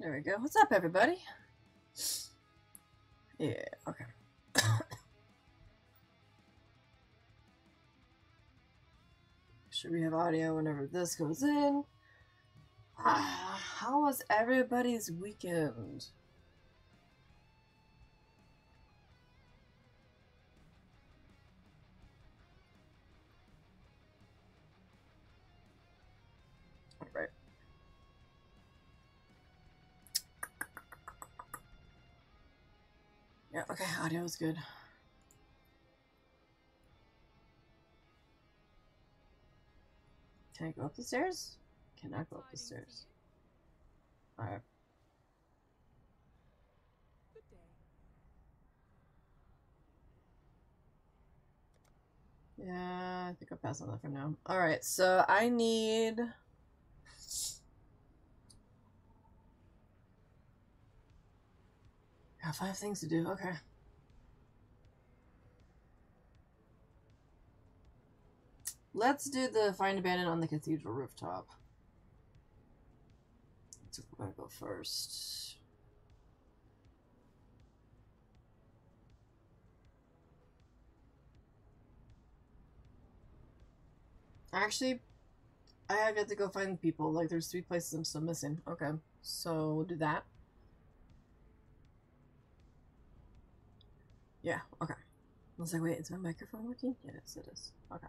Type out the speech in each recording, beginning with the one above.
There we go. What's up, everybody? Yeah, okay. Should we have audio whenever this goes in? How was everybody's weekend? All right. Yeah, okay, audio is good. Can I go up the stairs? Cannot go up the stairs. Alright. Yeah, I think I'll pass on that for now. Alright, so I need... I have 5 things to do, okay. Let's do the Find Abandoned on the Cathedral rooftop. So we're gonna go first. Actually, I have yet to go find people. Like, there's 3 places I'm still missing. Okay, so we'll do that. Yeah, okay. I was like, wait, is my microphone working? Yes, it is. Okay.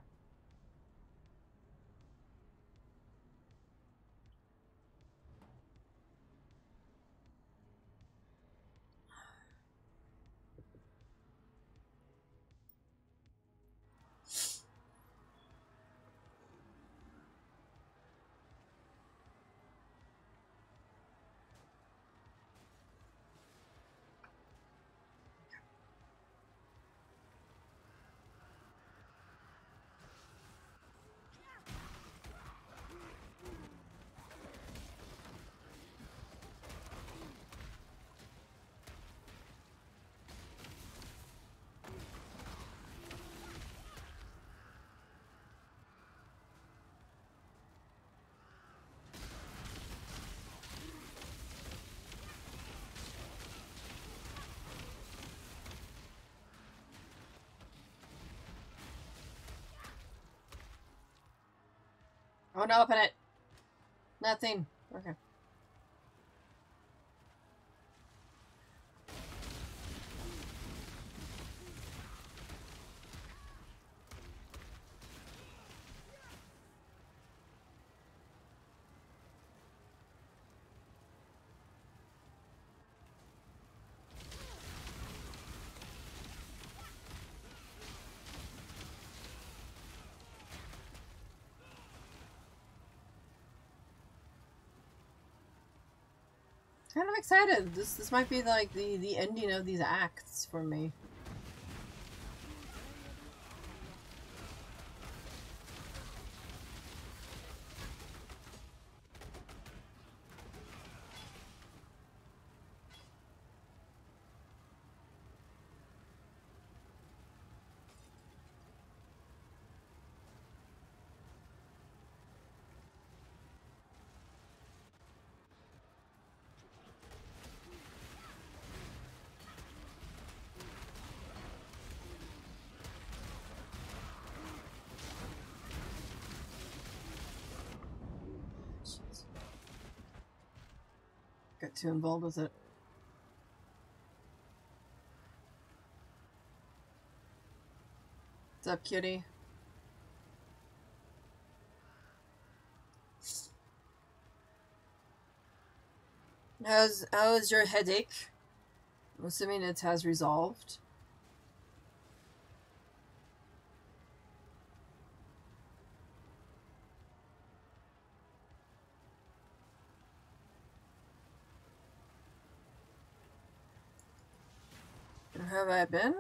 Oh, no, open it. Nothing. Okay. Kind of excited. This might be like the ending of these acts for me. Got too involved with it. What's up, cutie? How's your headache? I'm assuming it has resolved. Have I been?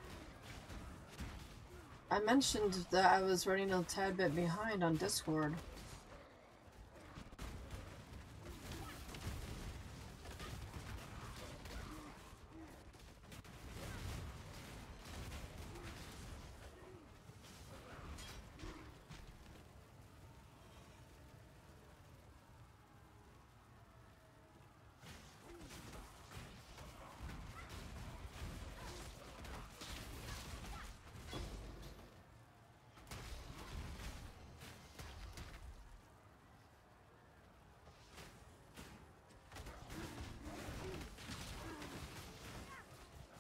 I mentioned that I was running a tad bit behind on Discord.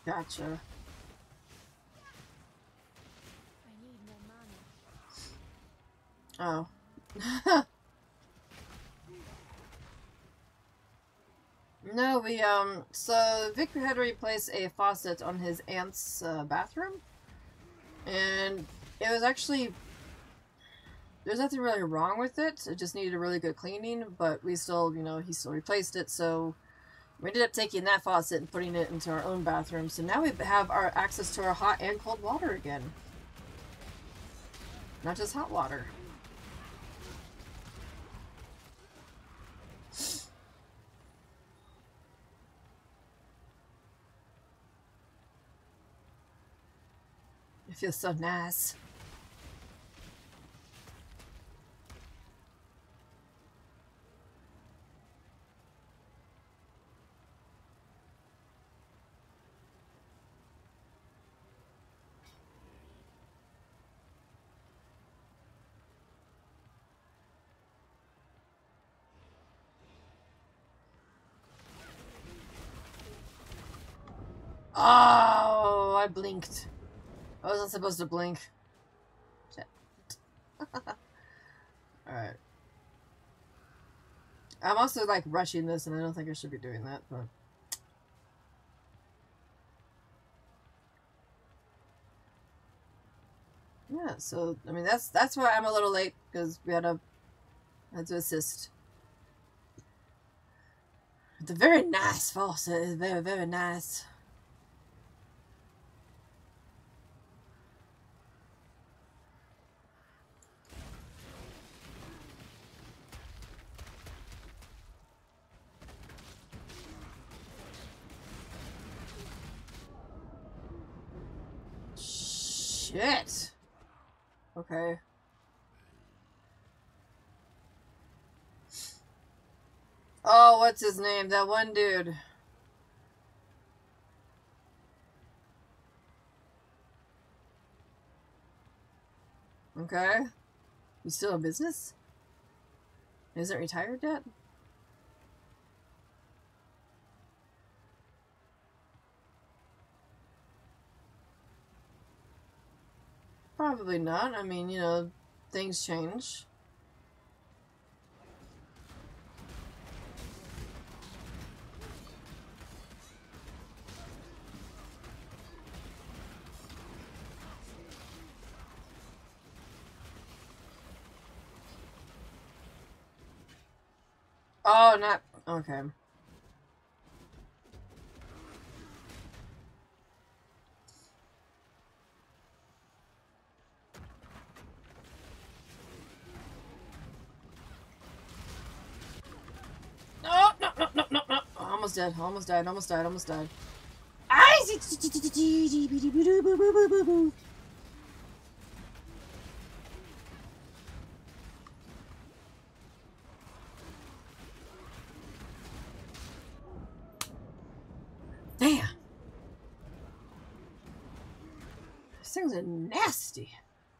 Gotcha. I need more mana. Oh. No, so Victor had to replace a faucet on his aunt's bathroom. And it was actually, there's nothing really wrong with it. It just needed a really good cleaning, but we still, you know, he still replaced it, so we ended up taking that faucet and putting it into our own bathroom. So now we have our access to our hot and cold water again. Not just hot water. It feels so nice. Oh, I blinked. I wasn't supposed to blink. Shit. Alright. I'm also, like, rushing this, and I don't think I should be doing that, but... Yeah, so, I mean, that's why I'm a little late, because we had to assist. It's a very nice faucet. It's very, very nice. Shit. Okay. Oh, what's his name? That one dude. Okay. He's still in business? Isn't retired yet? Probably not. I mean, you know, things change. Oh, not... Okay. No, no, no, no, no, no. Almost dead. Almost died. Almost died. Almost died. Damn. These things are nasty.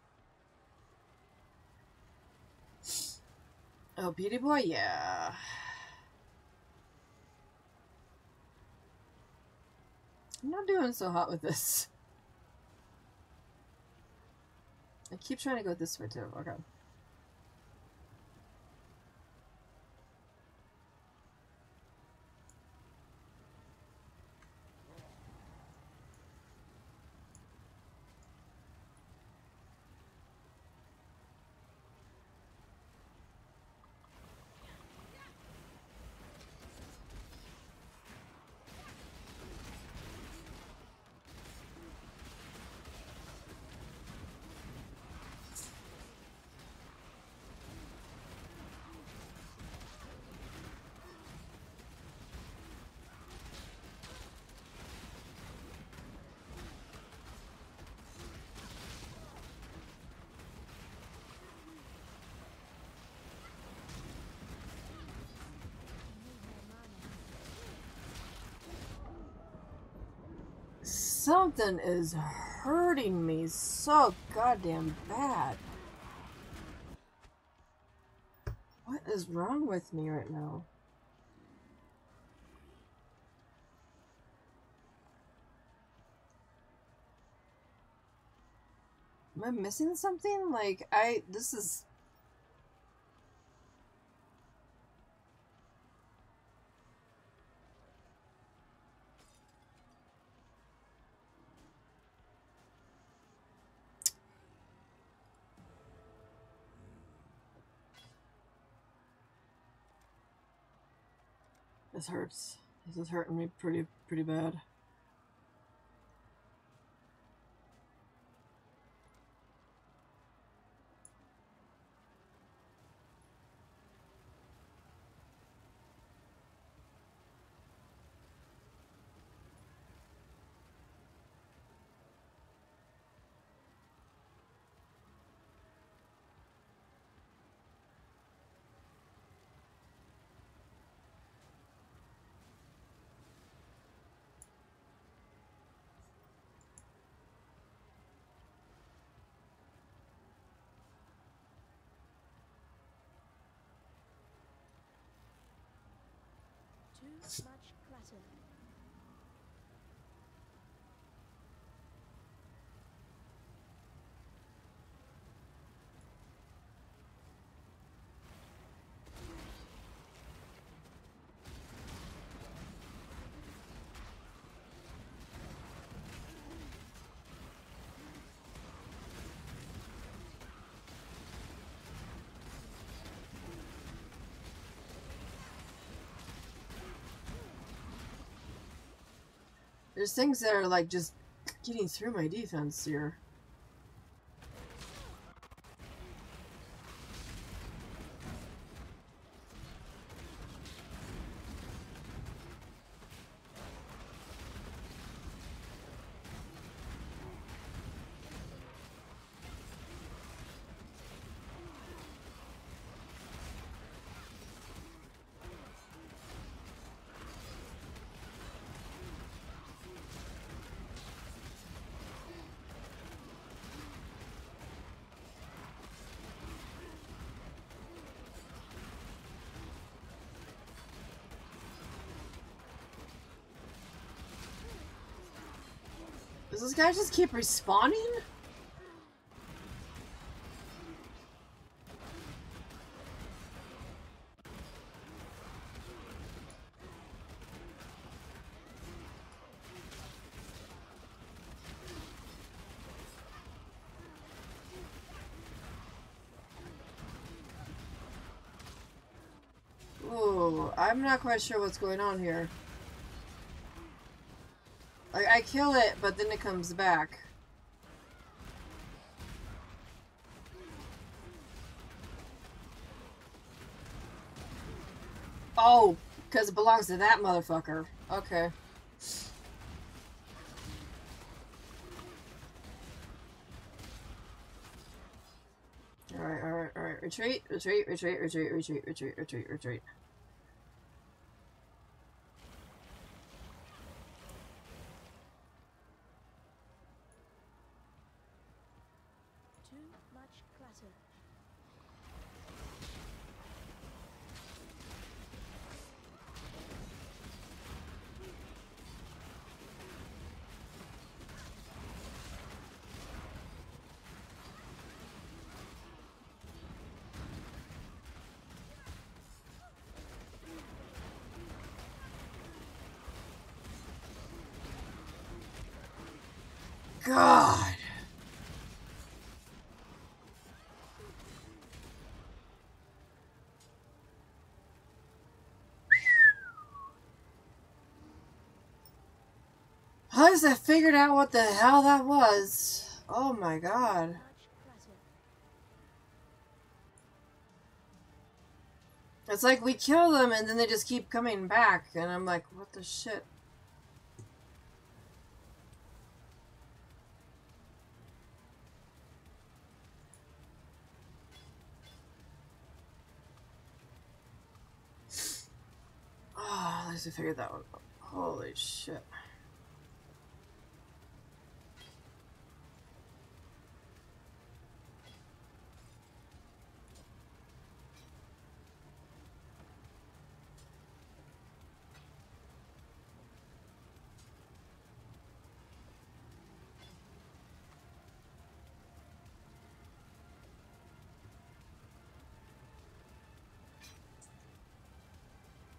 Oh, Beauty Boy? Yeah. I'm not doing so hot with this. I keep trying to go this way too. Okay. Something is hurting me so goddamn bad. What is wrong with me right now? Am I missing something? Like, this is... This hurts. This is hurting me pretty bad. Too much clutter. There's things that are like just getting through my defense here. Does this guy just keep respawning? Ooh, I'm not quite sure what's going on here. Like, I kill it, but then it comes back. Oh, because it belongs to that motherfucker. Okay. Alright, alright, alright. Retreat, retreat, retreat, retreat, retreat, retreat, retreat, retreat. Too much clutter. God. At least I figured out what the hell that was. Oh my god. Much clutter. It's like we kill them and then they just keep coming back. And I'm like, what the shit? Oh, at least I figured that one out. Holy shit.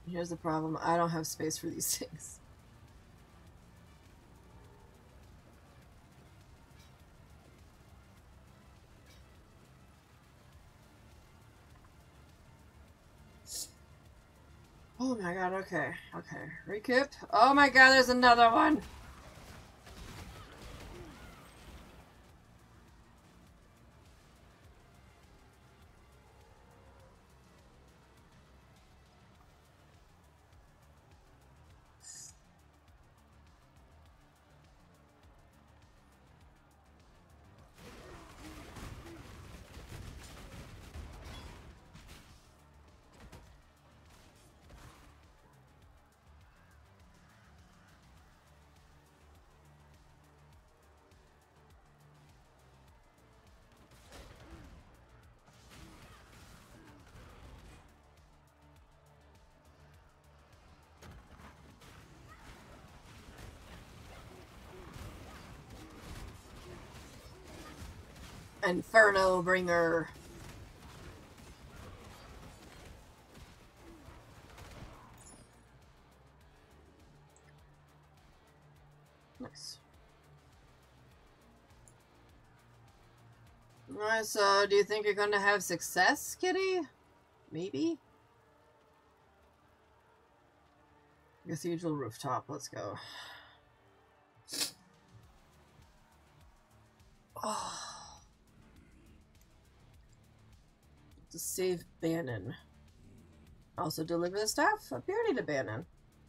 Here's the problem. I don't have space for these things. Oh my god, okay. Okay. Recoup. Oh my god, there's another one! Inferno Bringer. Nice. Alright, so do you think you're going to have success, Kitty? Maybe? Cathedral rooftop, let's go. Oh. To save Bannon. Also deliver the staff of purity to Bannon.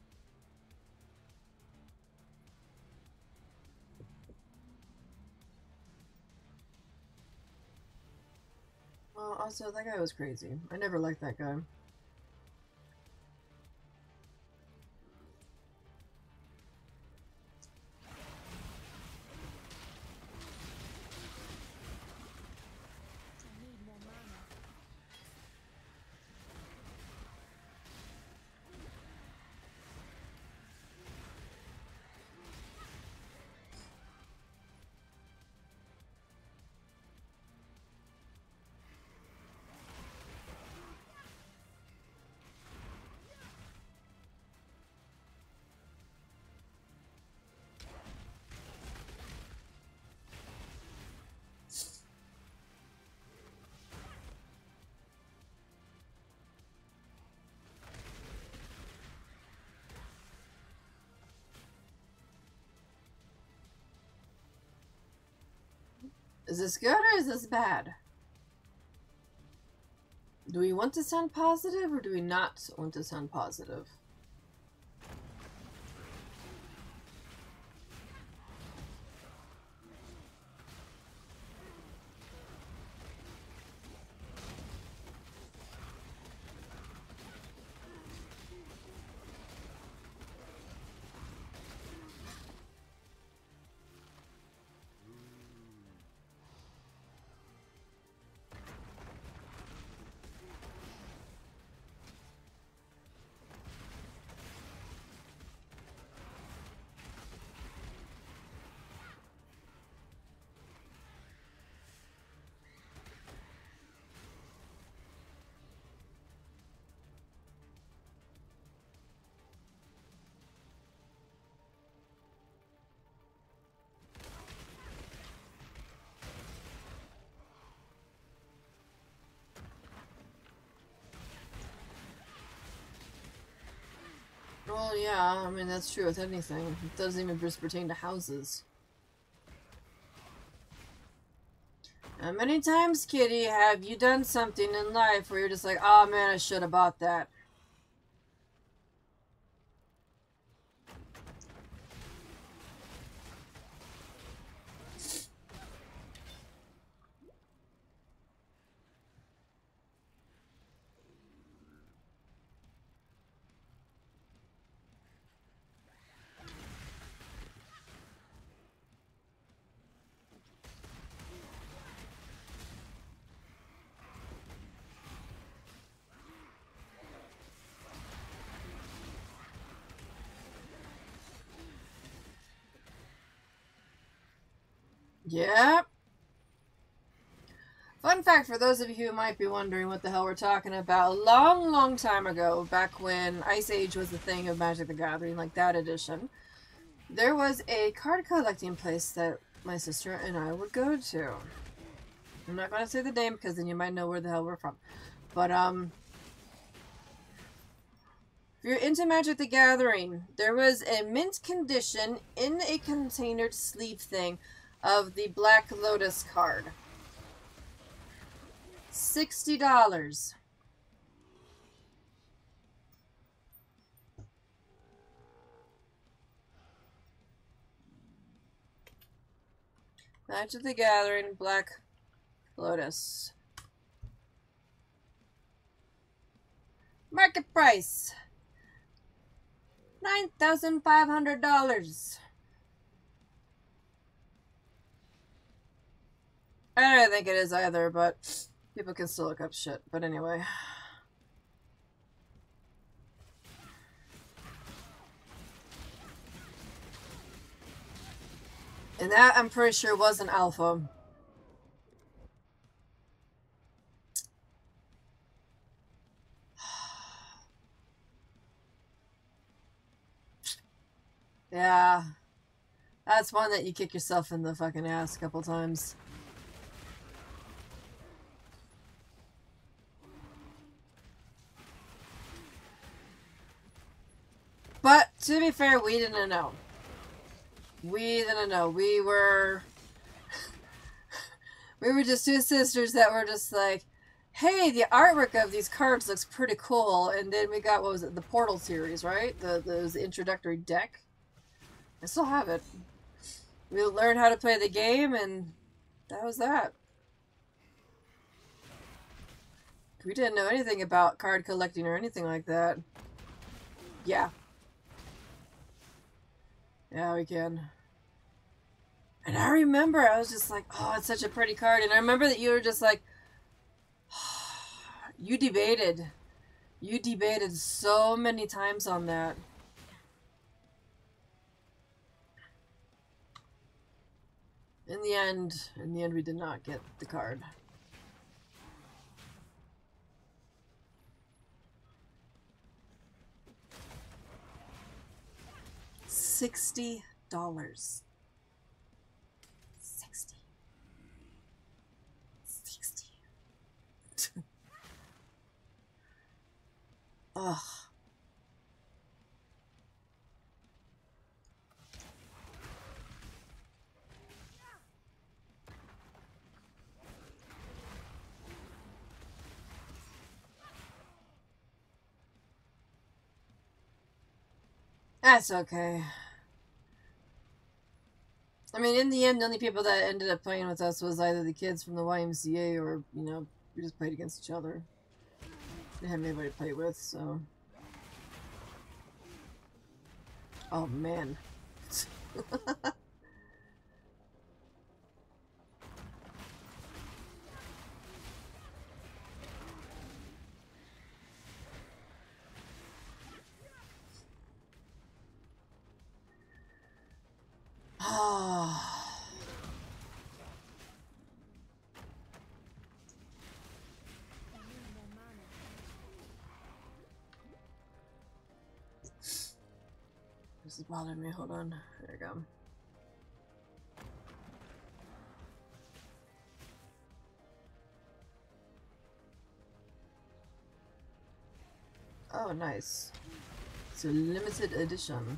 Well, also, that guy was crazy. I never liked that guy. Is this good or is this bad? Do we want to sound positive or do we not want to sound positive? Well, yeah, I mean, that's true with anything. It doesn't even just pertain to houses. How many times, Kitty, have you done something in life where you're just like, oh man, I should have bought that? Yep. Fun fact for those of you who might be wondering what the hell we're talking about, a long, long time ago, back when Ice Age was the thing of Magic the Gathering, like that edition, there was a card collecting place that my sister and I would go to. I'm not going to say the name because then you might know where the hell we're from. But, if you're into Magic the Gathering, there was a mint condition in a containered sleeve thing of the Black Lotus card. $60. Magic the Gathering, Black Lotus. Market price $9,500. I don't think it is either, but people can still look up shit. But anyway. And that, I'm pretty sure, was an alpha. Yeah. That's one that you kick yourself in the fucking ass a couple times. But, to be fair, we didn't know. We didn't know. We were just two sisters that were just like, hey, the artwork of these cards looks pretty cool. And then we got, what was it, the Portal series, right? The introductory deck. I still have it. We learned how to play the game, and that was that. We didn't know anything about card collecting or anything like that. Yeah. Yeah, we can. And I remember I was just like, oh, it's such a pretty card. And I remember that you were just like, you debated. You debated so many times on that. In the end, we did not get the card. $60. 60. Ugh. That's okay. I mean, in the end, the only people that ended up playing with us was either the kids from the YMCA or, you know, we just played against each other. Didn't have anybody to play with, so. Oh, man. This is bothering me. Hold on. There we go. Oh, nice. It's a limited edition.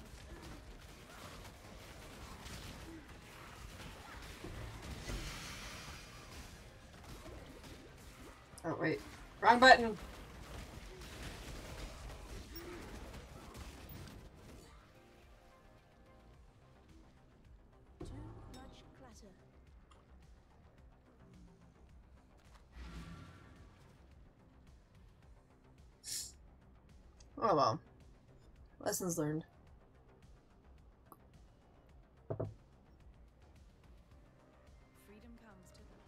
Oh, wait. Wrong button! Too much clatter. Oh well. Lessons learned. Freedom comes to them.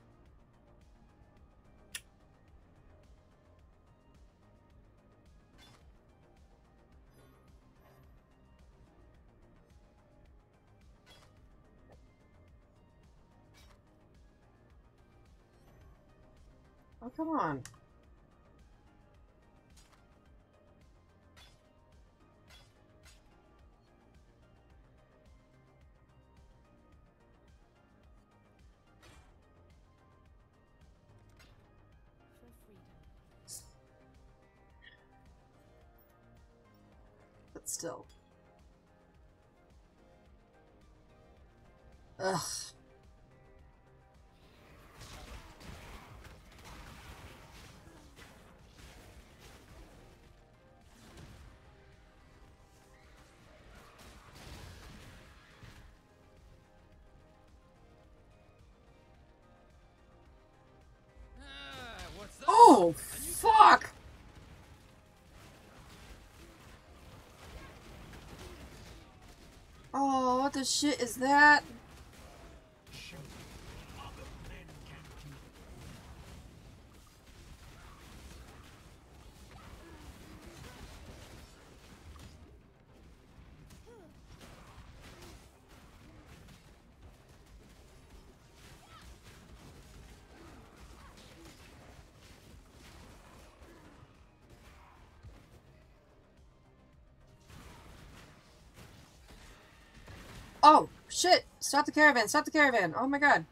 Oh, come on. For freedom. But still. Ugh. What's up? Oh, fuck! Oh, what the shit is that? Oh, shit! Stop the caravan! Stop the caravan! Oh my god.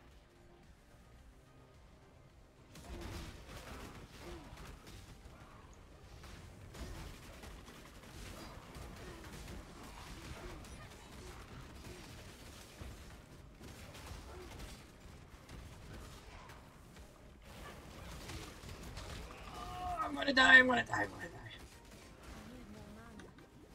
Oh, I'm gonna die, I'm gonna die, I'm gonna die. I need more mana.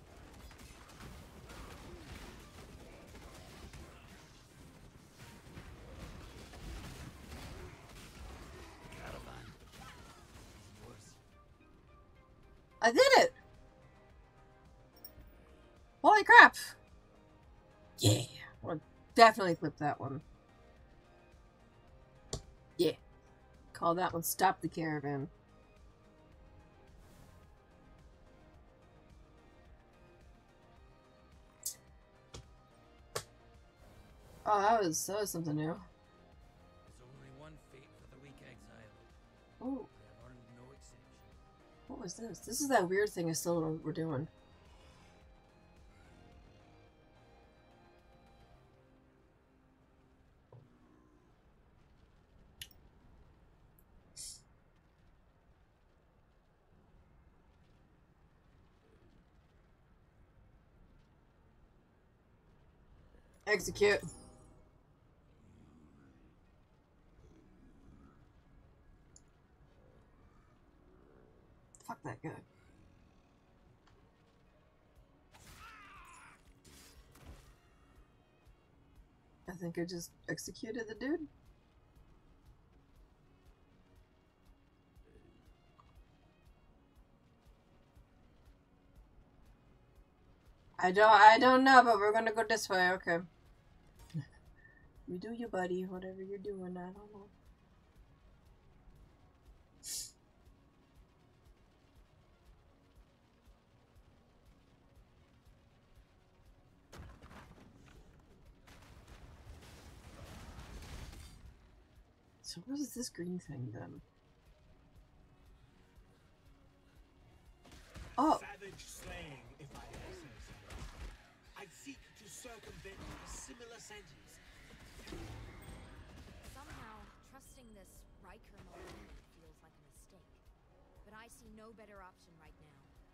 Caravan. Yours. I did it! Holy crap! Yeah. I'll definitely clip that one. Yeah. Call that one Stop the Caravan. Oh, that was something new. There's only one fate for the weak exile. Oh, They have earned no exception. what was this? This is that weird thing I still don't know what we're doing. Execute. Fuck that guy. I think I just executed the dude. I don't know, but we're gonna go this way, okay. You do you, buddy, whatever you're doing, I don't know. So what is this green thing then? Oh, Savage slaying, if I may say so. I seek to circumvent a similar sentence. Somehow, trusting this Riker Malone feels like a mistake. But I see no better option right now.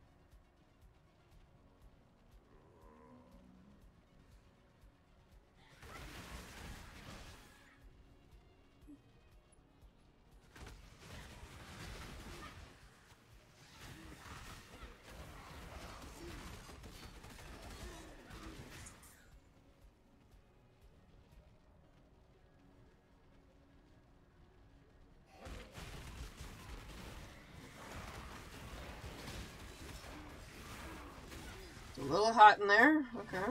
it's a little hot in there. Okay.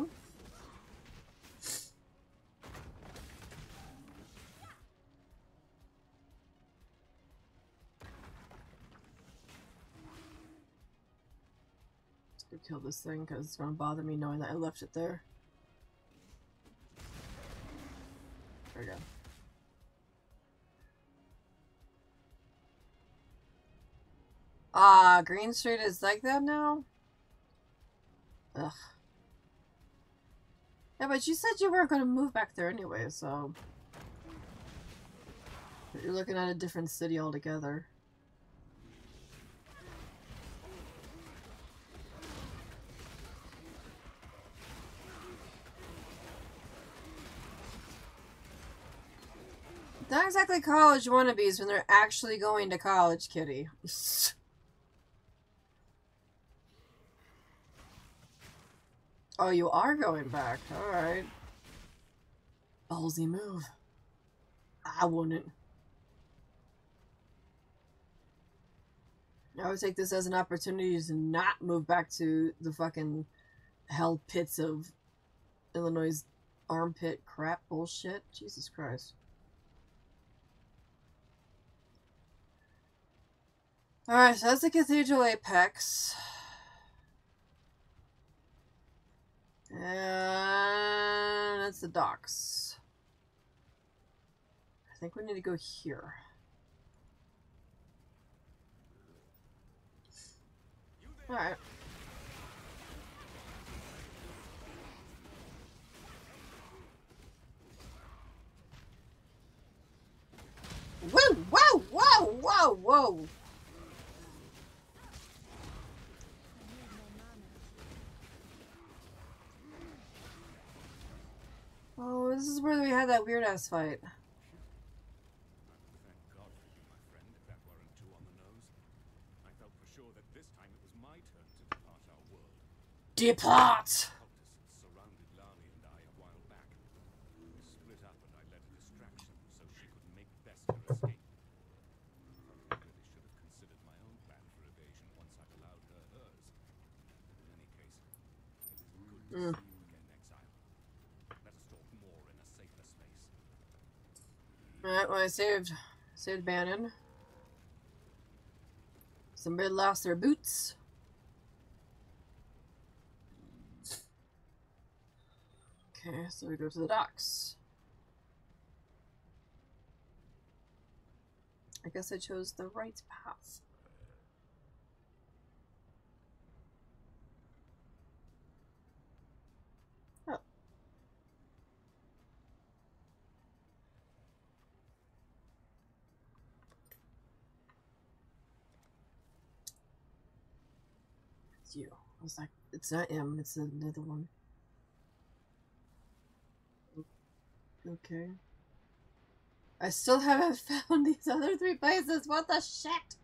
Let's go kill this thing because it's gonna bother me knowing that I left it there. There we go. Ah, Green Street is like that now? Ugh. Yeah, but you said you weren't going to move back there anyway, so... You're looking at a different city altogether. Not exactly college wannabes when they're actually going to college, kitty. Oh, you are going back. Alright. Ballsy move. I wouldn't. I would take this as an opportunity to not move back to the fucking hell pits of Illinois' armpit crap bullshit. Jesus Christ. Alright, so that's the Cathedral Apex. And that's the docks. I think we need to go here. Alright. Whoa, whoa, whoa, whoa, whoa! Oh, this is where we had that weird ass fight. Thank God for you, my friend, if that weren't too on the nose. I felt for sure that this time it was my turn to depart our world. Depart! Cultists surrounded Lani and I a while back. We split up and I led a distraction so she could make best her escape. I really should have considered my own plan for evasion once I'd allowed her hers. In any case, it is good to see you again, exile. Let us talk more in a safer space. Alright, well I saved Bannon. Somebody lost their boots. Okay, so we go to the docks. I guess I chose the right path. Oh. It's you. I was like, it's not him, it's another one. Okay. I still haven't found these other 3 places. What the shit?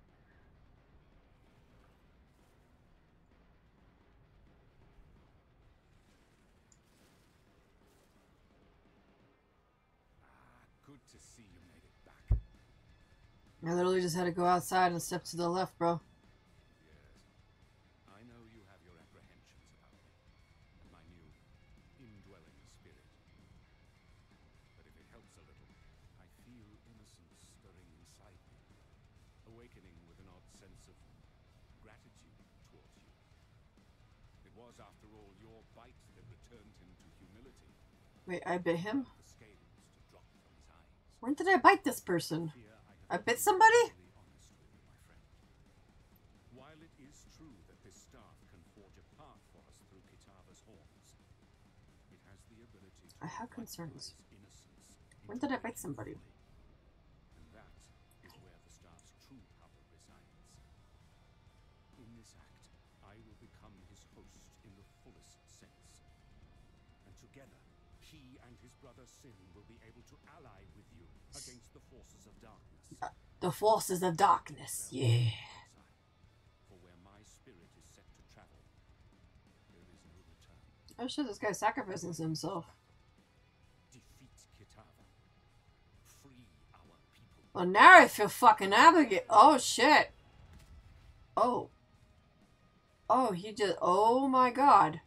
Good to see you made it back. I literally just had to go outside and step to the left, bro. Yes. I know you have your apprehensions about me. My new indwelling spirit. But if it helps a little, I feel innocence stirring inside me, awakening with an odd sense of gratitude towards you. It was, after all, your bite that returned him to humility. Wait, I bit him? The scales to drop from his eyes. When did I bite this person? Here I have bit been somebody? brutally honest with you, my friend. While it is true that this staff can forge a path for us through Kitava's horns, it has the ability to I have concerns. revitalize innocence When into did I bite living somebody? fully. And that is where the staff's true power resides. In this act, I will become his host in the fullest sense. And together, he and his brother Sin will be able to ally with you against the forces of darkness. The forces of darkness, yeah. For where my spirit is set to travel, there is no return. Oh shit, this guy's sacrificing himself. Defeat Kitava. Free our people. Well, now I feel fucking obligated. Oh shit. Oh. Oh, he just. Oh my god.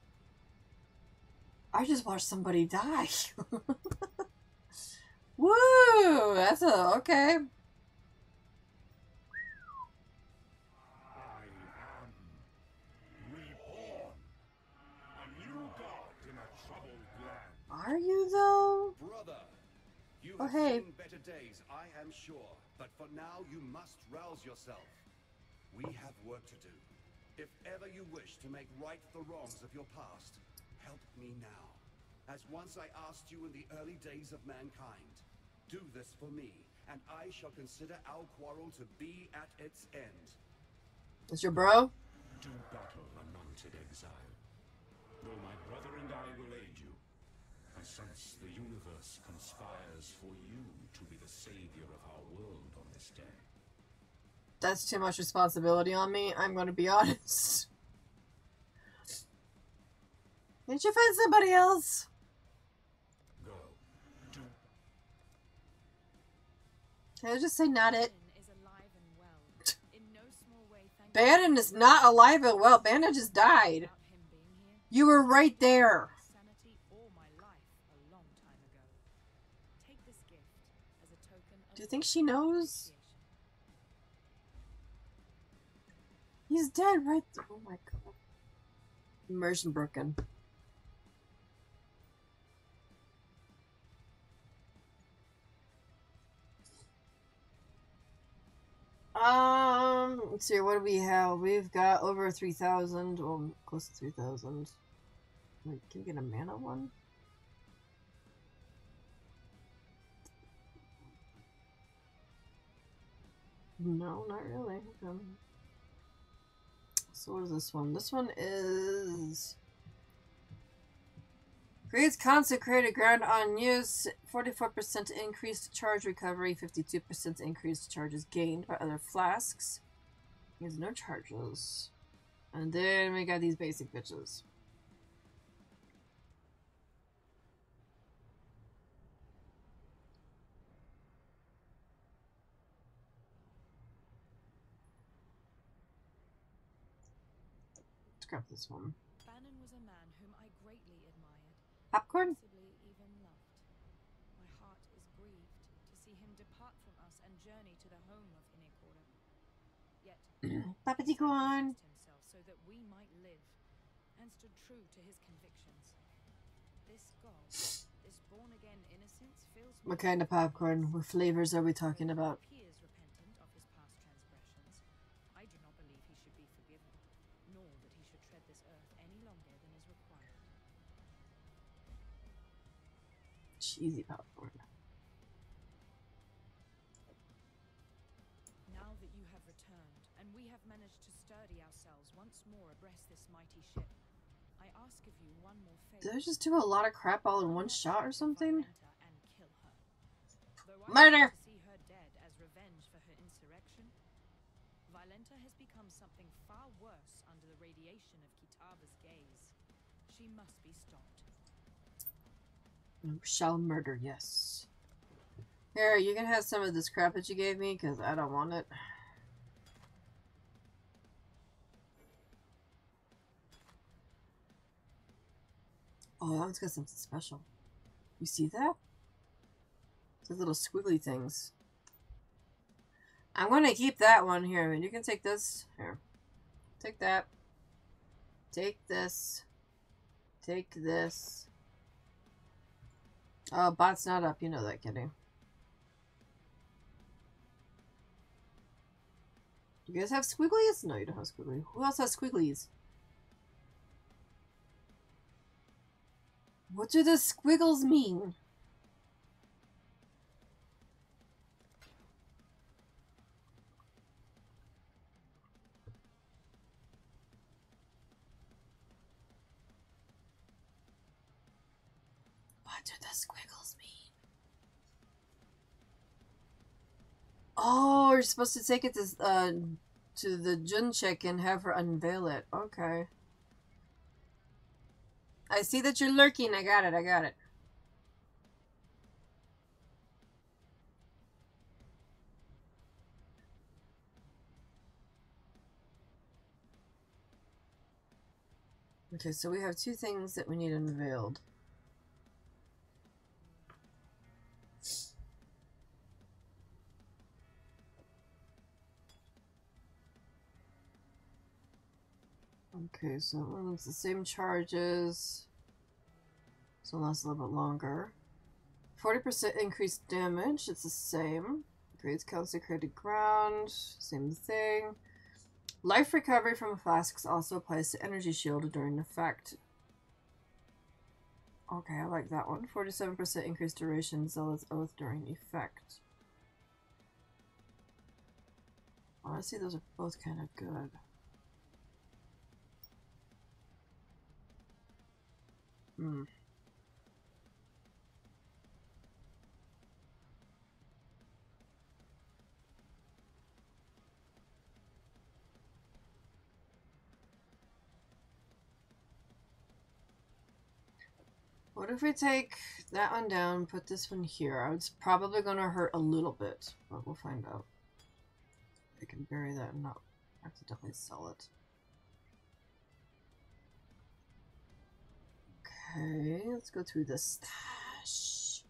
I just watched somebody die. Woo! That's a. Okay. I am reborn, a new god in a troubled land. Are you though? Brother, you Oh, have hey. seen better days, I am sure. But for now, you must rouse yourself. We have work to do. If ever you wish to make right the wrongs of your past, help me now. As once I asked you in the early days of mankind. Do this for me, and I shall consider our quarrel to be at its end. Is your bro? Do battle, anointed exile. Though my brother and I will aid you, I sense the universe conspires for you to be the savior of our world on this day. That's too much responsibility on me, I'm gonna be honest. Did you find somebody else? Go. Do Can I just say not it? Is alive and well. In no small way, thanks Bannon is not alive and well. Bannon just died. without him being here. You were right there. Sanity all my life a long time ago. Take this gift as a token of Do you think she knows? appreciation. He's dead right there. Oh my god. Immersion broken. Let's see, what do we have? We've got over 3,000, or close to 3,000. Wait, can we get a mana one? No, not really. Okay. So what is this one? This one is... Creates consecrated ground on use, 44% increased charge recovery, 52% increased charges gained by other flasks. There's no charges. And then we got these basic bitches. Let's grab this one. Bannon was a man whom I greatly admired. Popcorn? Possibly even loved. My heart is grieved to see him depart from us and journey to the home of Inikora. Yet Papati corn. sacrificed himself so that we might live, and stood true to his convictions. This God, this born-again innocence, fills me What kind of popcorn? What flavors are we talking about? appears repentant of his past transgressions. I do not believe he should be forgiven, nor that he should tread this earth any longer than is required. Cheesy popcorn. Now that you have returned, and we have managed to sturdy ourselves once more abreast this mighty ship, I ask of you one more favor. Did I just do a lot of crap all in one shot or something? And kill her. Though I Murder! want to see her dead as revenge for her insurrection, Violenta has become something far worse under the radiation of Kitava's gaze. She must be stopped. Shall murder, yes. Here, you can have some of this crap that you gave me, because I don't want it. Oh, that one's got something special. You see that? Those little squiggly things. I'm gonna keep that one here. You can take this. Here. Take that. Take this. Take this. Oh, bot's not up. You know that, Kitty. You guys have squigglies? No, you don't have squigglies. Who else has squigglies? What do the squiggles mean? What do the squiggles mean? Oh, you're supposed to take it to the Jun chick and have her unveil it. Okay. I see that you're lurking. I got it. I got it. Okay, so we have two things that we need unveiled. Okay, so it's the same charges. So it lasts a little bit longer. 40% increased damage, it's the same. Creates consecrated ground, same thing. Life recovery from flasks also applies to energy shield during effect. Okay, I like that one. 47% increased duration, Zealot's Oath during effect. Honestly, those are both kind of good. What if we take that one down, put this one here? It's probably going to hurt a little bit, but we'll find out. I can bury that and not accidentally sell it. Okay, let's go through the stash.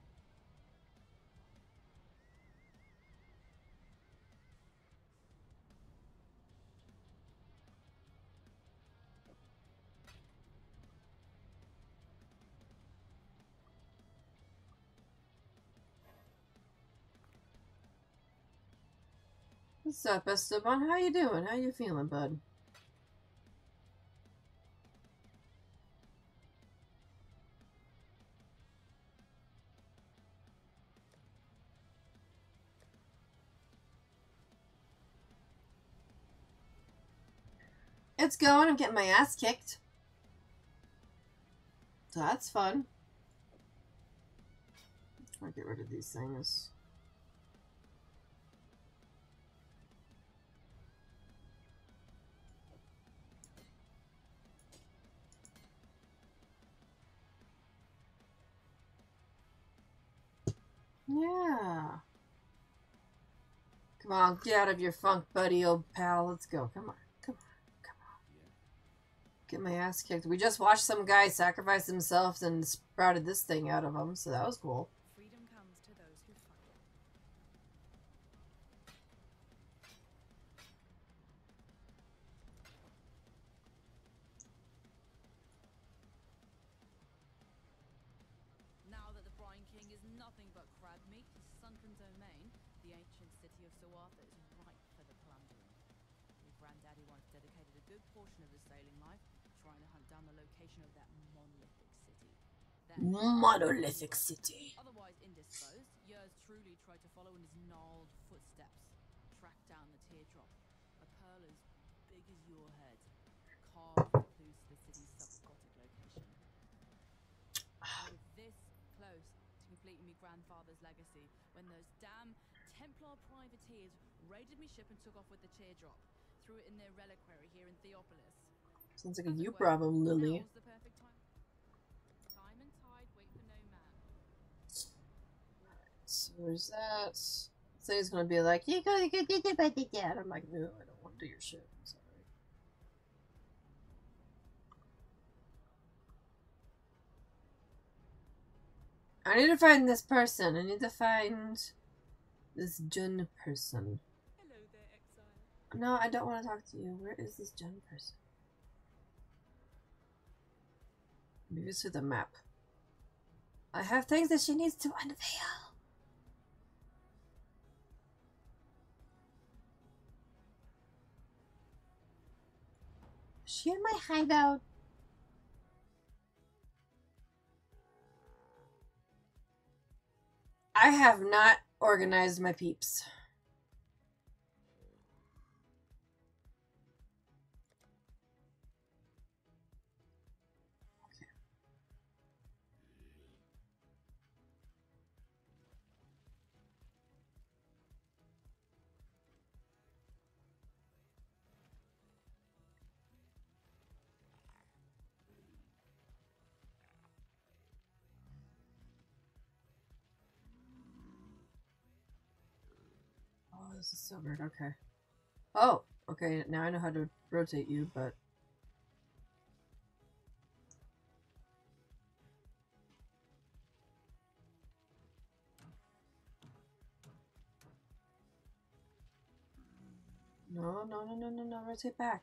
What's up, Esteban? How you doing? How you feeling, bud? It's going. I'm getting my ass kicked. So that's fun. I'll get rid of these things. Yeah. Come on, get out of your funk, buddy, old pal. Let's go. Come on. Come on. Come on. Get my ass kicked. We just watched some guy sacrifice himself and sprouted this thing out of him, so that was cool. Freedom comes to those who fight. Now that the Brine King is nothing but crab meat, sunken domain, the ancient city of Suartha is ripe for the plundering. Your granddaddy once dedicated a good portion of his sailing life trying to hunt down the location of that monolithic city. Monolithic city. Otherwise indisposed, yours truly tried to follow in his gnarled footsteps, track down the teardrop, a pearl as big as your head, carved with clues to the city's sub-Gothic location. I was this close to completing my grandfather's legacy when those damn Templar privateers raided me ship and took off with the teardrop, threw it in their reliquary here in Theopolis. Sounds like a you problem, Lily. Now's the perfect time. Time and tide wait for no man. So there's that. So he's gonna be like, you go get dad. I'm like, no, I don't want to do your shit. I'm sorry. I need to find this person. I need to find this Jun person. Hello there, exile. No, I don't want to talk to you. Where is this Jun person? Maybe it's through the map. I have things that she needs to unveil. Is she in my hideout? I have not organized my peeps. Oh, this is so weird. Okay. Oh, okay. Now I know how to rotate you, but... No, rotate back.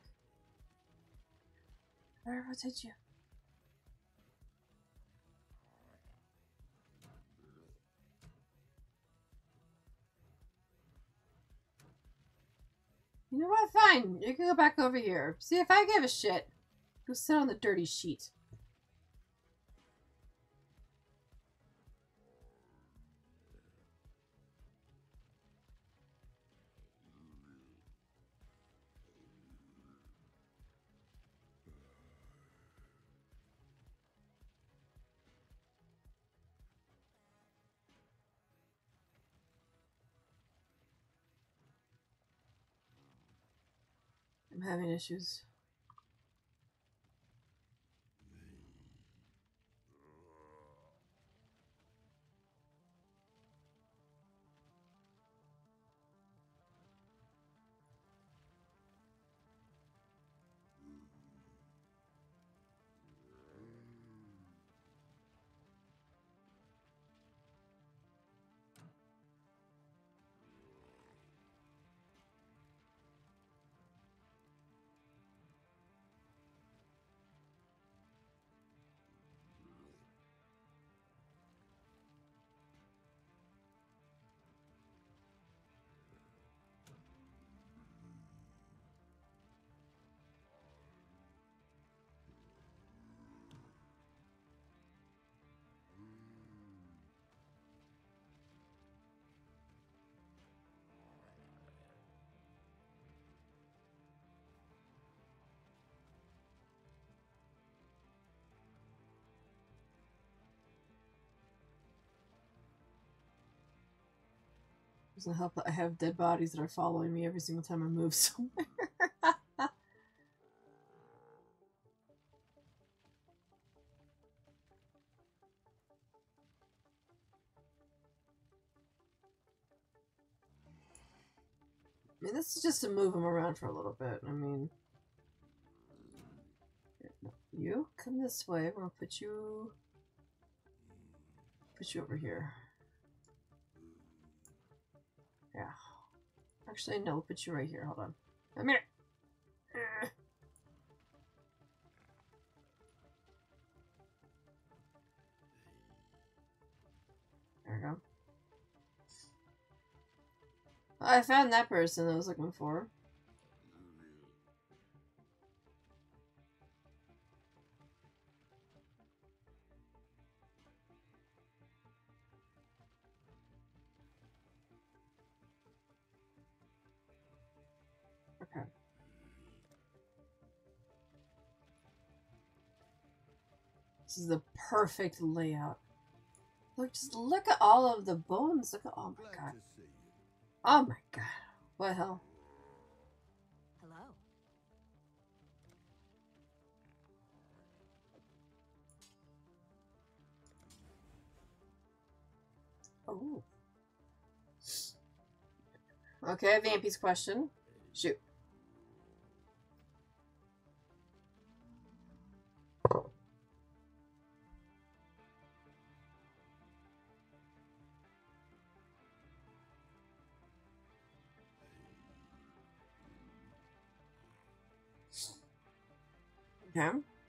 Where do I rotate you? You know what? Fine. You can go back over here. See if I give a shit. Go sit on the dirty sheet. I'm having issues. Doesn't help that I have dead bodies that are following me every single time I move somewhere. I mean, this is just to move them around for a little bit. I mean, you come this way. We'll put you over here. Yeah. Actually, no. We'll put you right here. Hold on. Come here. There we go. I found that person I was looking for. Okay. This is the perfect layout. Look, just look at all of the bones. Look at, oh my god. Oh my god. What the hell? Hello. Oh. Okay, Vampy's question. Shoot. Okay.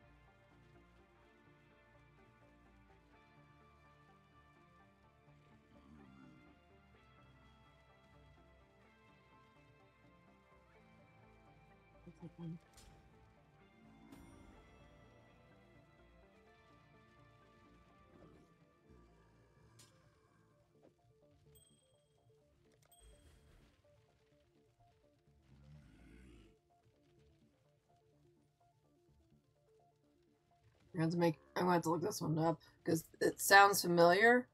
I'm going to have to look this one up because it sounds familiar.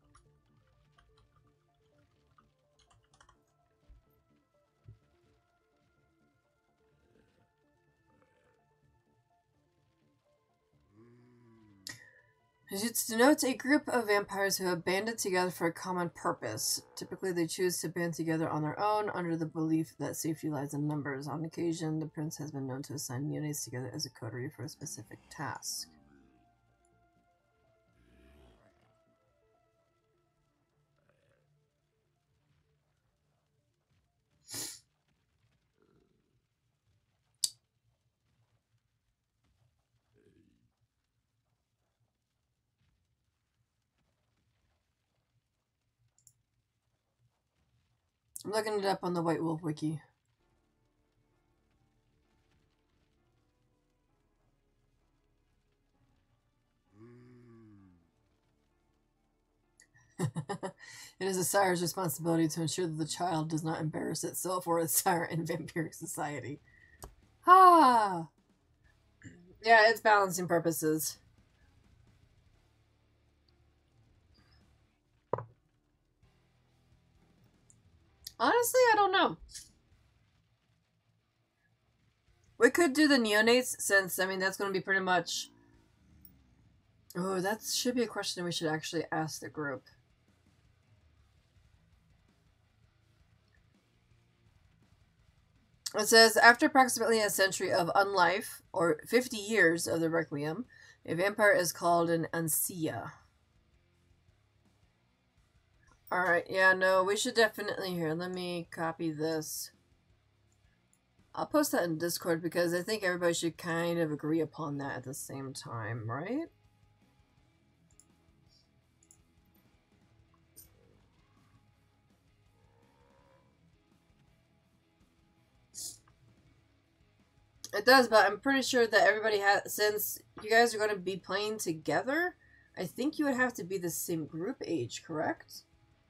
It denotes a group of vampires who have banded together for a common purpose. Typically, they choose to band together on their own under the belief that safety lies in numbers. On occasion, the prince has been known to assign units together as a coterie for a specific task. I'm looking it up on the White Wolf Wiki. It is a sire's responsibility to ensure that the child does not embarrass itself or its sire in vampiric society. Ah! Yeah, it's balancing purposes. Honestly, I don't know. We could do the neonates since, I mean, that's going to be pretty much... Oh, that should be a question we should actually ask the group. It says, after approximately a century of unlife, or 50 years of the Requiem, a vampire is called an Ansia. Alright, yeah, no, we should definitely... Here, let me copy this. I'll post that in Discord because I think everybody should kind of agree upon that at the same time, right? It does, but I'm pretty sure that everybody has... Since you guys are going to be playing together, I think you would have to be the same group age, correct?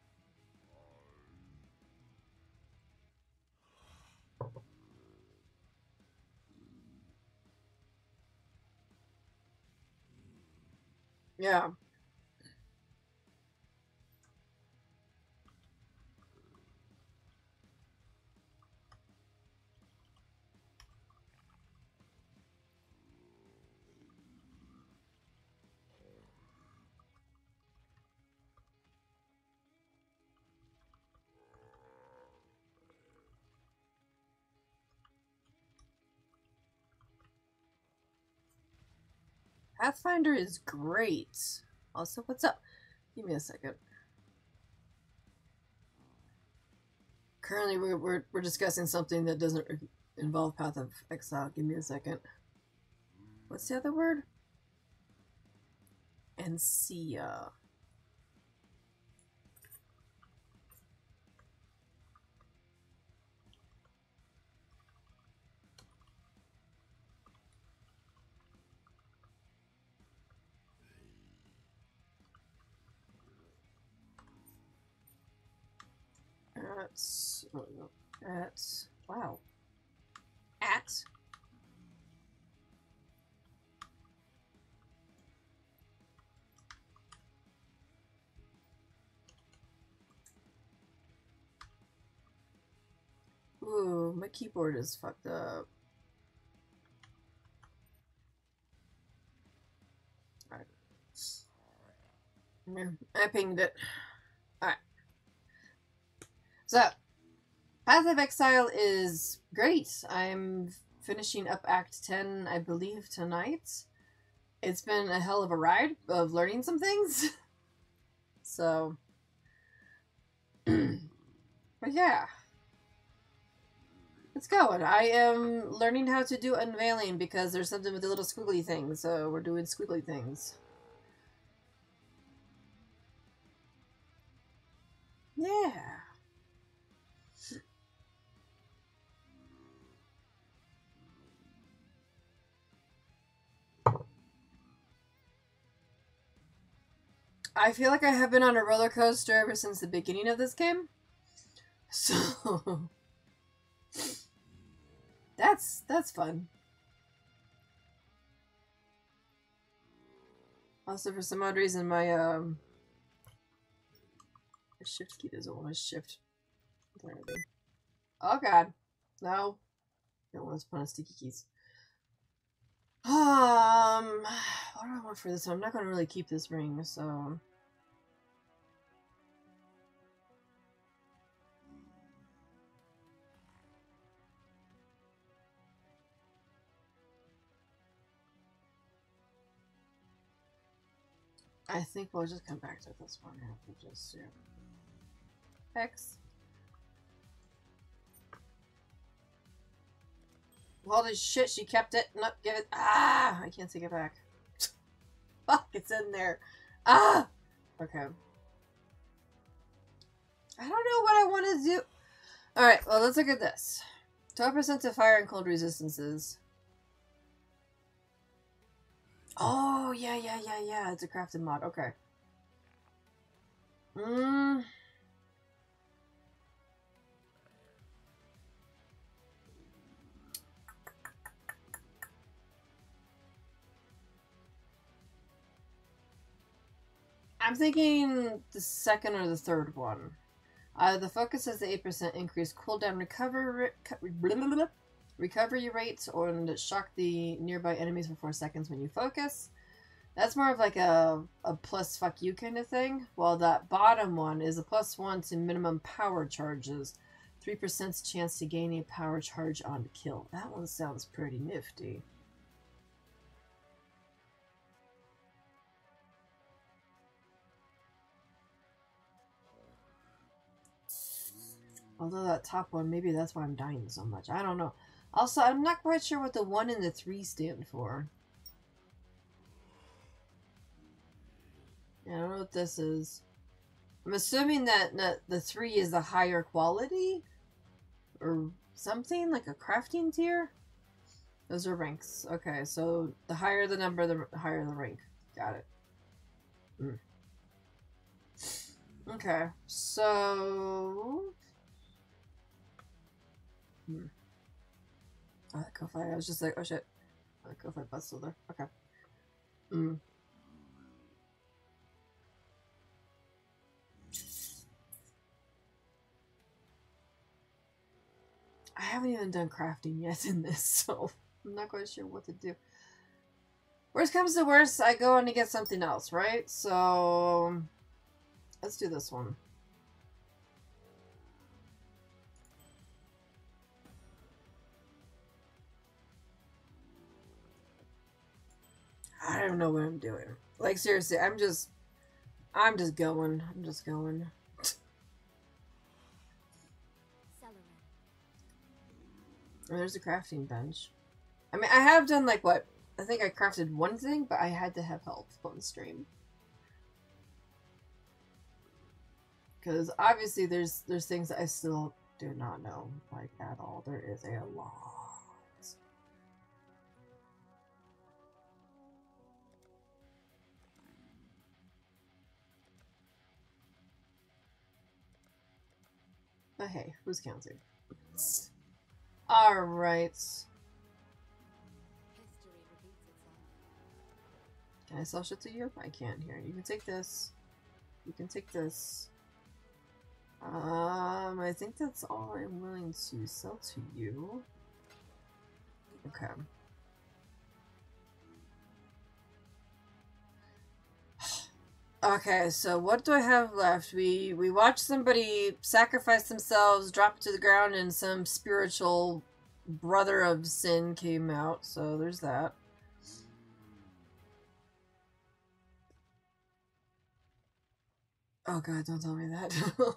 Yeah. Pathfinder is great. Also, what's up? Give me a second. Currently, we're discussing something that doesn't involve Path of Exile. Give me a second. What's the other word? Ansia. Wow. At. Ooh, my keyboard is fucked up. Alright. I pinged it. Alright. So, Path of Exile is great. I'm finishing up Act 10, I believe, tonight. It's been a hell of a ride of learning some things. So, but yeah. It's going. I am learning how to do unveiling because there's something with the little squiggly things, so we're doing squiggly things. Yeah. I feel like I have been on a roller coaster ever since the beginning of this game. So that's fun. Also, for some odd reason, my shift key doesn't want to shift. Oh god, no! Don't want to put on sticky keys. What do I want for this one? I'm not going to really keep this ring, so... I think we'll just come back to this one after just, yeah. X. Holy shit, she kept it. No, give it. Ah! I can't take it back. Fuck, it's in there. Ah! Okay. I don't know what I want to do. Alright, well, let's look at this. 12% to fire and cold resistances. Oh, yeah. It's a crafted mod. Okay. I'm thinking the second or the third one. The focus has the 8% increased cooldown recovery rates, or shock the nearby enemies for 4 seconds when you focus. That's more of like a plus fuck you kind of thing. While that bottom one is a +1 to minimum power charges. 3% chance to gain a power charge on kill. That one sounds pretty nifty. Although that top one, maybe that's why I'm dying so much. I don't know. Also, I'm not quite sure what the 1 and the 3 stand for. Yeah, I don't know what this is. I'm assuming that the 3 is the higher quality? Or something? Like a crafting tier? Those are ranks. Okay, so the higher the number, the higher the rank. Got it. Okay, so... Oh, that Ko-Fi, I was just like, oh shit. That Ko-Fi butt's still there. Okay. I haven't even done crafting yet in this, so I'm not quite sure what to do. Worst comes to worst, I go on to get something else, right? So let's do this one. I don't know what I'm doing. Like seriously, I'm just going. I'm just going. There's a crafting bench. I mean, I have done like what? I think I crafted one thing, but I had to have help on stream. Because obviously there's things that I still do not know, like, at all. There is a lot. But hey, who's counting? Alright. Can I sell shit to you? I can't here. You can take this. You can take this. I think that's all I'm willing to sell to you. Okay. Okay, so what do I have left? We watched somebody sacrifice themselves, drop to the ground, and some spiritual brother of sin came out, so there's that. Oh god, don't tell me that.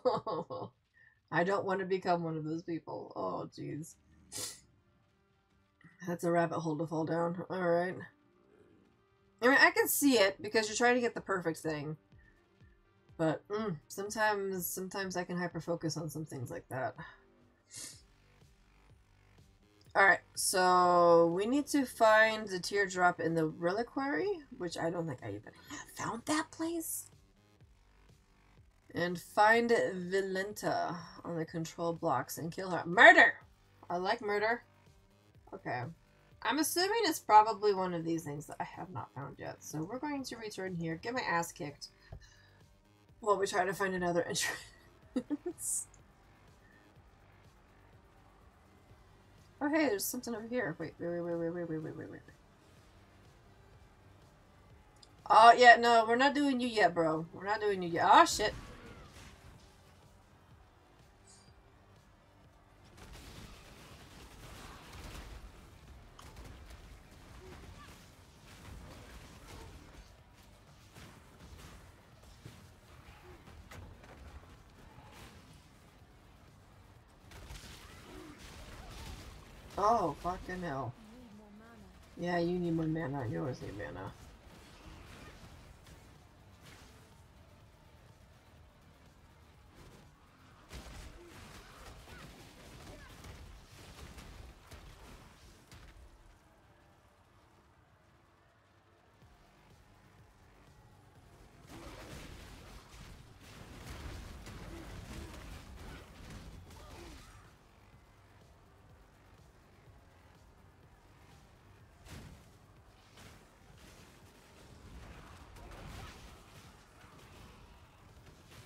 I don't want to become one of those people. Oh, jeez. That's a rabbit hole to fall down. Alright. I mean, I can see it, because you're trying to get the perfect thing. But, sometimes I can hyper-focus on some things like that. Alright, so we need to find the teardrop in the reliquary, which I don't think I even have found that place. And find Vilenta on the control blocks and kill her. Murder! I like murder. Okay. I'm assuming it's probably one of these things that I have not found yet. So we're going to return here, get my ass kicked, while we try to find another entrance. Oh hey, there's something over here. Wait. Oh yeah, no, we're not doing you yet, bro. We're not doing you yet. Oh shit. Oh, fucking hell. Yeah, you need more mana. You always need mana.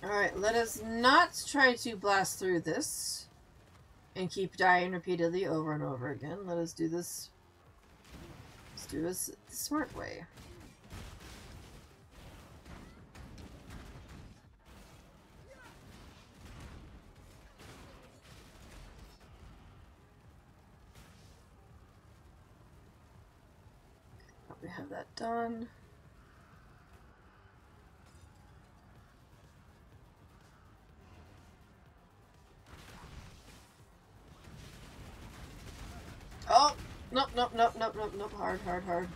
Alright, let us not try to blast through this and keep dying repeatedly over and over again. Let us do this. Let's do this the smart way. We have that done. Oh! Nope, nope, nope, nope, nope, nope. Hard, hard, hard.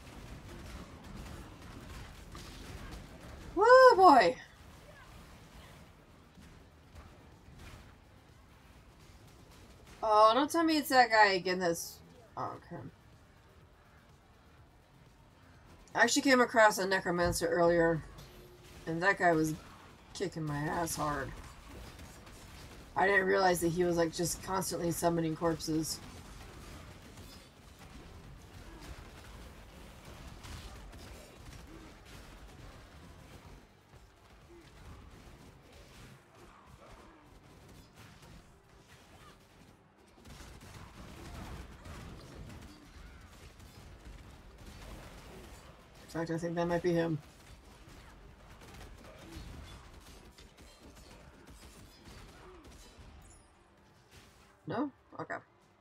Woo, boy! Oh, don't tell me it's that guy again that's... Oh, okay. I actually came across a necromancer earlier, and that guy was kicking my ass hard. I didn't realize that he was like just constantly summoning corpses. In fact, I think that might be him. No? Okay.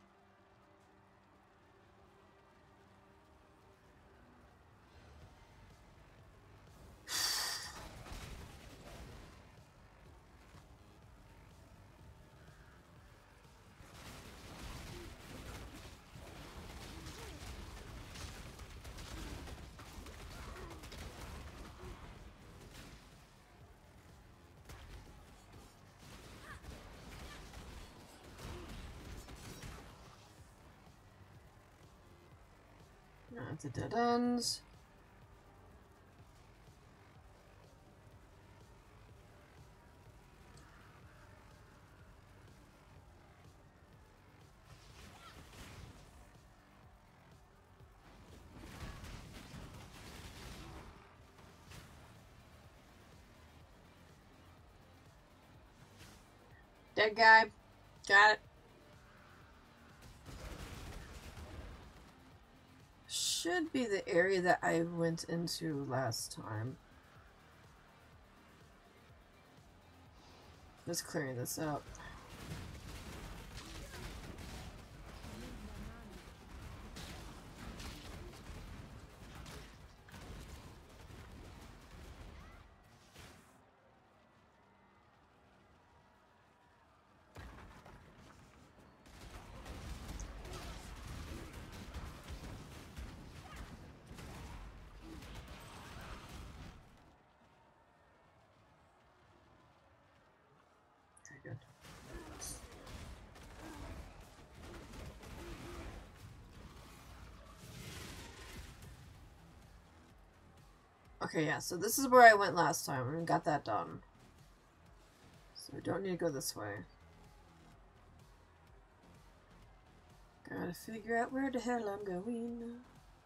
That's a dead ends. Dead guy. Got it. Should be the area that I went into last time. Just clearing this up. Good. Okay, yeah, so this is where I went last time and got that done. So we don't need to go this way. Gotta figure out where the hell I'm going.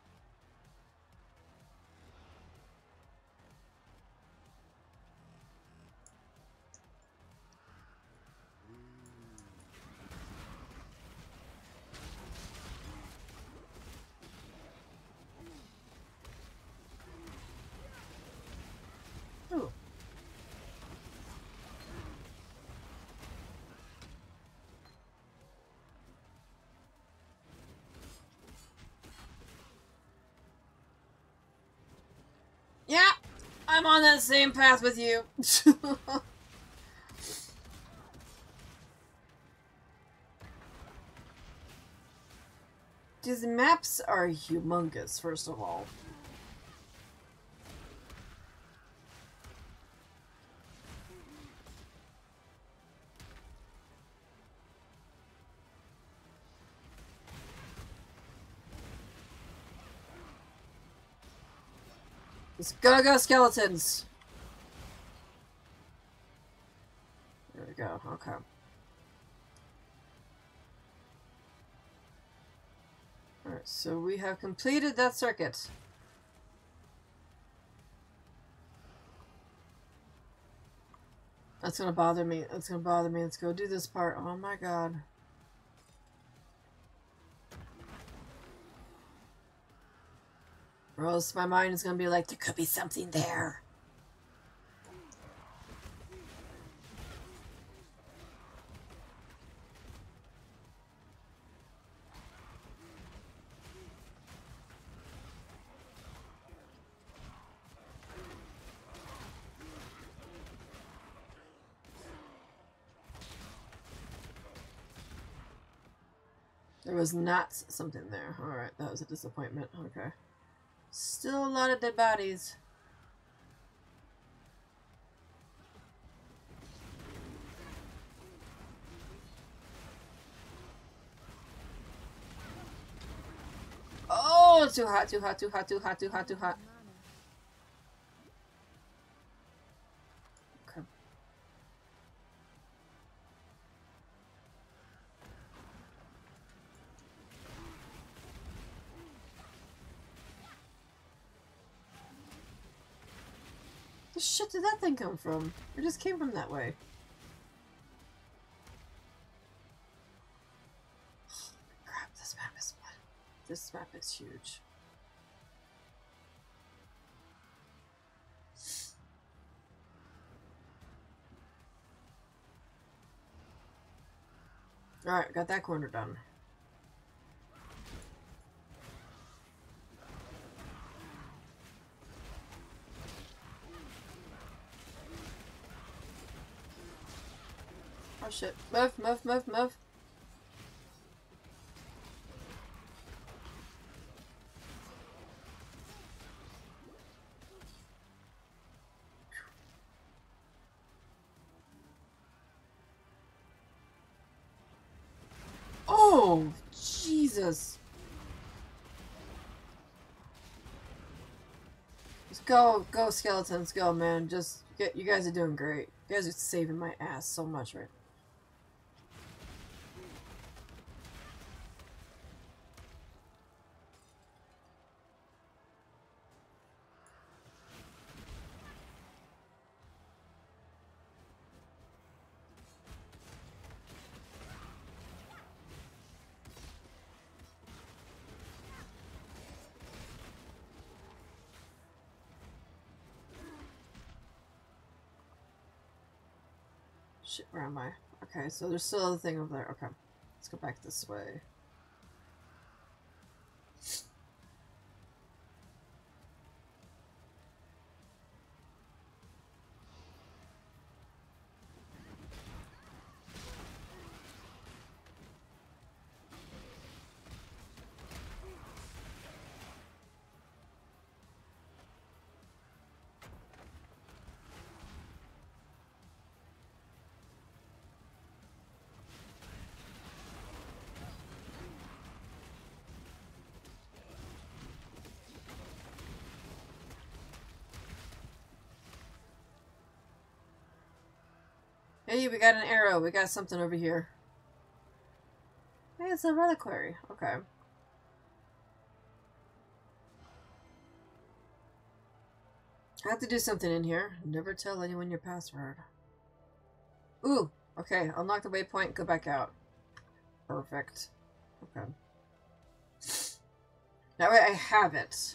Ooh. Yeah, I'm on that same path with you. These maps are humongous, first of all. Let's go skeletons! There we go, okay. Alright, so we have completed that circuit. That's gonna bother me. That's gonna bother me. Let's go do this part. Oh my god. Or else my mind is gonna be like, there could be something there. There was not something there. Alright, that was a disappointment. Okay. Still a lot of dead bodies. Oh, too hot, too hot, too hot, too hot, too hot, too hot. Okay. The shit did that thing come from? It just came from that way. Crap, this map is what? This map is huge. Alright, got that corner done. Oh shit. Move, move, move, move. Oh, Jesus. Just go, go skeletons, go, man. Just, you guys are doing great. You guys are saving my ass so much right now. Shit, where am I? Okay, so there's still a thing over there. Okay, let's go back this way. Hey, we got an arrow. We got something over here. Hey, it's a reliquary. Okay. I have to do something in here. Never tell anyone your password. Ooh, okay. Unlock the waypoint, go back out. Perfect. Okay. That way I have it.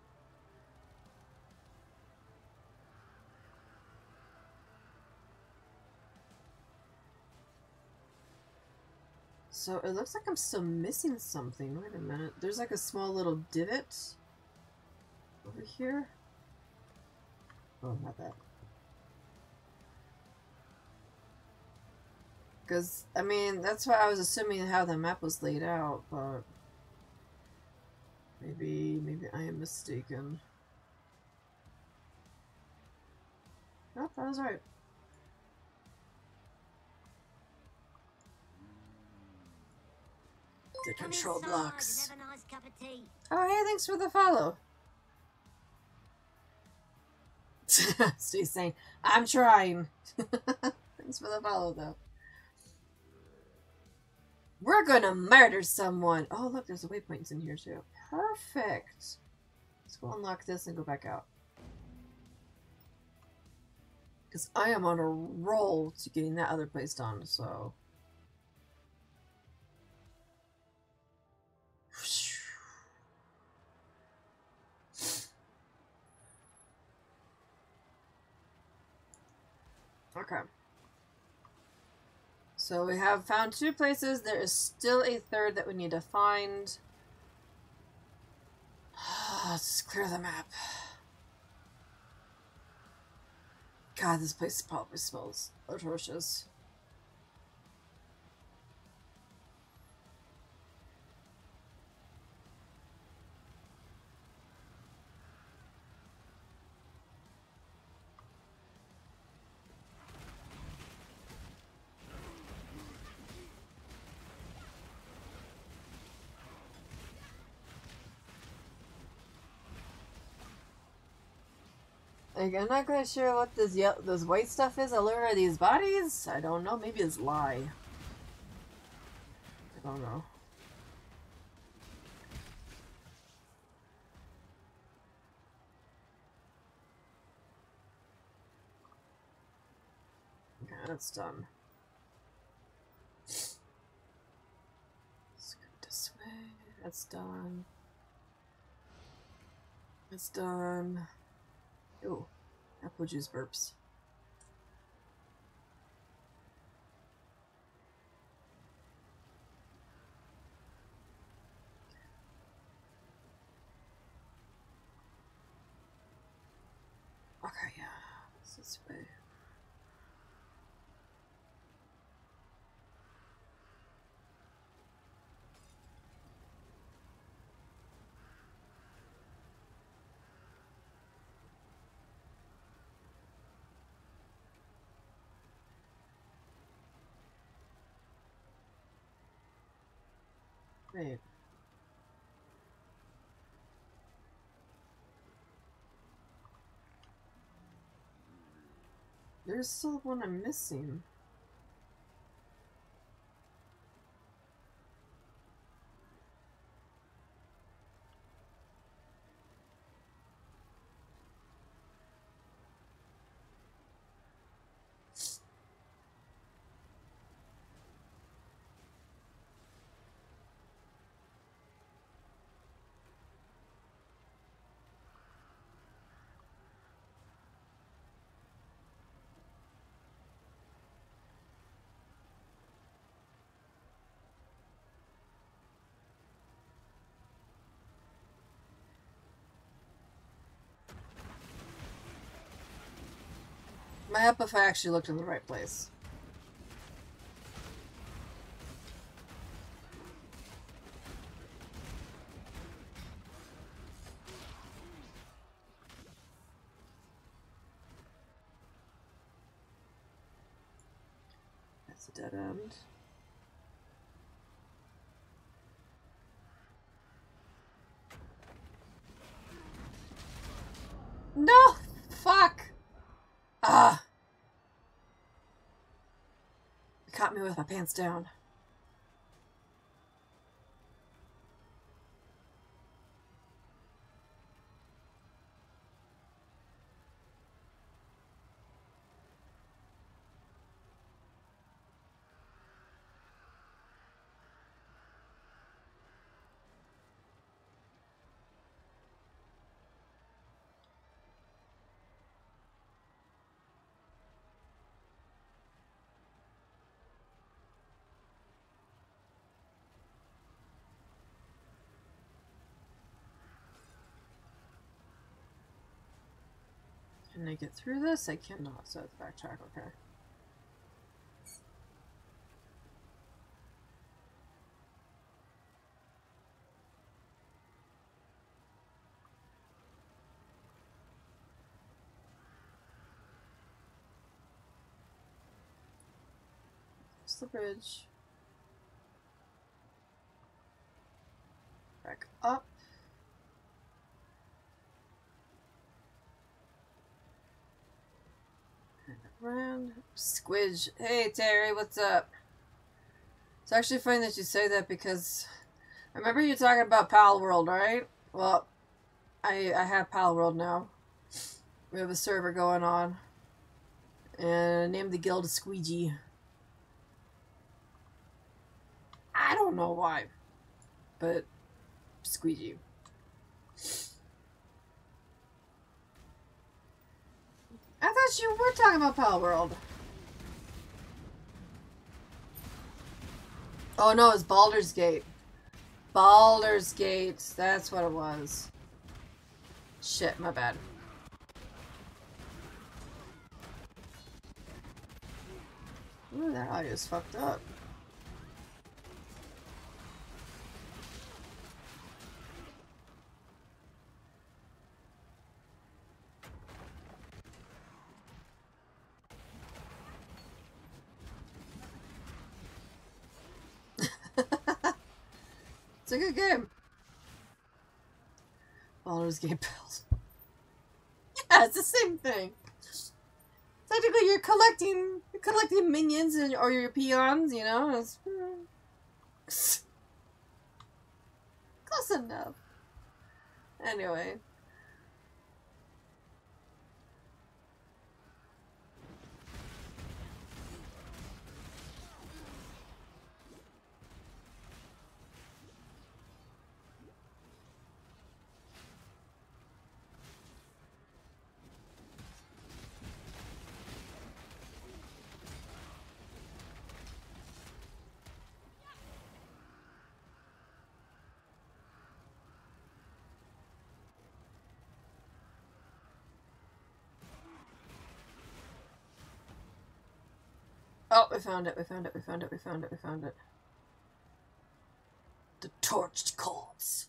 So it looks like I'm still missing something. Wait a minute. There's like a small little divot over here. Oh, not that. Because, I mean, that's what I was assuming how the map was laid out, but maybe I am mistaken. Nope, I was right. The control blocks. Have a nice cup of tea. Oh, hey, thanks for the follow. Steve's saying, I'm trying. Thanks for the follow, though. We're gonna murder someone. Oh, look, there's a waypoints in here, too. Perfect. Let's go unlock this and go back out. Because I am on a roll to getting that other place done, so... Okay. So we have found 2 places. There is still a third that we need to find. Let's just clear the map. God, this place probably smells atrocious. Like, I'm not quite sure what this white stuff is all over these bodies. I don't know. Maybe it's lye. I don't know. Okay, that's done. Let's go this way. That's done. That's done. Ooh, apple juice burps. Okay, yeah, it's this way. Wait. There's still one I'm missing. My up if I actually looked in the right place. That's a dead end. No! Fuck! Ah! It caught me with my pants down. Can I get through this? I cannot, so it's backtrack, okay. There's the bridge. Back up. Around. Squidge. Hey Terry, what's up? It's actually funny that you say that because I remember you talking about Pal World, right? Well, I have Pal World now. We have a server going on. And name the guild Squeegee. I don't know why, but Squeegee. I thought you were talking about Palworld. Oh no, it's Baldur's Gate. Baldur's Gate. That's what it was. Shit, my bad. Ooh, that audio's fucked up. It's a good game. Baldur's Gate pills. Yeah, it's the same thing. Technically, you're collecting minions and or your peons, you know. It's, close enough. Anyway. Oh, we found it, we found it, we found it, we found it, we found it. The Torched Coals.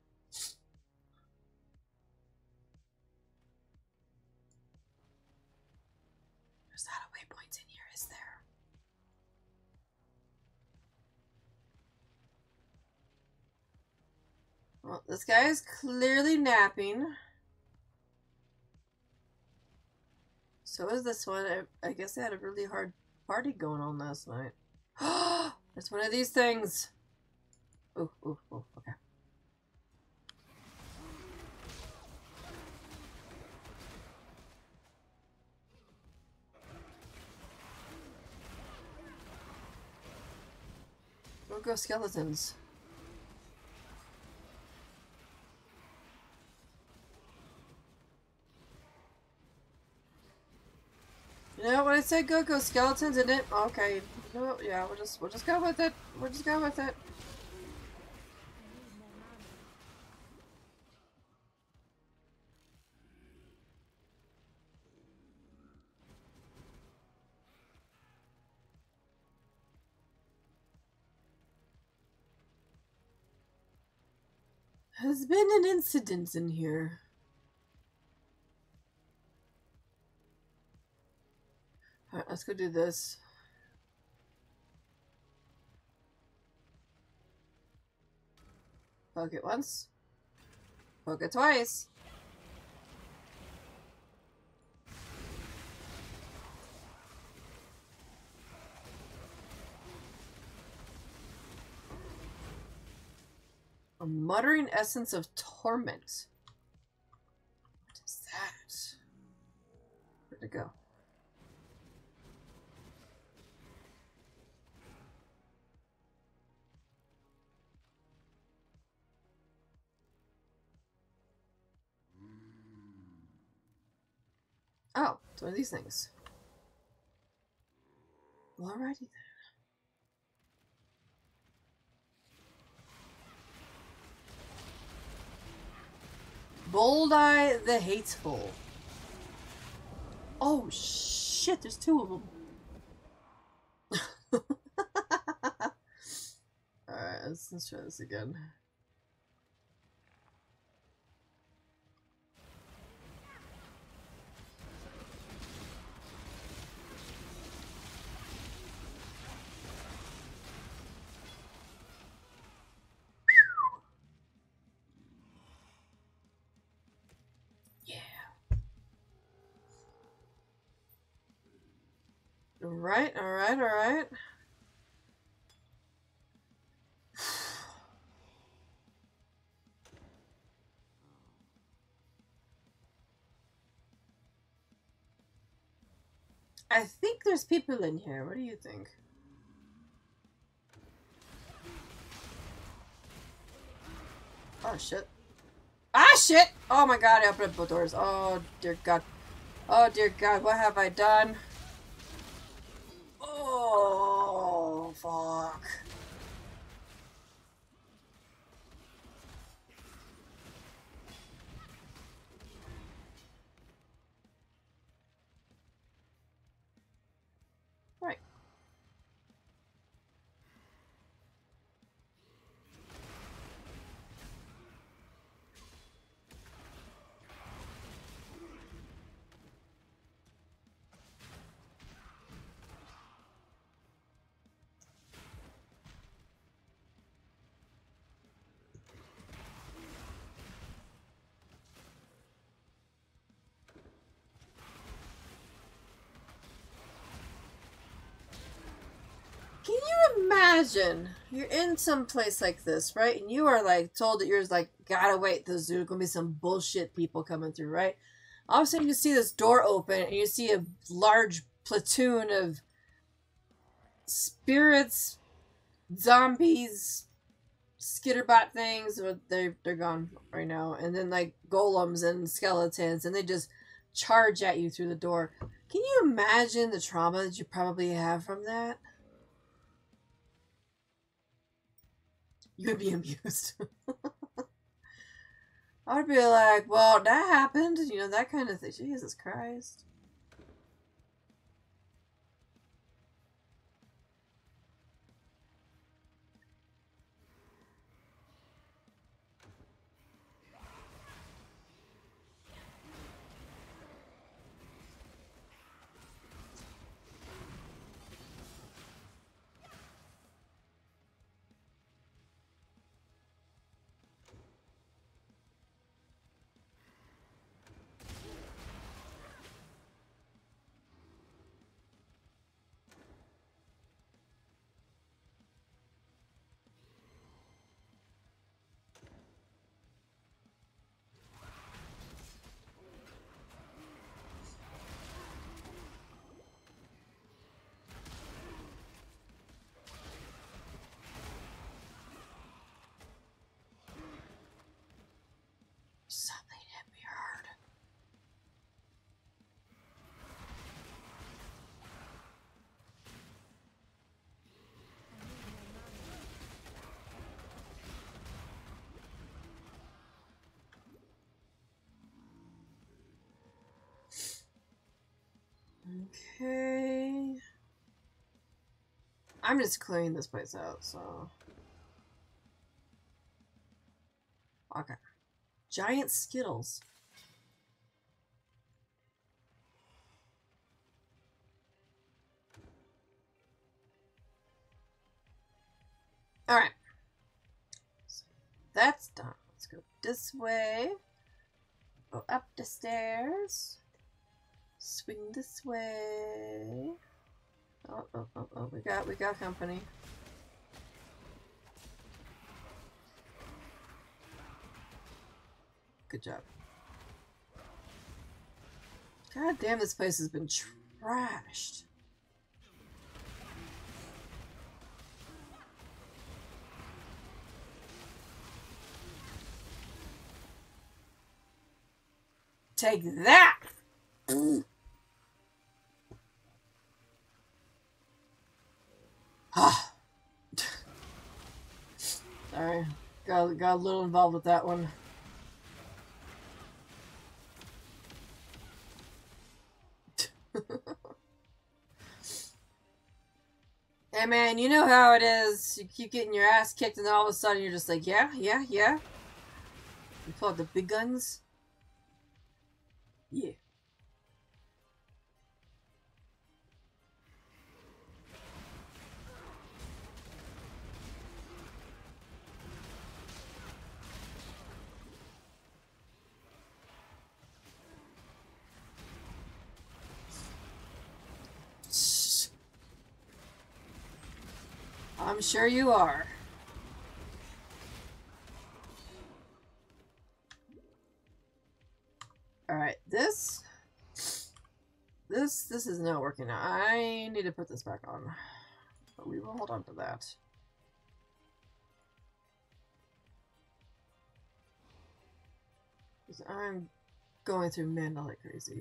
There's not a waypoint in here, is there? Well, this guy is clearly napping. So is this one. I guess they had a really hard party going on last night. It's one of these things. Ooh, ooh, ooh, okay. We'll go skeletons. You know, when I said go skeletons, and it okay. No, yeah, we'll just go with it. We'll just go with it. Has been an incident in here. Alright, let's go do this. Poke it once. Poke it twice. A muttering essence of torment. What is that? Where'd it go? Oh, it's one of these things. Well, alrighty then. Boldeye the Hateful. Oh shit, there's two of them. Alright, let's try this again. Alright, alright, alright. I think there's people in here. What do you think? Oh, shit. Ah, shit! Oh my god, I opened up both doors. Oh, dear god. Oh, dear god, what have I done? Oh, fuck. Right. Can you imagine? You're in some place like this, right? And you are like told that you're like, gotta wait, there's gonna be some bullshit people coming through, right? All of a sudden you see this door open and you see a large platoon of spirits, zombies, skitterbot things, but they're gone right now. And then like golems and skeletons, and they just charge at you through the door. Can you imagine the trauma that you probably have from that? You would be amused. I would be like, well, that happened, you know, that kind of thing. Jesus Christ. Something hit me hard. Okay. I'm just clearing this place out, so. Okay. Giant Skittles. Alright. So that's done. Let's go this way. Go up the stairs. Swing this way. Oh, we got company. Good job. God damn, this place has been trashed. Take that! Sorry, got a little involved with that one. Hey man, you know how it is. You keep getting your ass kicked and then all of a sudden you're just like, yeah. You pull out the big guns? Yeah. I'm sure you are. Alright, this This is not working out. I need to put this back on. But we will hold on to that. I'm going through mana like crazy.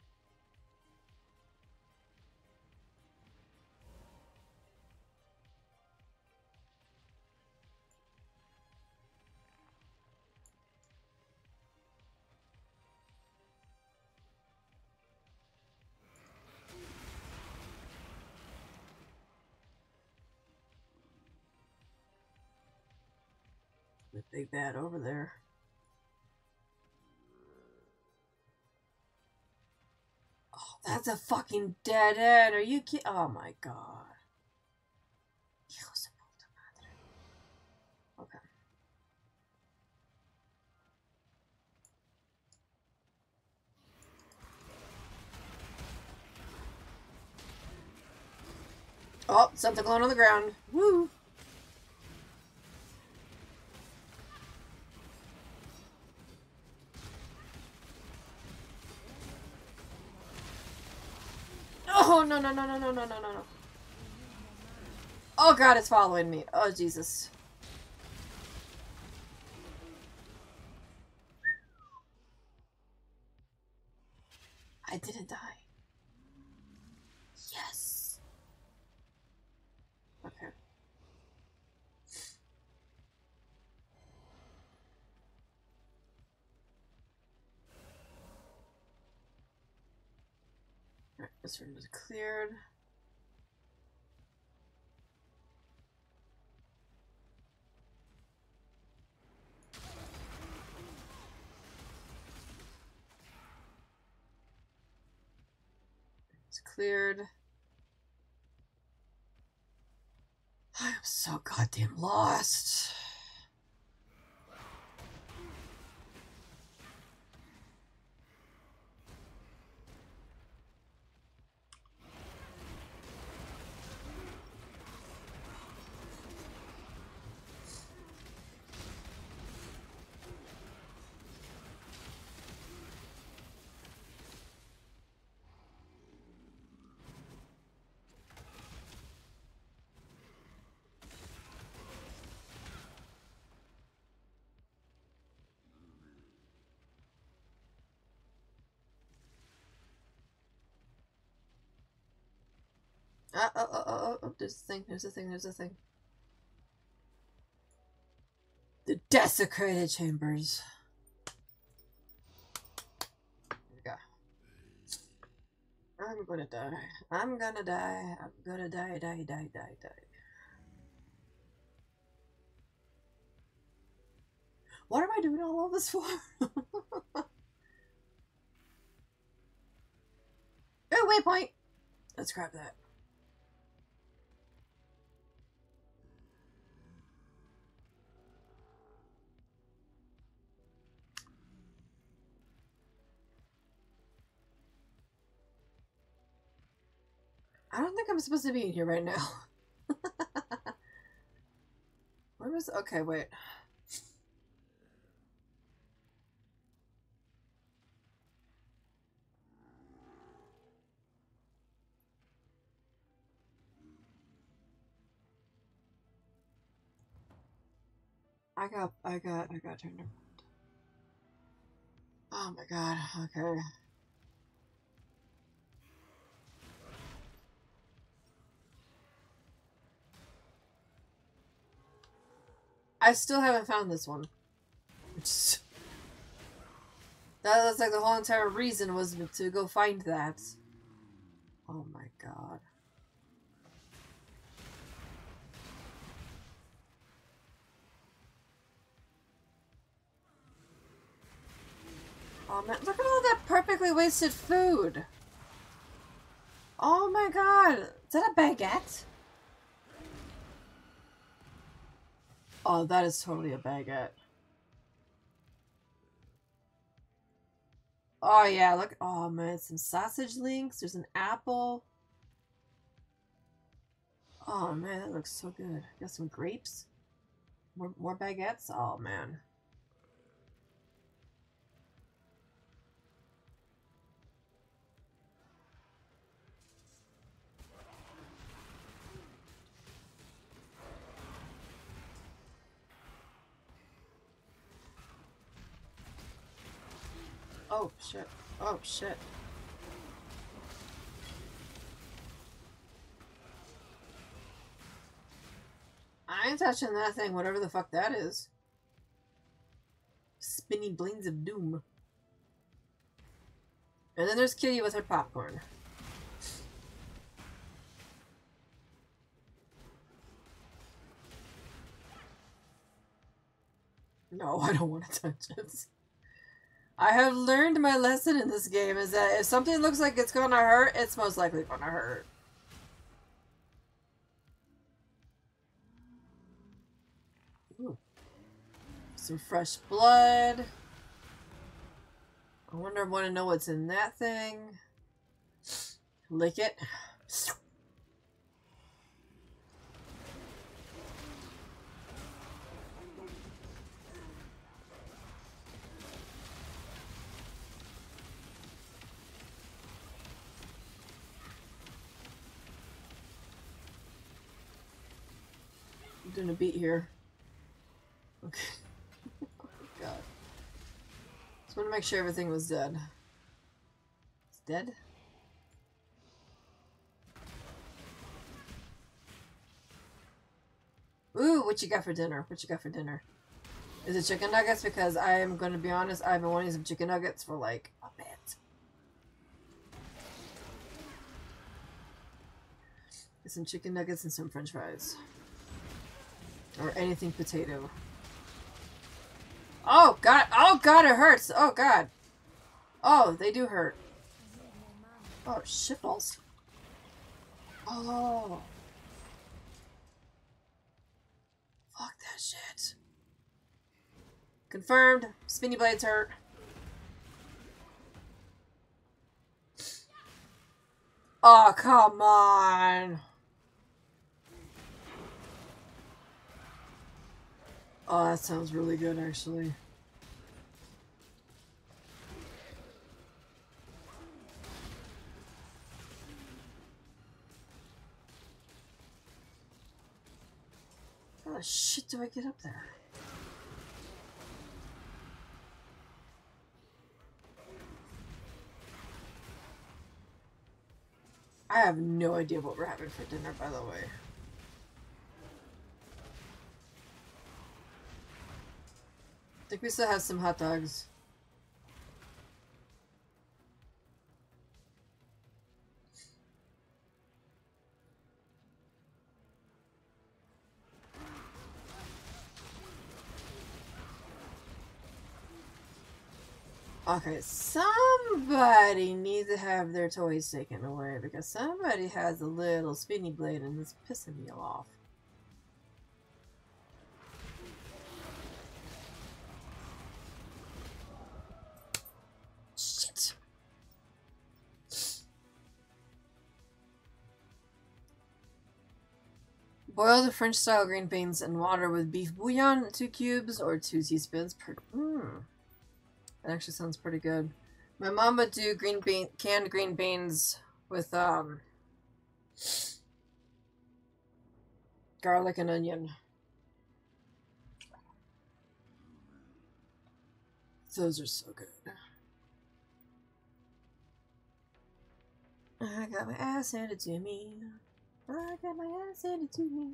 The big bad over there. Oh, that's a fucking dead end. Are you kidding? Oh my god. Hijos de puta madre. Okay. Oh, something glowing on the ground. Woo! Oh, no, no, no, no, no, no, no, no, no. Oh god, it's following me. Oh, Jesus. I didn't die. Yes. Okay. Alright, this room is cleared. It's cleared. I am so goddamn lost. Oh, there's a thing, there's a thing, there's a thing. The desecrated chambers. Here we go. I'm gonna die. I'm gonna die. I'm gonna die, die, die, die, die. What am I doing all of this for? Oh, waypoint! Let's grab that. I don't think I'm supposed to be in here right now. Where was... Okay, wait. I got turned around. Oh my god, okay. I still haven't found this one. That was like the whole entire reason was to go find that. Oh my god. Oh man, look at all that perfectly wasted food. Oh my god. Is that a baguette? Oh, that is totally a baguette. Oh yeah, look. Oh man, some sausage links. There's an apple. Oh man, that looks so good. Got some grapes. More baguettes. Oh man. Oh shit. Oh shit. I ain't touching that thing, whatever the fuck that is. Spinny Blades of Doom. And then there's Kitty with her popcorn. No, I don't want to touch it. I have learned my lesson in this game is that if something looks like it's gonna hurt, it's most likely gonna hurt. Ooh. Some fresh blood. I wonder, I want to know what's in that thing. Lick it. I'm doing a beat here. Okay. Oh god. Just want to make sure everything was dead. It's dead? Ooh, what you got for dinner? What you got for dinner? Is it chicken nuggets? Because I am going to be honest, I've been wanting some chicken nuggets for like a bit. Get some chicken nuggets and some french fries. Or anything potato. Oh god! Oh god, it hurts! Oh god! Oh, they do hurt. Oh, shitballs. Oh. Fuck that shit. Confirmed. Spinny blades hurt. Oh, come on. Oh, that sounds really good, actually. How the shit do I get up there? I have no idea what we're having for dinner, by the way. I think we still have some hot dogs. Okay, somebody needs to have their toys taken away because somebody has a little spinny blade and it's pissing me off. Shit. Boil the French style green beans in water with beef bouillon, 2 cubes or 2 teaspoons per. That actually sounds pretty good. My mom would do canned green beans with garlic and onion. Those are so good. I got my ass handed to me. I got my ass handed to me.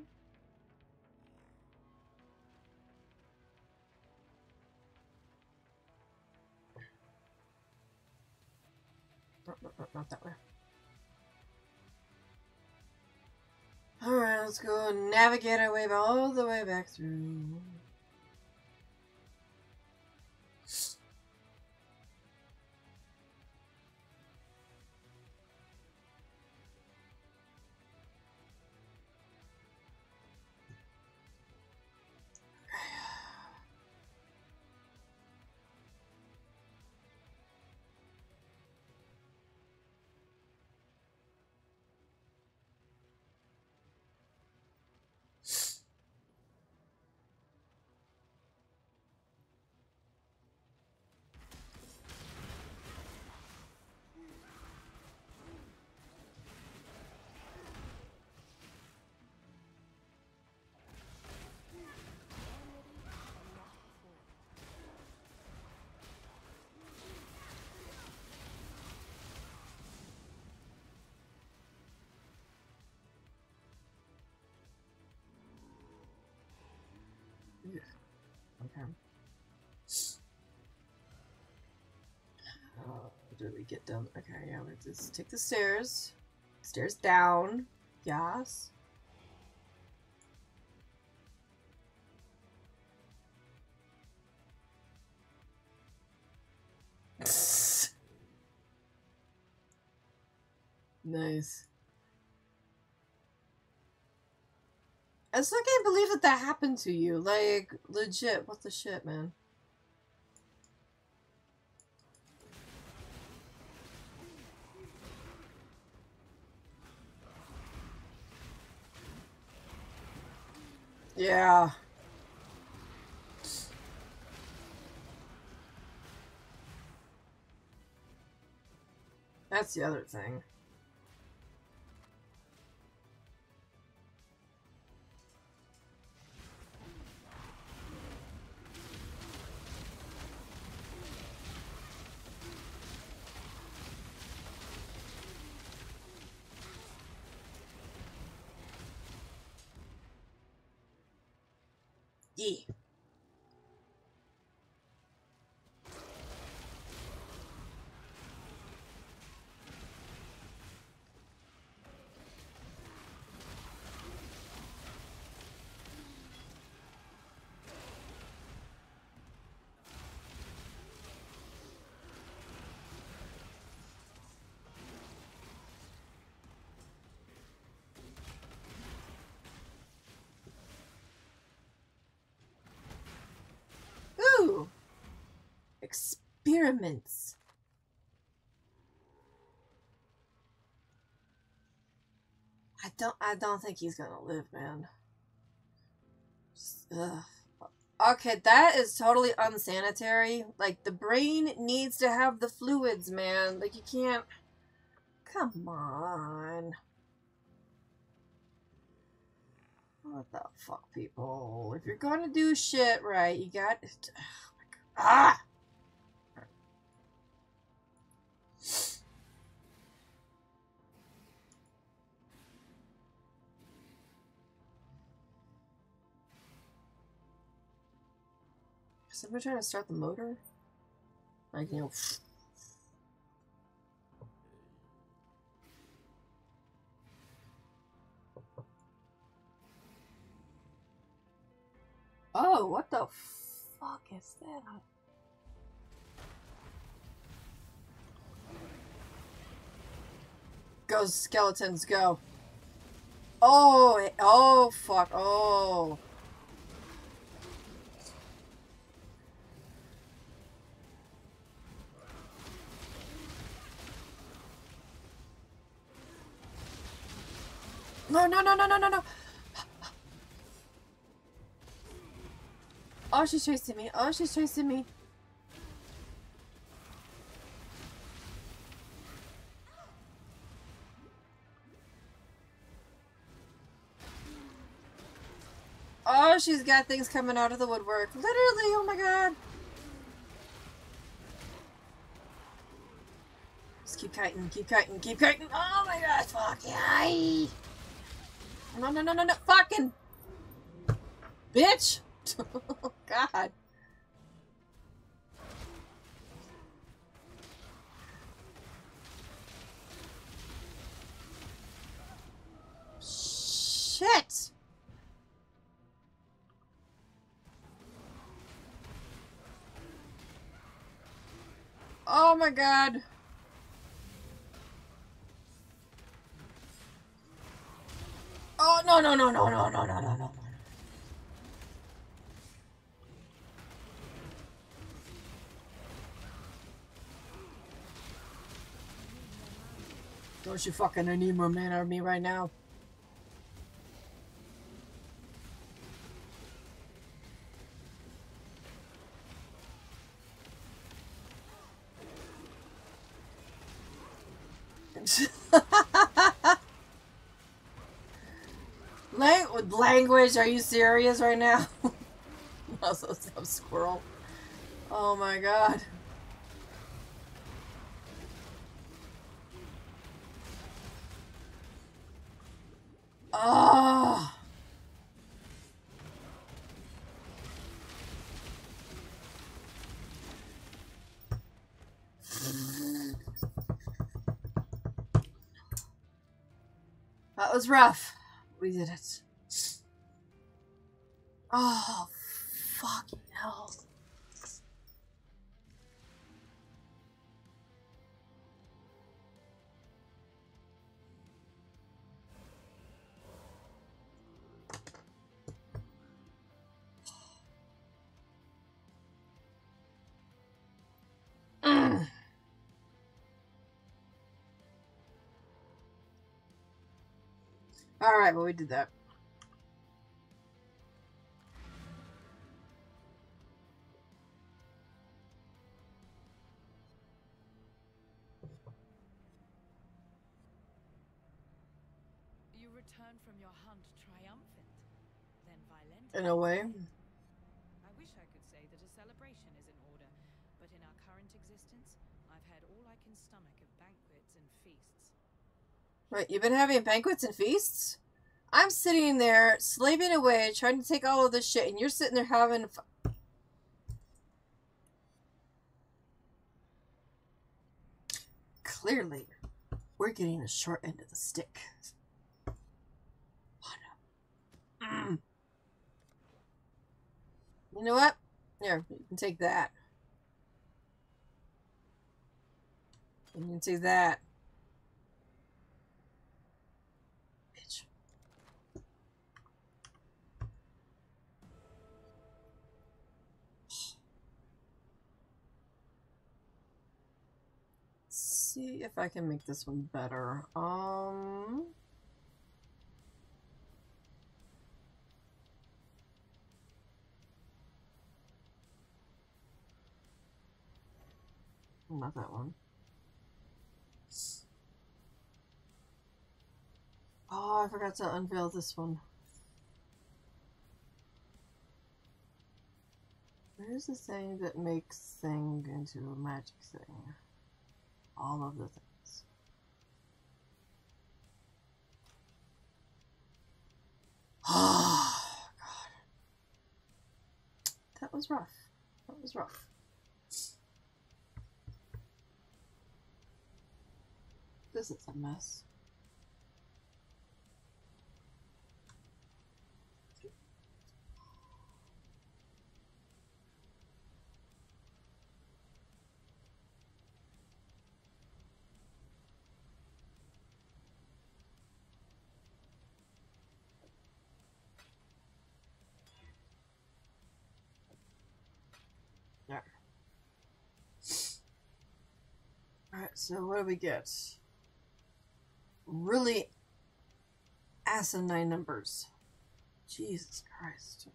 Not that way. Alright, let's go navigate our way all the way back through. Okay. Did we get down? Okay, yeah, we just take the stairs. Stairs down. Yes. Nice. I still can't believe that that happened to you. Like, legit. What the shit, man? Yeah. That's the other thing. Yeah. Ooh. Experiments. I don't think he's gonna live, man. Ugh. Okay, that is totally unsanitary. Like, the brain needs to have the fluids, man. Like, you can't... Come on. What the fuck, people? If you're gonna do shit right, you got... Oh my God. Ah! Is somebody trying to start the motor? Like, you know... Oh, what the fuck is that? Go, skeletons, go. Oh, oh, fuck, oh. No, no, no, no, no, no, no. Oh, she's chasing me. Oh, she's chasing me. Oh, she's got things coming out of the woodwork. Literally, oh my God. Just keep kiting, keep kiting, keep kiting. Oh my God, fuck yeah. No, no, no, no, no, fucking bitch. Oh God. Shit. Oh my God. Oh, no, no, no, no, no, no, no, no, no. Don't you fucking need more mana out of me right now. Language, are you serious right now? Also, some squirrel. Oh my God. Oh. That was rough. We did it. Oh, fucking hell. Alright, well, we did that. You return from your hunt triumphant, then violent. In a way. I wish I could say that a celebration is in order, but in our current existence, I've had all I can stomach of banquets and feasts. Right, you've been having banquets and feasts? I'm sitting there, slaving away, trying to take all of this shit, and you're sitting there having Clearly, we're getting the short end of the stick. You know what? Here, you can take that. You can take that. Bitch. See if I can make this one better. Not that one. Oh, I forgot to unveil this one. Where's the thing that makes thing into a magic thing? All of the things. Oh, God. That was rough. That was rough. This is a mess. Yeah. Alright, so what do we get? Really asinine numbers. Jesus Christ.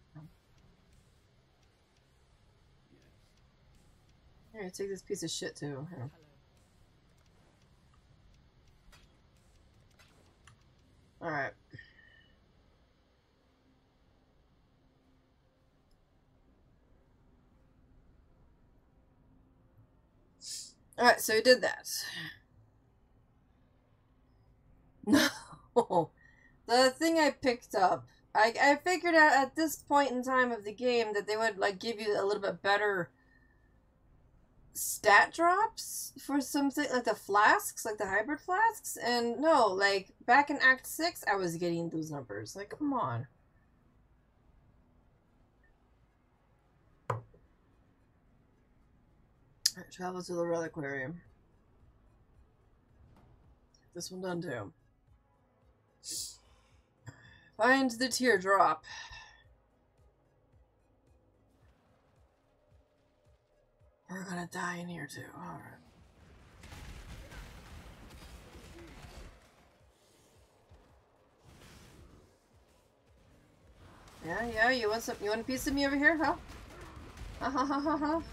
Here, take this piece of shit too. Here. Alright. Alright, so we did that. No. The thing I picked up, I figured out at this point in time of the game that they would like give you a little bit better stat drops for something like the flasks, like the hybrid flasks, and no, like back in Act 6 I was getting those numbers. Like, come on. Alright, travel to the reliquary. This one done too. Find the teardrop. We're gonna die in here too. Alright. Yeah, you want a piece of me over here, huh? Ha ha ha ha ha.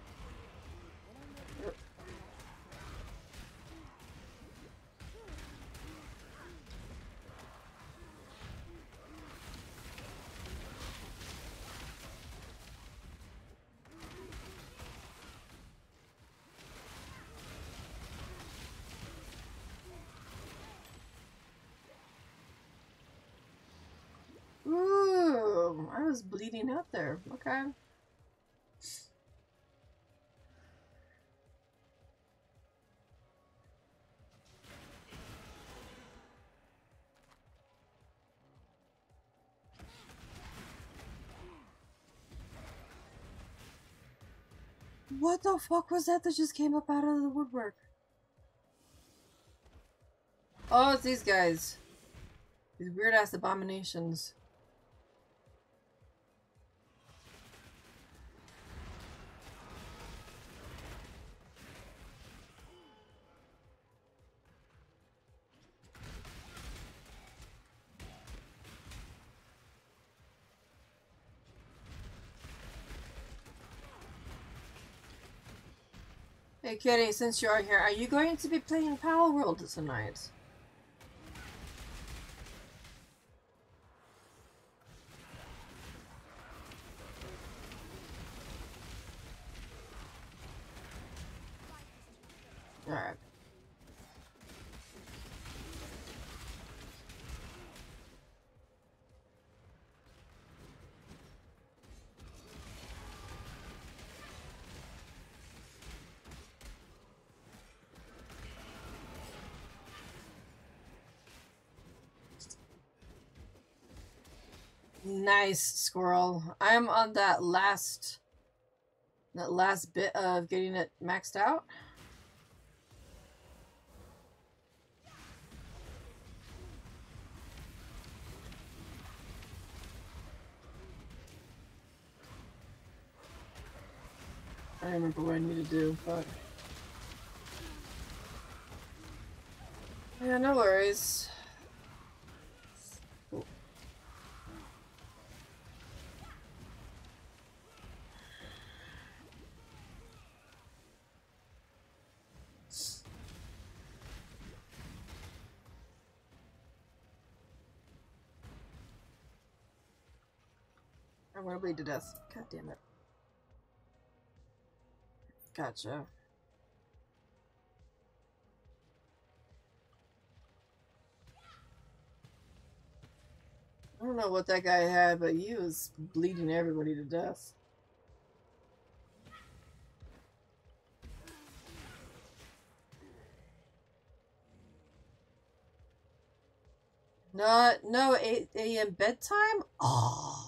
Ooh, I was bleeding out there. Okay. What the fuck was that just came up out of the woodwork? Oh, it's these guys. These weird ass abominations. Hey Kitty, since you're here, are you going to be playing Power World tonight? Alright. Nice, squirrel. I'm on that last bit of getting it maxed out. I don't remember what I need to do, but yeah, no worries. Cool. I'm gonna bleed to death. God damn it. Gotcha. I don't know what that guy had, but he was bleeding everybody to death. No 8 a.m. bedtime? Oh.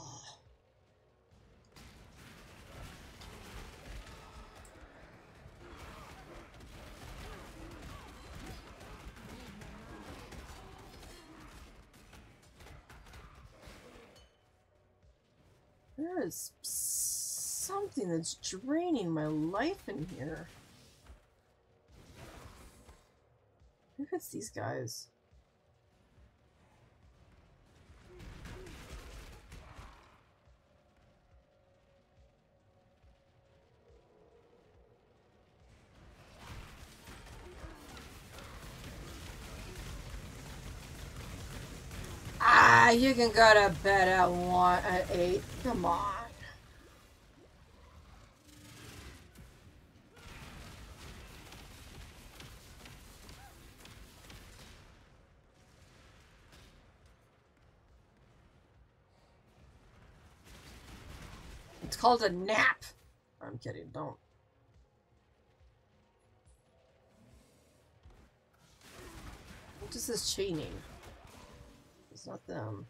There is something that's draining my life in here. Maybe it's these guys. Ah, you can go to bed at 8. Come on. It's called a nap. I'm kidding, don't. What is this chaining? It's not them.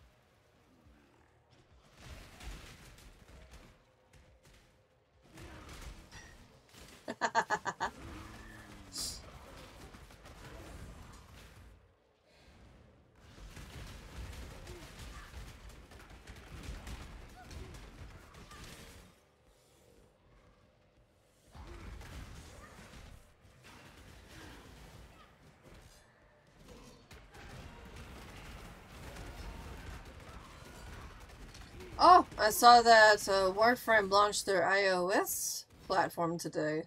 Oh, I saw that Warframe launched their iOS platform today.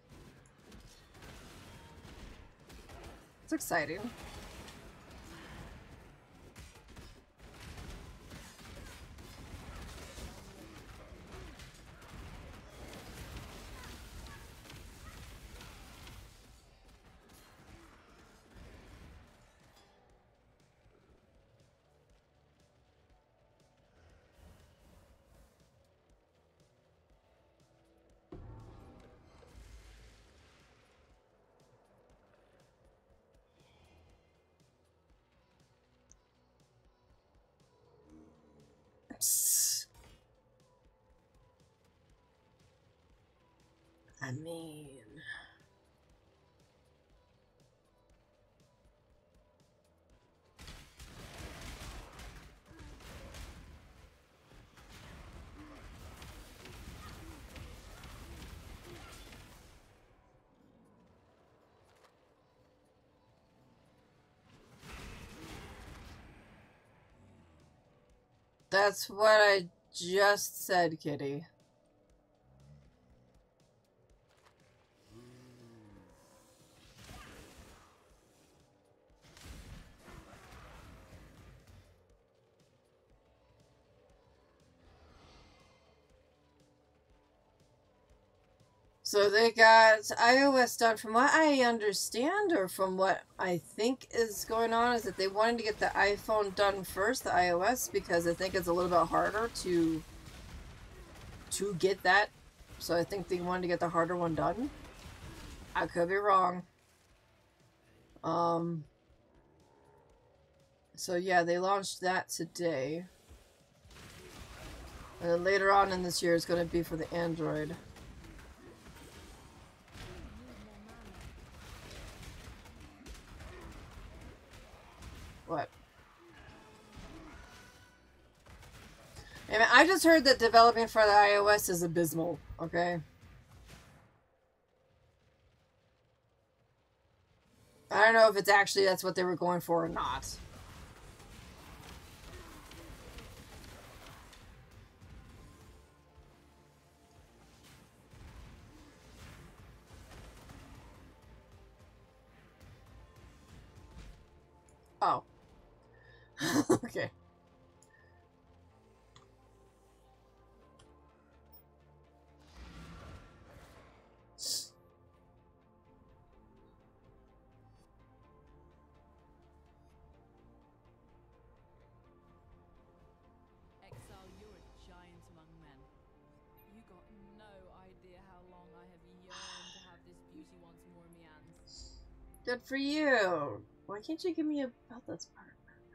It's exciting. I mean... That's what I just said, Kitty. So they got iOS done. From what I understand, or from what I think is going on, is that they wanted to get the iPhone done first, the iOS, because I think it's a little bit harder to get that. So I think they wanted to get the harder one done. I could be wrong. So yeah, they launched that today. And then later on in this year, it's going to be for the Android. What? I mean, I just heard that developing for the iOS is abysmal, okay? I don't know if it's actually that's what they were going for or not. Oh. Okay. Exile, you're a giant among men. You got no idea how long I have yearned to have this beauty once more in my hands. Good for you. Why can't you give me about this part?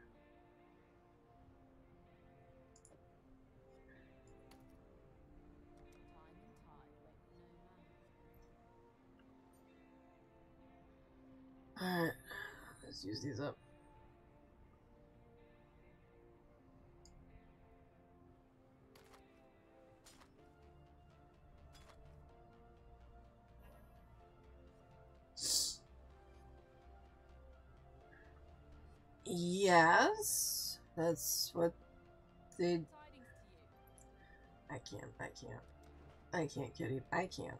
Time and tide wait for no man. Alright. Let's use these up. Yes, that's what they. Tidings to you. I can't, Kitty. I can't.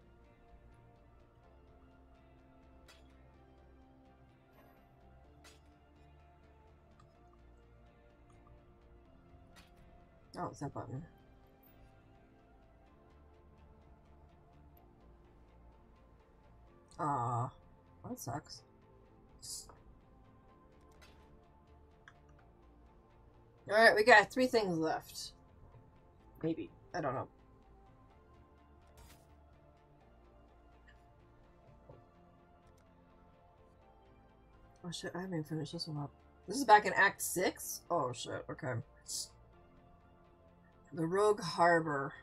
Oh, it's that button. Aw, that sucks. Alright, we got 3 things left. Maybe. I don't know. Oh shit, I haven't even finished this one up. This is back in Act 6? Oh shit, okay. The Rogue Harbor.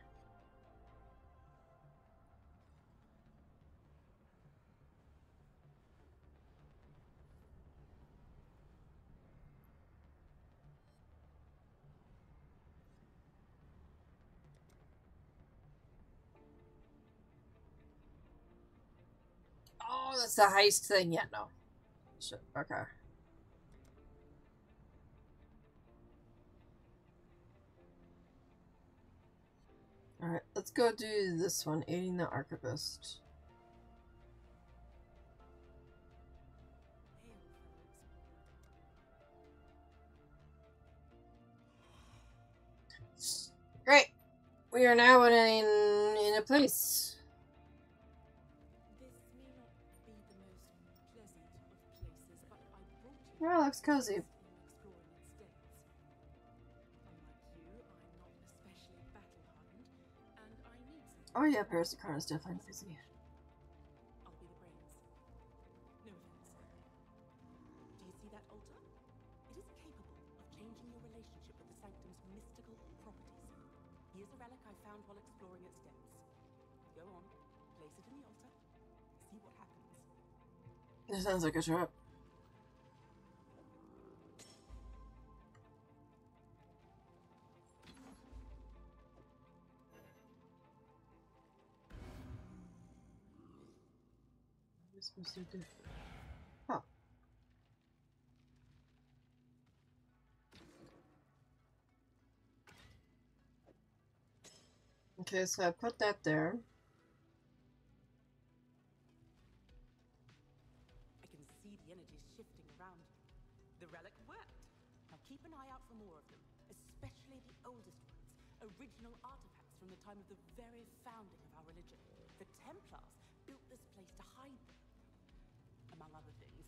Oh, that's the heist thing. Yeah, no. Shit, okay. Alright, let's go do this one, aiding the archivist. Great! We are now in a place. This may not be the most pleasant of places, but I brought you. Yeah, looks cozy. Exploring its depths. Unlike you, I'm not especially battle-hardened, and I need some. Oh yeah, Paris Dakar is definitely busy. I'll be the brains. No offense. Do you see that altar? It is capable of changing your relationship with the Sanctum's mystical properties. Here's a relic I found while exploring its depths. Go on, place Sit in the altar. See what happens. That sounds like a trap. What are we supposed to do? Huh. Okay, so I put that there. I can see the energies shifting around. The relic worked. Now keep an eye out for more of them, especially the oldest ones, original artifacts from the time of the very founding of our religion. The Templars built this place to hide them, among other things.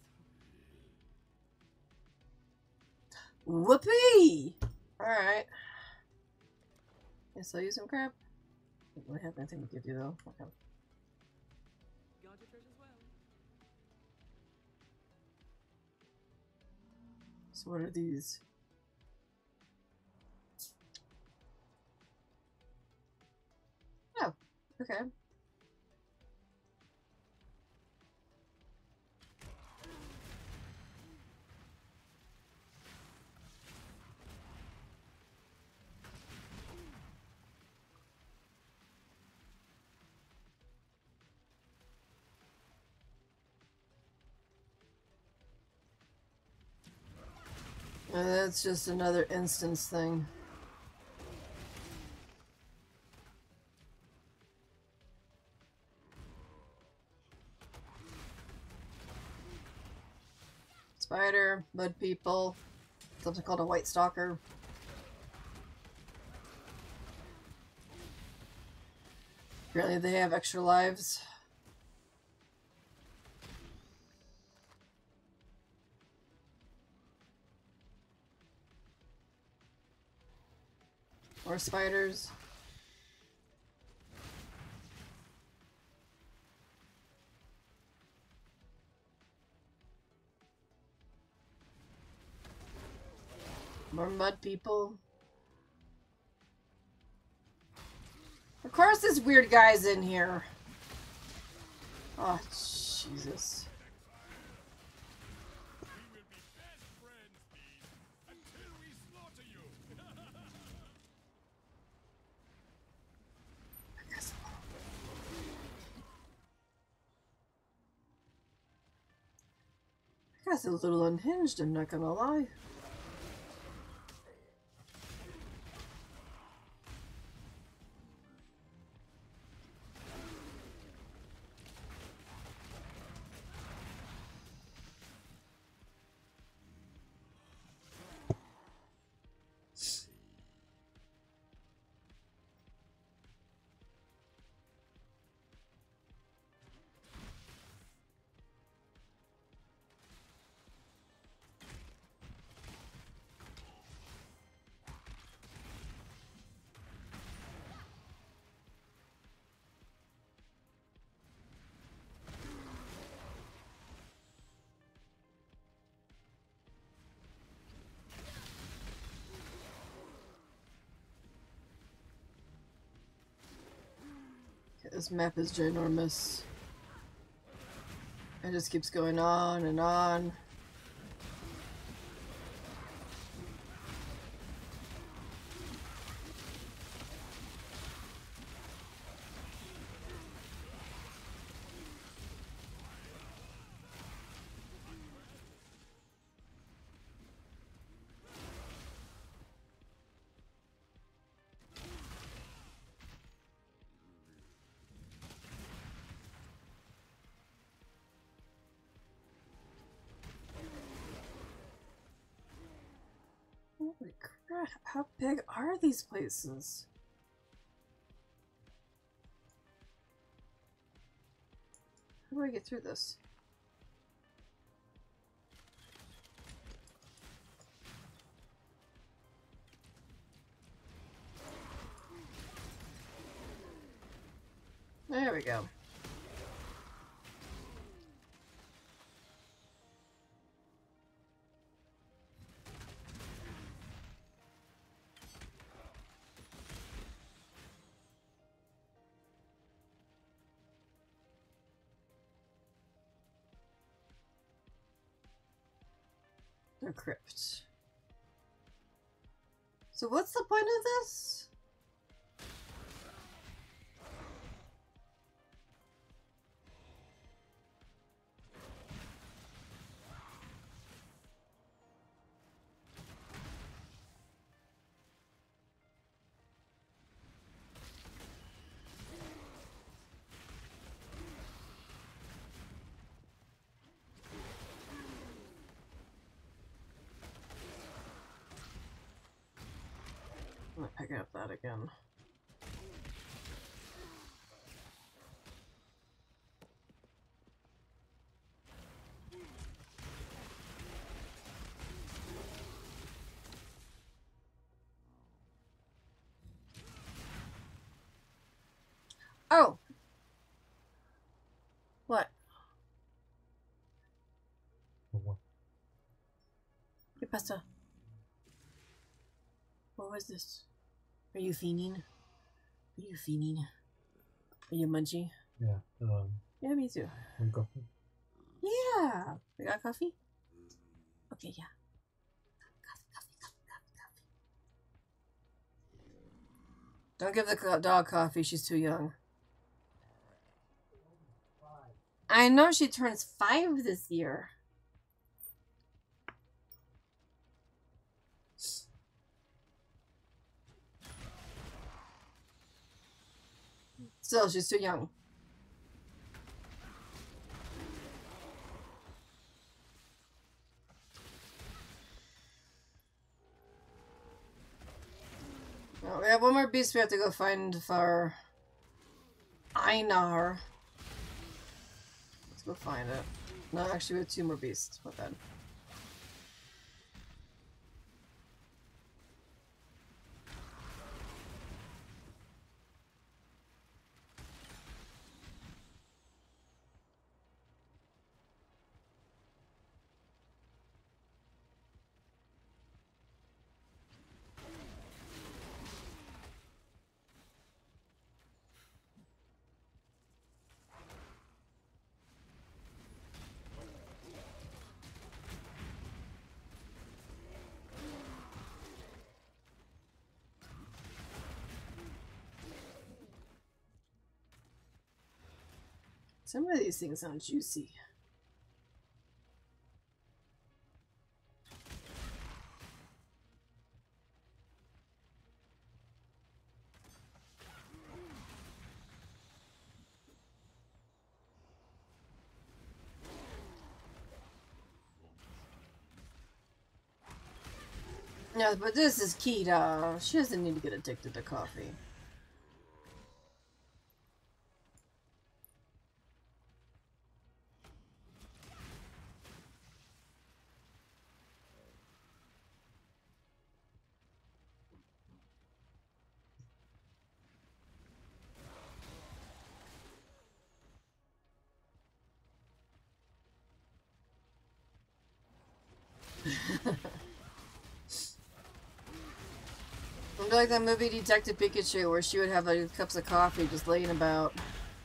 Whoopee! Alright. Yes, I'll use some crap. I don't really have anything to give you though. Okay. Guard your treasures well. So what are these? Oh, okay. That's just another instance thing. Spider, mud people, something called a white stalker. Apparently they have extra lives. Or spiders. More mud people. Of course this weird guy's in here. Oh, Jesus. We will be best friends, Bean, until we slaughter you. That guy's a little unhinged, I'm not gonna lie. This map is ginormous. It just keeps going on and on. Holy crap, how big are these places? How do I get through this? There we go. The crypt. So what's the point of this? I'm not picking up that again. Oh! What? What? ¿Qué pasa? What was this? Are you fiending? Are you fiending? Are you munchy? Yeah. Yeah, me too. One coffee. Yeah! We got coffee? Okay, yeah. Coffee. Don't give the dog coffee, she's too young. I know she turns 5 this year. Still, she's too young. Well, we have one more beast we have to go find for Einar. Let's go find it. No, actually we have 2 more beasts. My bad. Some of these things sound juicy. Yeah, but this is Kita. She doesn't need to get addicted to coffee. It'd be like that movie Detective Pikachu where she would have like cups of coffee just laying about.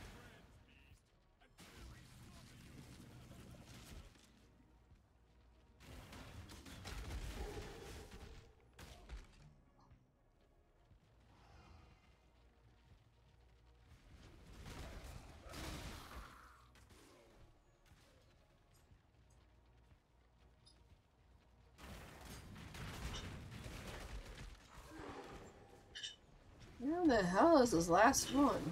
Where the hell is this last one?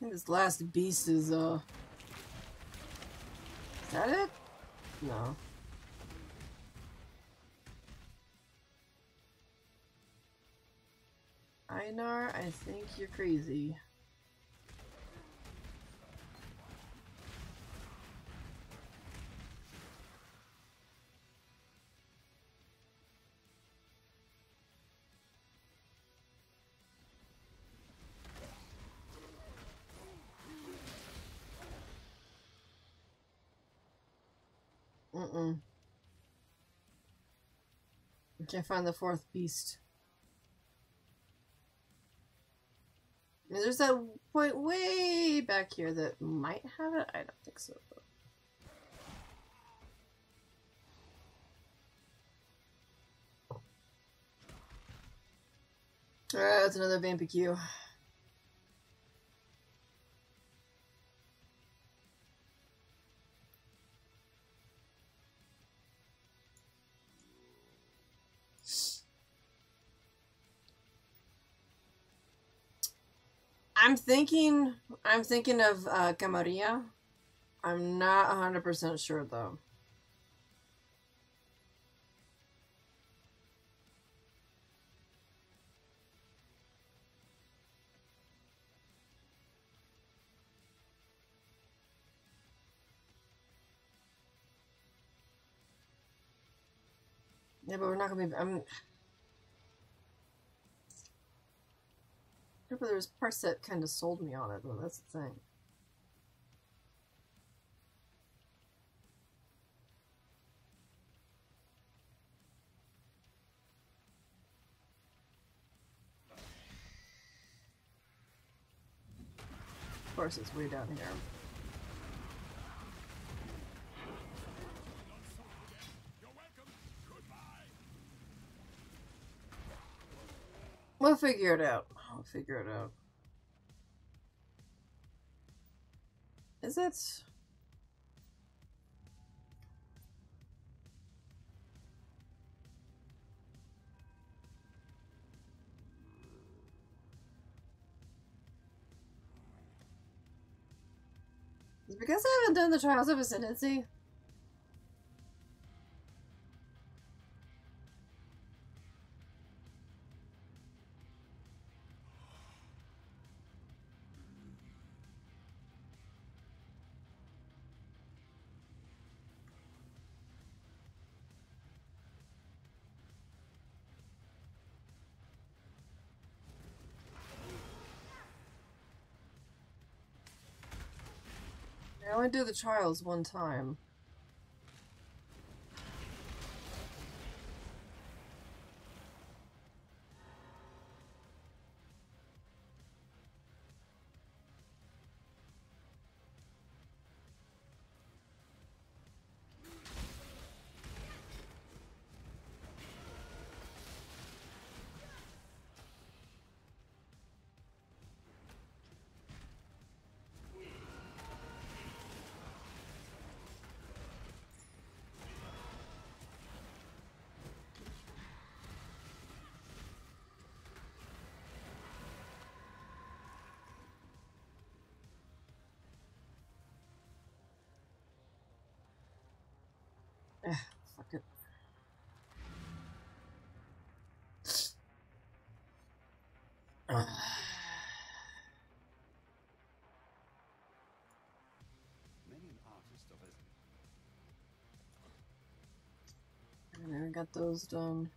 think this last beast is that it? No. Einar, I think you're crazy. Mm-mm. I can't find the fourth beast. And there's that point way back here that might have it. I don't think so. Alright, that's another Vampire. I'm thinking of Camarilla. I'm not 100% sure though. Yeah, but we're not gonna be. Yeah, but there's parts that kind of sold me on it, though. That's the thing. Of course, it's way down here. We'll figure it out. I'll figure it out. Is it? Is it because I haven't done the Trials of Ascendancy? I only do the trials one time. Fuck it. Many an artist of his And I got those done.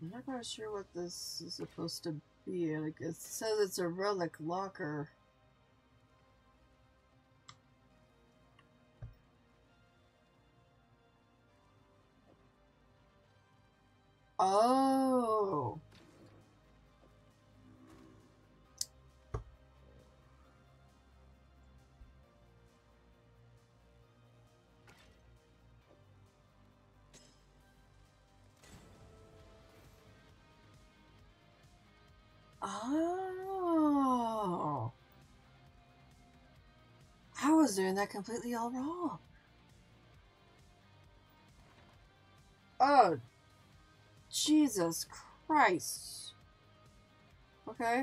I'm not quite sure what this is supposed to be. Like, it says it's a relic locker. Oh. Oh. I was doing that completely all wrong. Oh. Jesus Christ. Okay.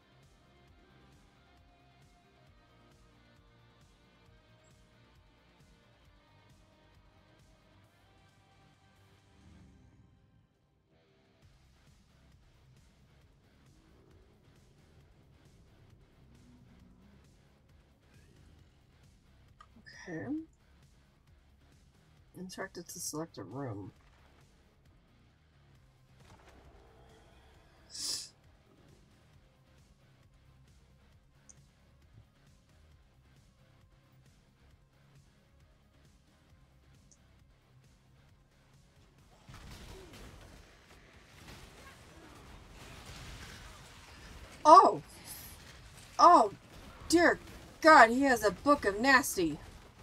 Okay. Instructed to select a room. Oh! Oh! Dear God, he has a book of nasty.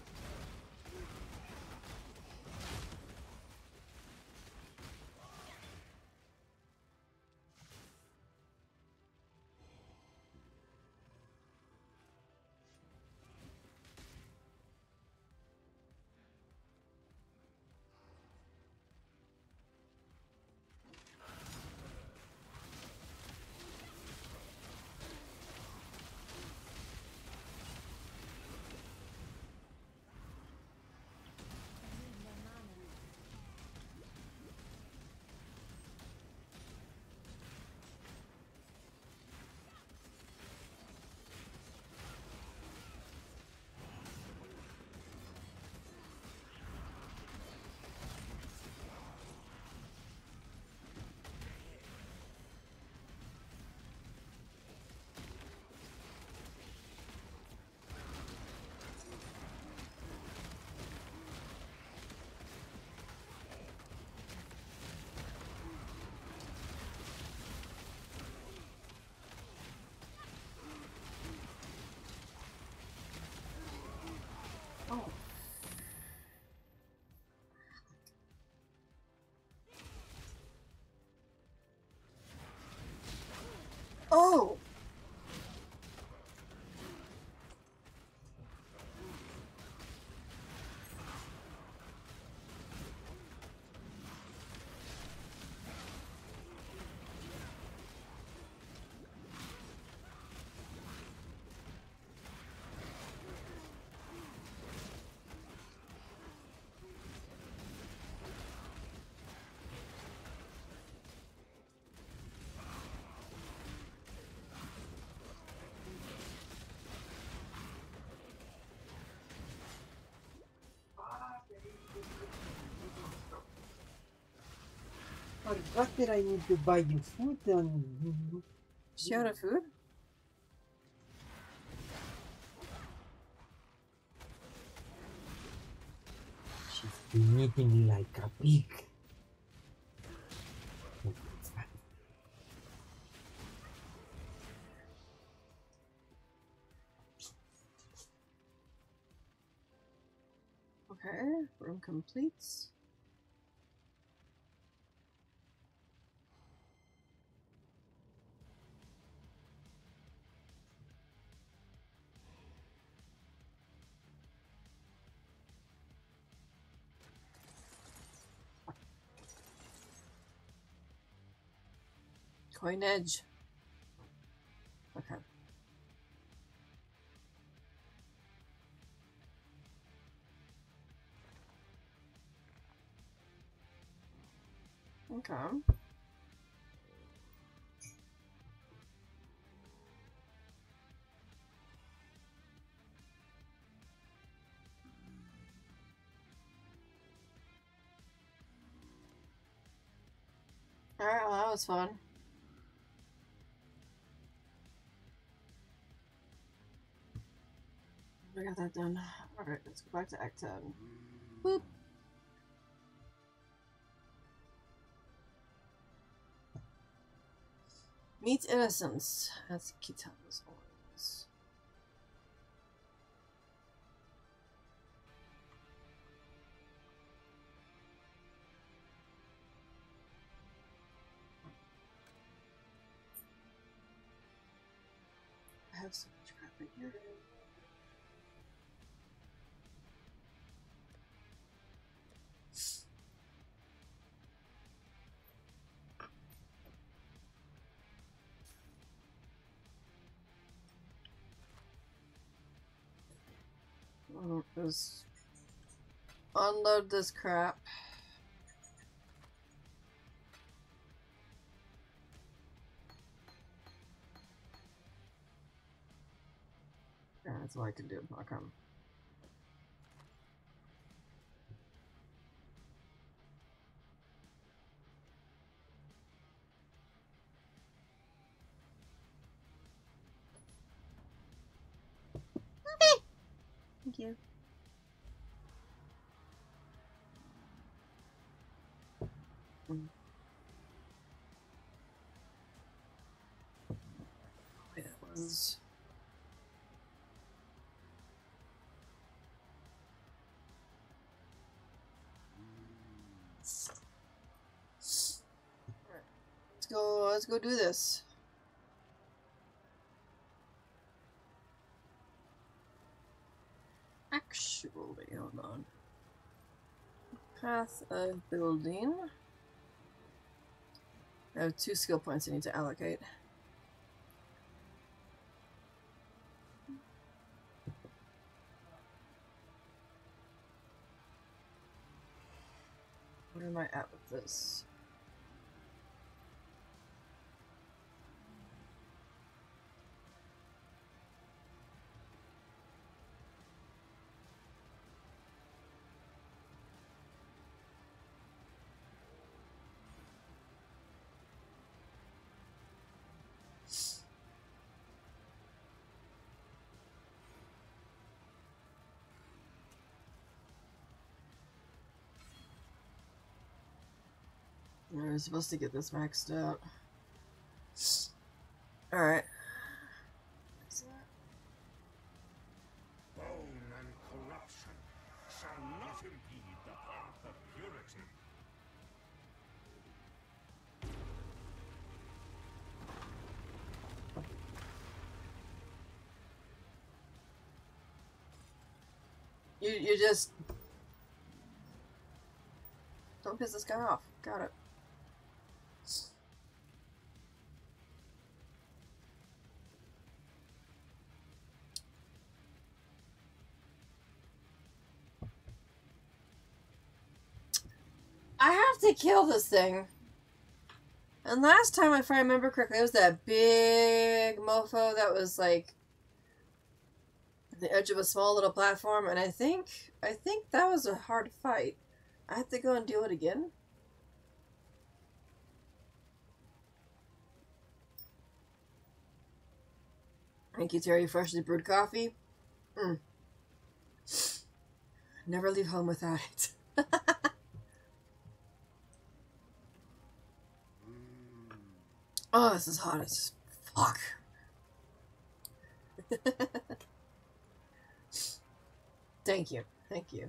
Oh. Oh! I forgot that I need to buy you food and Is she out of food? she's been eating like a pig. Okay, room completes. Coinage. Okay. Okay. Alright, well, that was fun. I got that done. Alright, let's go back to Act 10. Boop. Meet Innocence. That's Kitana's orders. I have so much crap in here. Just unload this crap. Yeah, that's all I can do. I'll come. Okay. Thank you. It was. Let's go do this. Actually, hold on. Path of building. I have 2 skill points I need to allocate. Where am I at with this? We're supposed to get this maxed out. Alright. Bone and corruption shall not impede the path of purity. You just don't piss this guy off. Got it. I have to kill this thing. And last time, if I remember correctly, it was that big mofo that was like at the edge of a small little platform, and I think that was a hard fight. I have to go and do it again. Thank you, Terry. Freshly brewed coffee. Never leave home without it. Oh, this is hot as fuck. Thank you. Thank you.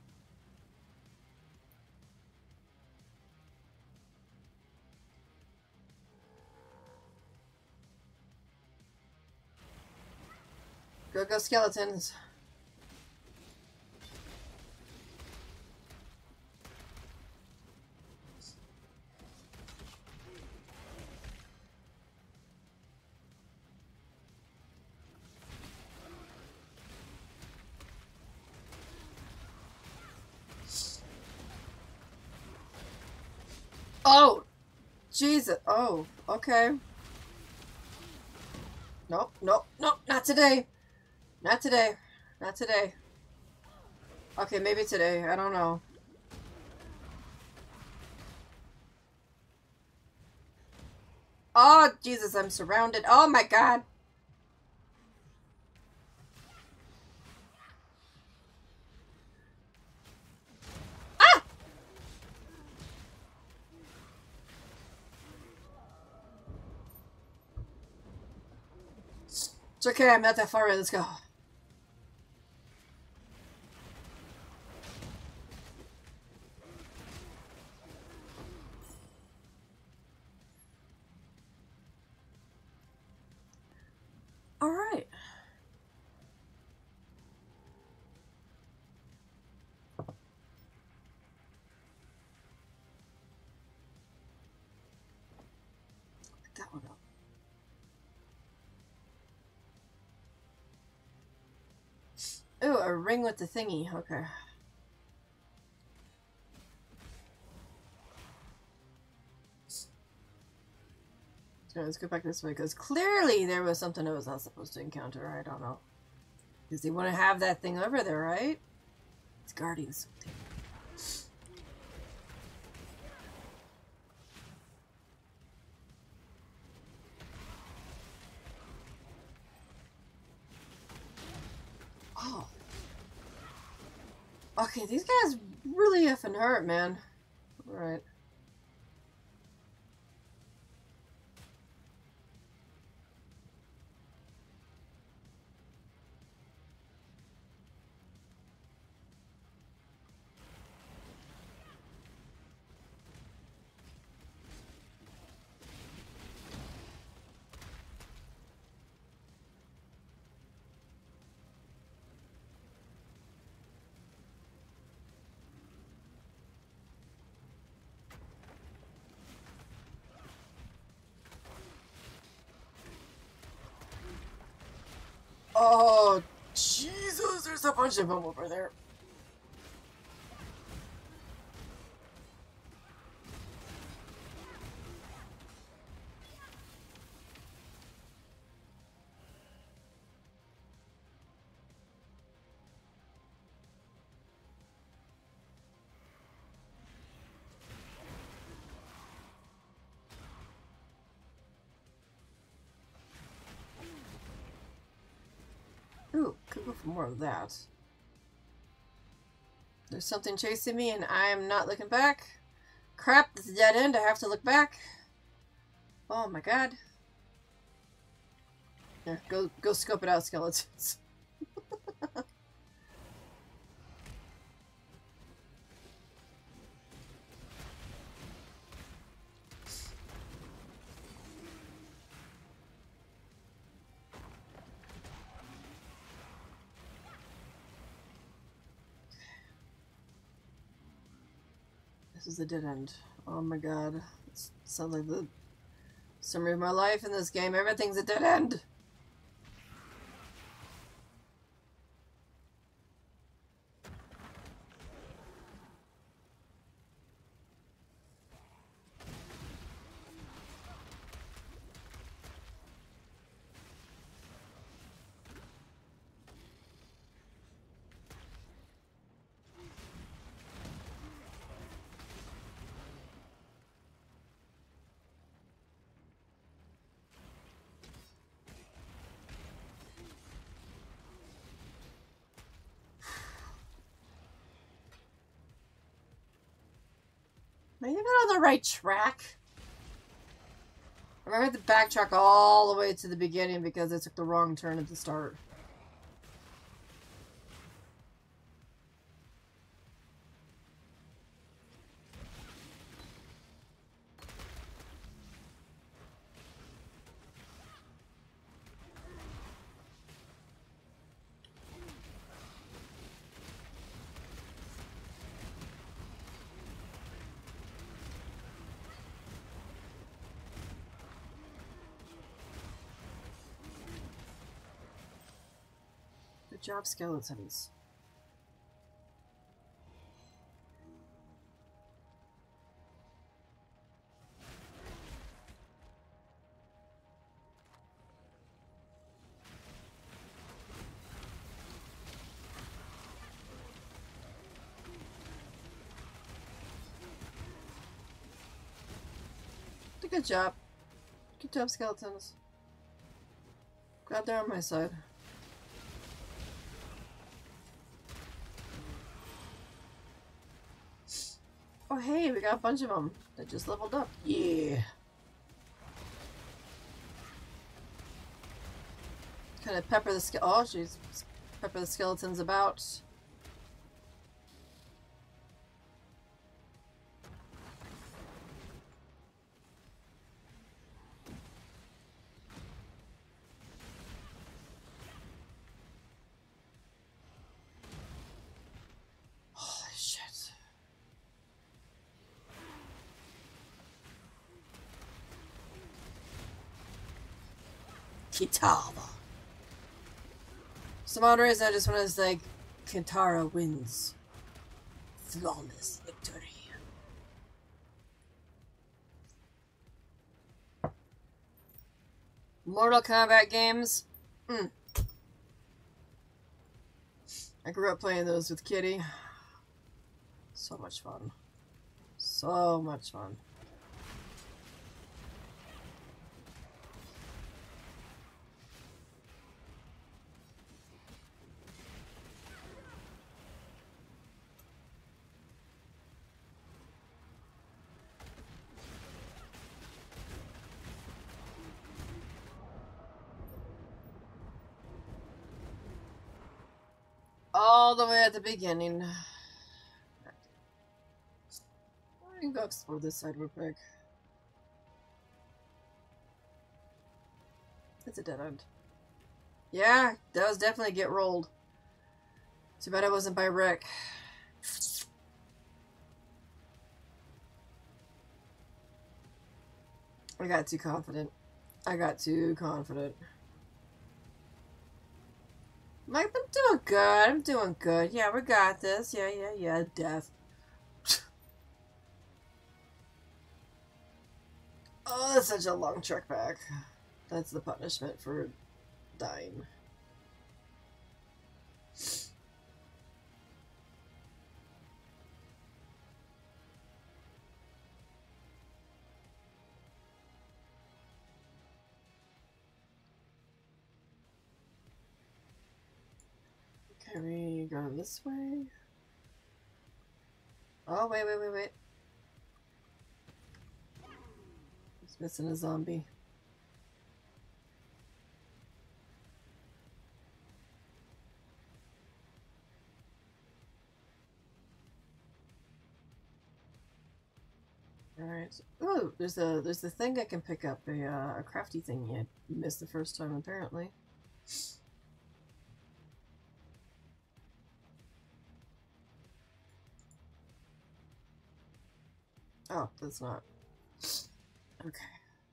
Go skeletons. Oh, Jesus. Oh, okay. Nope, nope, nope, not today. Not today. Not today. Okay, maybe today. I don't know. Oh, Jesus, I'm surrounded. Oh my god. Ah! It's okay, I'm not that far away. Let's go. All right. Pick that one up. Ooh, a ring with the thingy. Okay. So let's go back this way, because clearly there was something I was not supposed to encounter. I don't know. Because they want to have that thing over there, right? It's guarding something. Oh. Okay, these guys really effing hurt, man. Alright. Oh, Jesus, there's a bunch of them over there. Ooh, could go for more of that. There's something chasing me and I am not looking back. Crap, this is a dead end. I have to look back. Oh my god. Yeah, go scope it out, skeletons. This is a dead end. Oh my god. It sounds like the summary of my life in this game. Everything's a dead end. Am I even on the right track? Or am I have to backtrack all the way to the beginning because I took the wrong turn at the start? Good job, skeletons. Good job. Good job, skeletons. Glad they're on my side. Oh hey, we got a bunch of them that just leveled up. Yeah. Kind of pepper the oh jeez, pepper the skeletons about. Holy shit. Kitava. Some reason I just want to say Kintara wins. Flawless victory. Mortal Kombat games. I grew up playing those with Kitty. So much fun. So much fun. All the way at the beginning. I can go explore this side real quick. It's a dead end. Yeah, that was definitely get rolled. Too bad I wasn't by Rick. I got too confident. I got too confident. Like, I'm doing good. I'm doing good. Yeah, we got this. Yeah. Death. Oh, that's such a long trek back. That's the punishment for dying. Can we go this way? Oh, wait. It's missing a zombie. Alright. Ooh, there's a thing I can pick up, a crafty thing you missed the first time, apparently. Oh, that's not. Okay.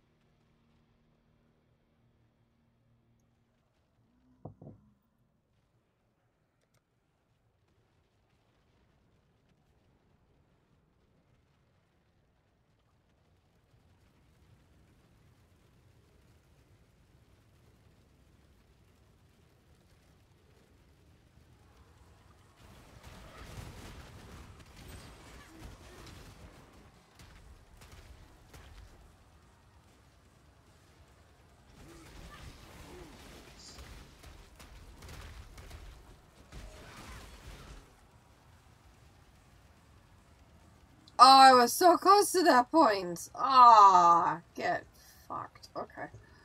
Oh, I was so close to that point. Ah, get fucked. Okay.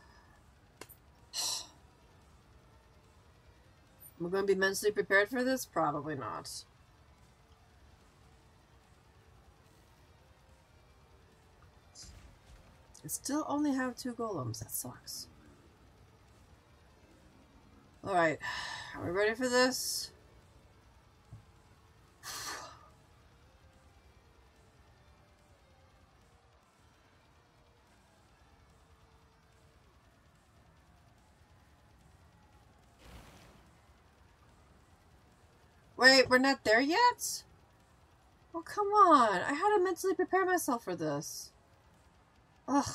Am I going to be mentally prepared for this? Probably not. I still only have 2 golems. That sucks. Alright. Are we ready for this? Wait, we're not there yet? Oh, come on. I had to mentally prepare myself for this. Ugh.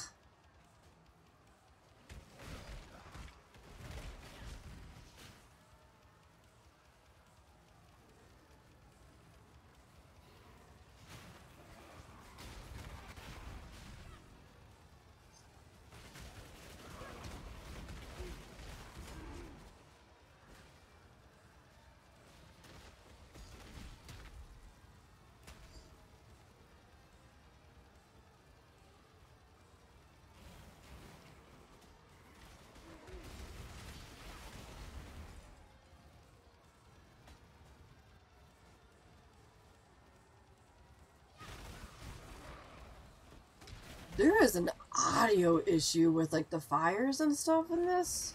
There is an audio issue with like the fires and stuff in this.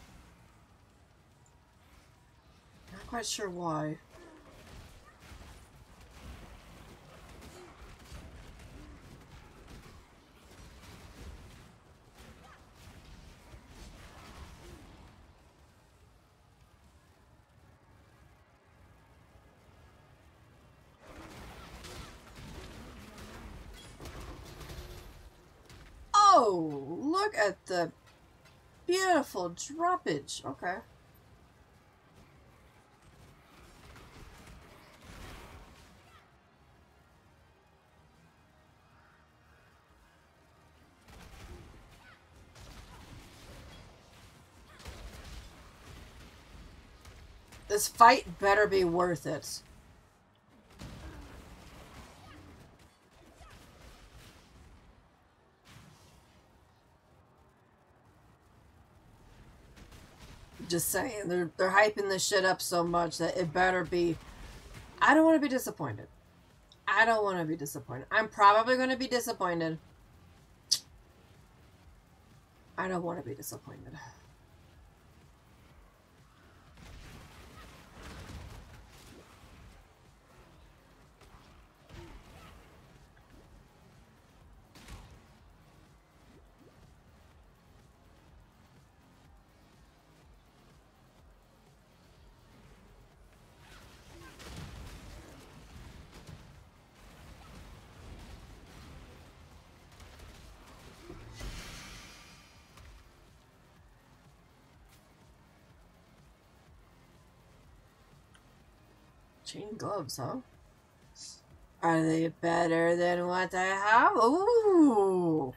Not quite sure why. Oh, look at the beautiful droppage. Okay. This fight better be worth it. Just saying, they're hyping this shit up so much that it better be. I don't want to be disappointed. I don't want to be disappointed. I'm probably going to be disappointed. I don't want to be disappointed. Chain gloves, huh? Are they better than what I have? Ooh!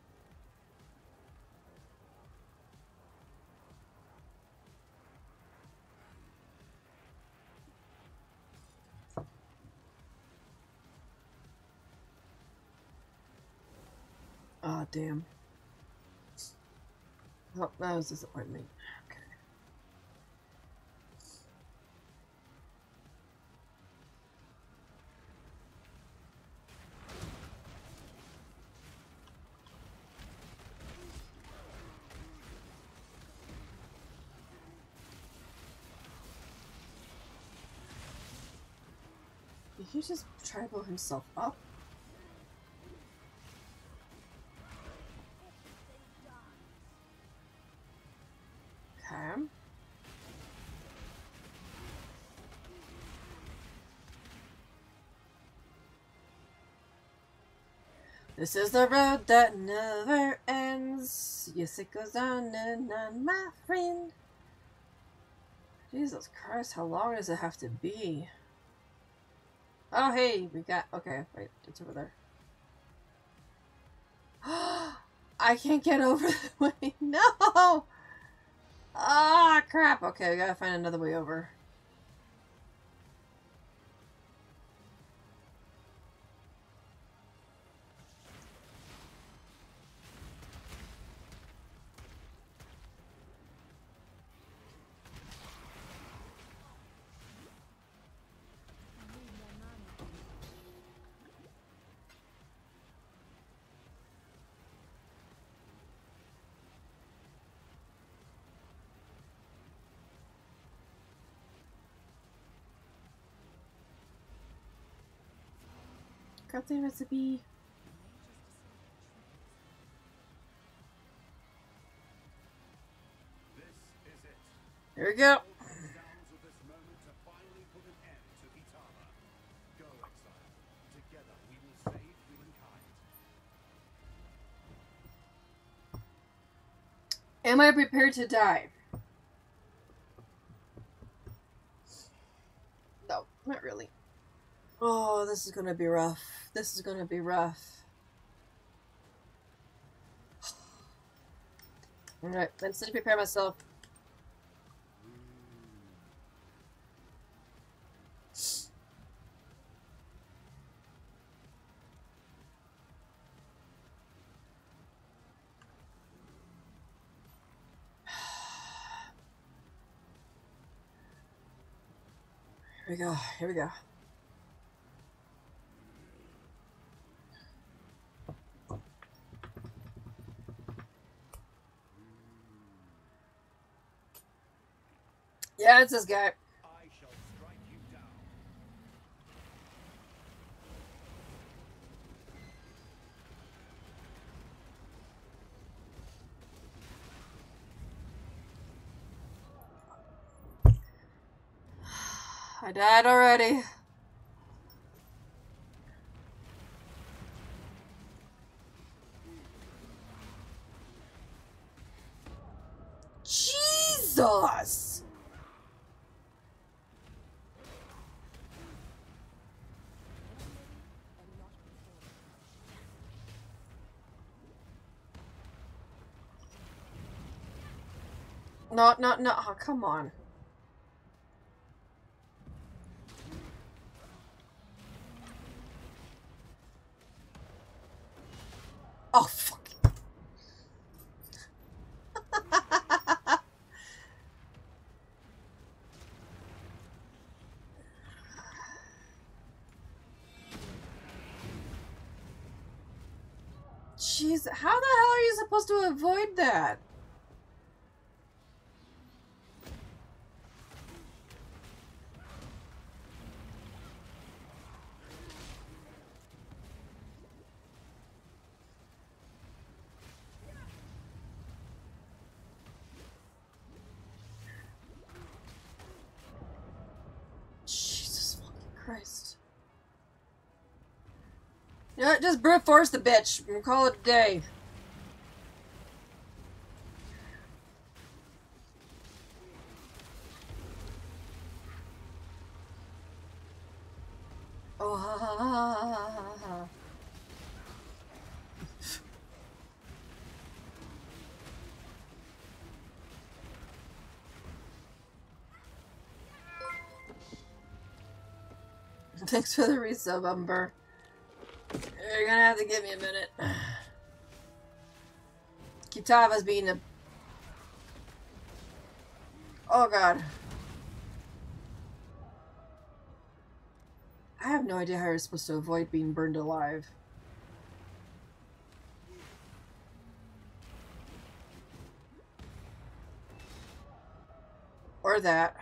Oh, damn. Oh, that was disappointing. Okay. Did he just try to blow himself up? Okay. This is the road that never ends. Yes, it goes on and on, my friend. Jesus Christ, how long does it have to be? Oh, hey, we got... Okay, wait, it's over there. I can't get over the way. No! Ah, crap. Okay, we gotta find another way over. Crafting recipe. This is it. Here we go. Sounds of this moment to finally put an end to Itara. Go, exile. Together we will save humankind. Am I prepared to die? No, not really. Oh, this is gonna be rough. This is gonna be rough. Alright, I'm just gonna prepare myself. Here we go, here we go. Yeah, it's this guy. I shall strike you down. I died already. Jesus! No, no, no. Oh, come on. Oh, fuck. Jeez, how the hell are you supposed to avoid that? Jesus fucking Christ. You know what? Just brute force the bitch. We'll call it a day. Oh, ha, ha, ha, ha, ha, ha. Thanks for the resub, Umber. You're gonna have to give me a minute. Kitava's being a... Oh god. I have no idea how you're supposed to avoid being burned alive. Or that.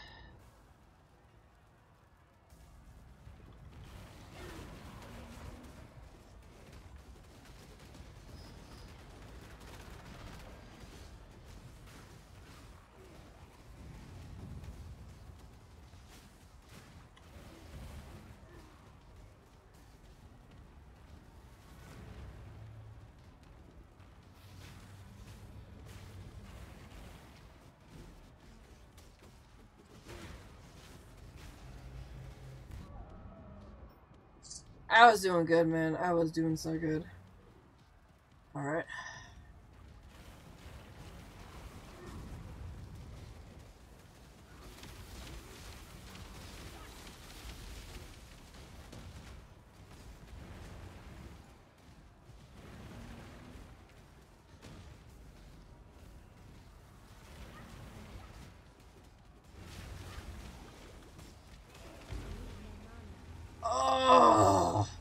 I was doing good, man. I was doing so good. Alright. Oh!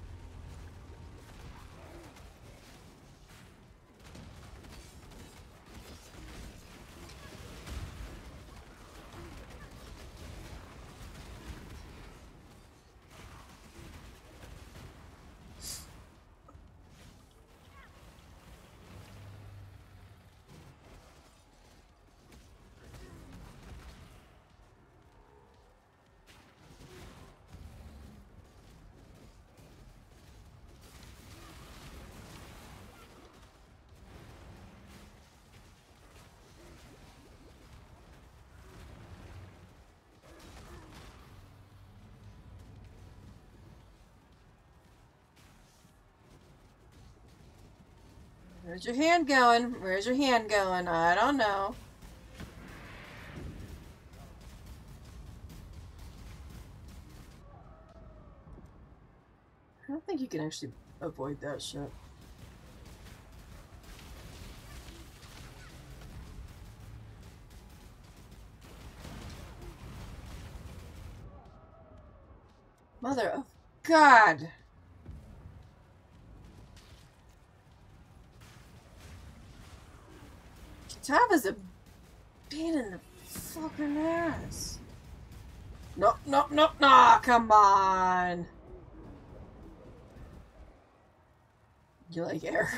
Where's your hand going? Where's your hand going? I don't know. I don't think you can actually avoid that shit. Mother of God! Kitava's a pain in the fucking ass. Nope, nope, nope, nah, come on. You like air?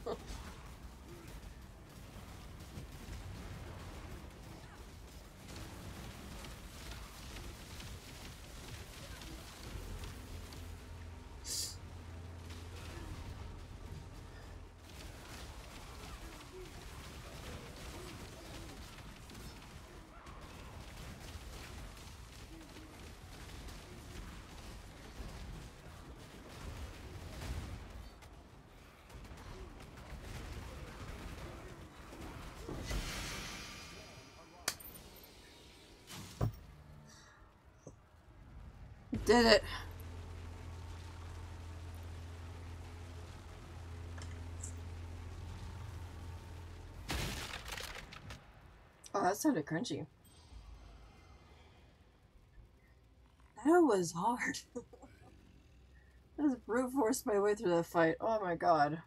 Did it. Oh, that sounded crunchy. That was hard. I just brute forced my way through that fight. Oh my god.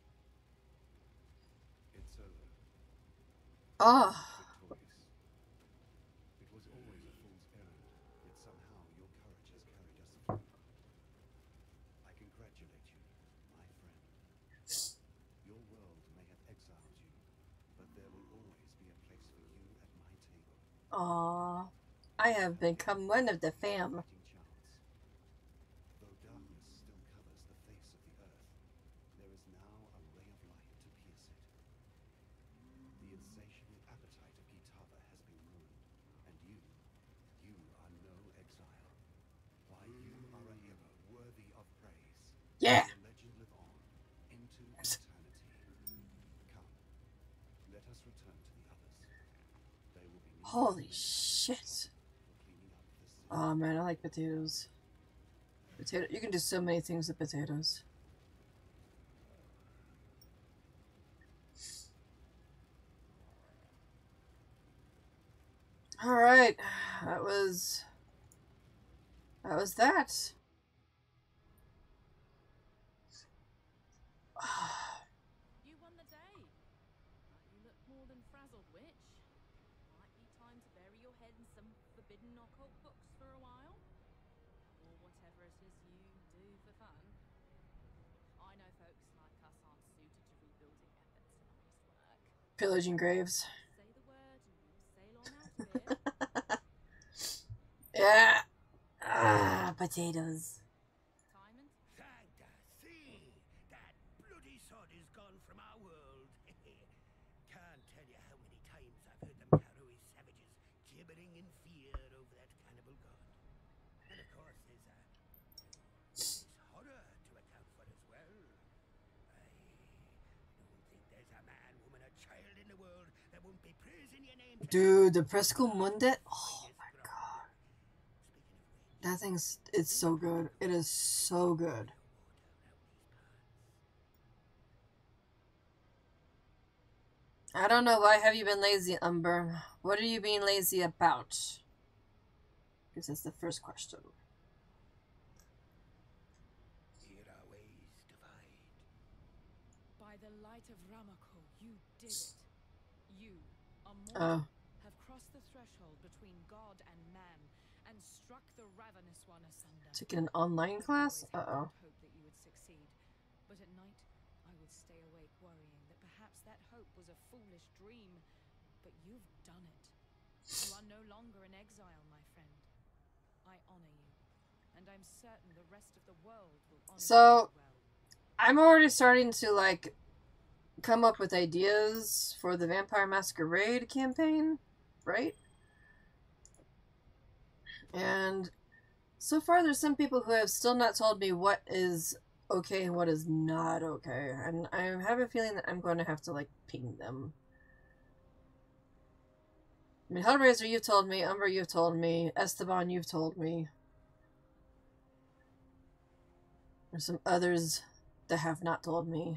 It's over. Ah. Victorious. It was always a fool's errand, yet somehow your courage has carried us through. I congratulate you, my friend. Your world may have exiled you, but there will always be a place for you at my table. Aw. I have become one of the fam. Fighting chance. Though darkness still covers the face of the earth, there is now a ray of light to pierce it. The insatiable appetite of Kitava has been ruined, and you are no exile. Why, you are a hero worthy of praise. Yeah. Your legend live on into eternity. Come, let us return to the others. They will be Holy shit. Oh man, I like potatoes. Potato. You can do so many things with potatoes. All right, that was that. You won the day. You look more than frazzled, witch. Might be time to bury your head in some forbidden occult books for a while. Or whatever it is you do for fun. I know folks like us aren't suited to rebuilding efforts in honest work. Pillaging graves. Say the word and we'll sail on out of here. Yeah. Ah, potatoes. Timon? Fantasy! That bloody sod is gone from our world. Can't tell you how many times I've heard them Karui savages gibbering in fear over that cannibal god. And of course there's horror to account for as well. I don't think there's a man, woman, or child in the world that won't be praising your name. Dude, the Presco Mundet. Oh my god. That thing's, it's so good. It is so good. I don't know, why have you been lazy, Umber? What are you being lazy about? Because that's the first question. Here our ways divide. By the light of Ramako, you did it. You, a Oh. mortal, have crossed the threshold between God and man and struck the ravenous one asunder. Took an online class? I always Uh-oh. had hope that you would succeed, but at night I would stay awake worrying that perhaps that hope was a foolish dream. But you've done it. You are no longer an exile, my friend. I honor you, and I'm certain the rest of the world will honor you So, as well. I'm already starting to, like, come up with ideas for the Vampire Masquerade campaign, right? And so far there's some people who have still not told me what is okay and what is not okay. And I have a feeling that I'm going to have to, like, ping them. I mean, Hellraiser, you've told me. Umber, you've told me. Esteban, you've told me. There's some others that have not told me.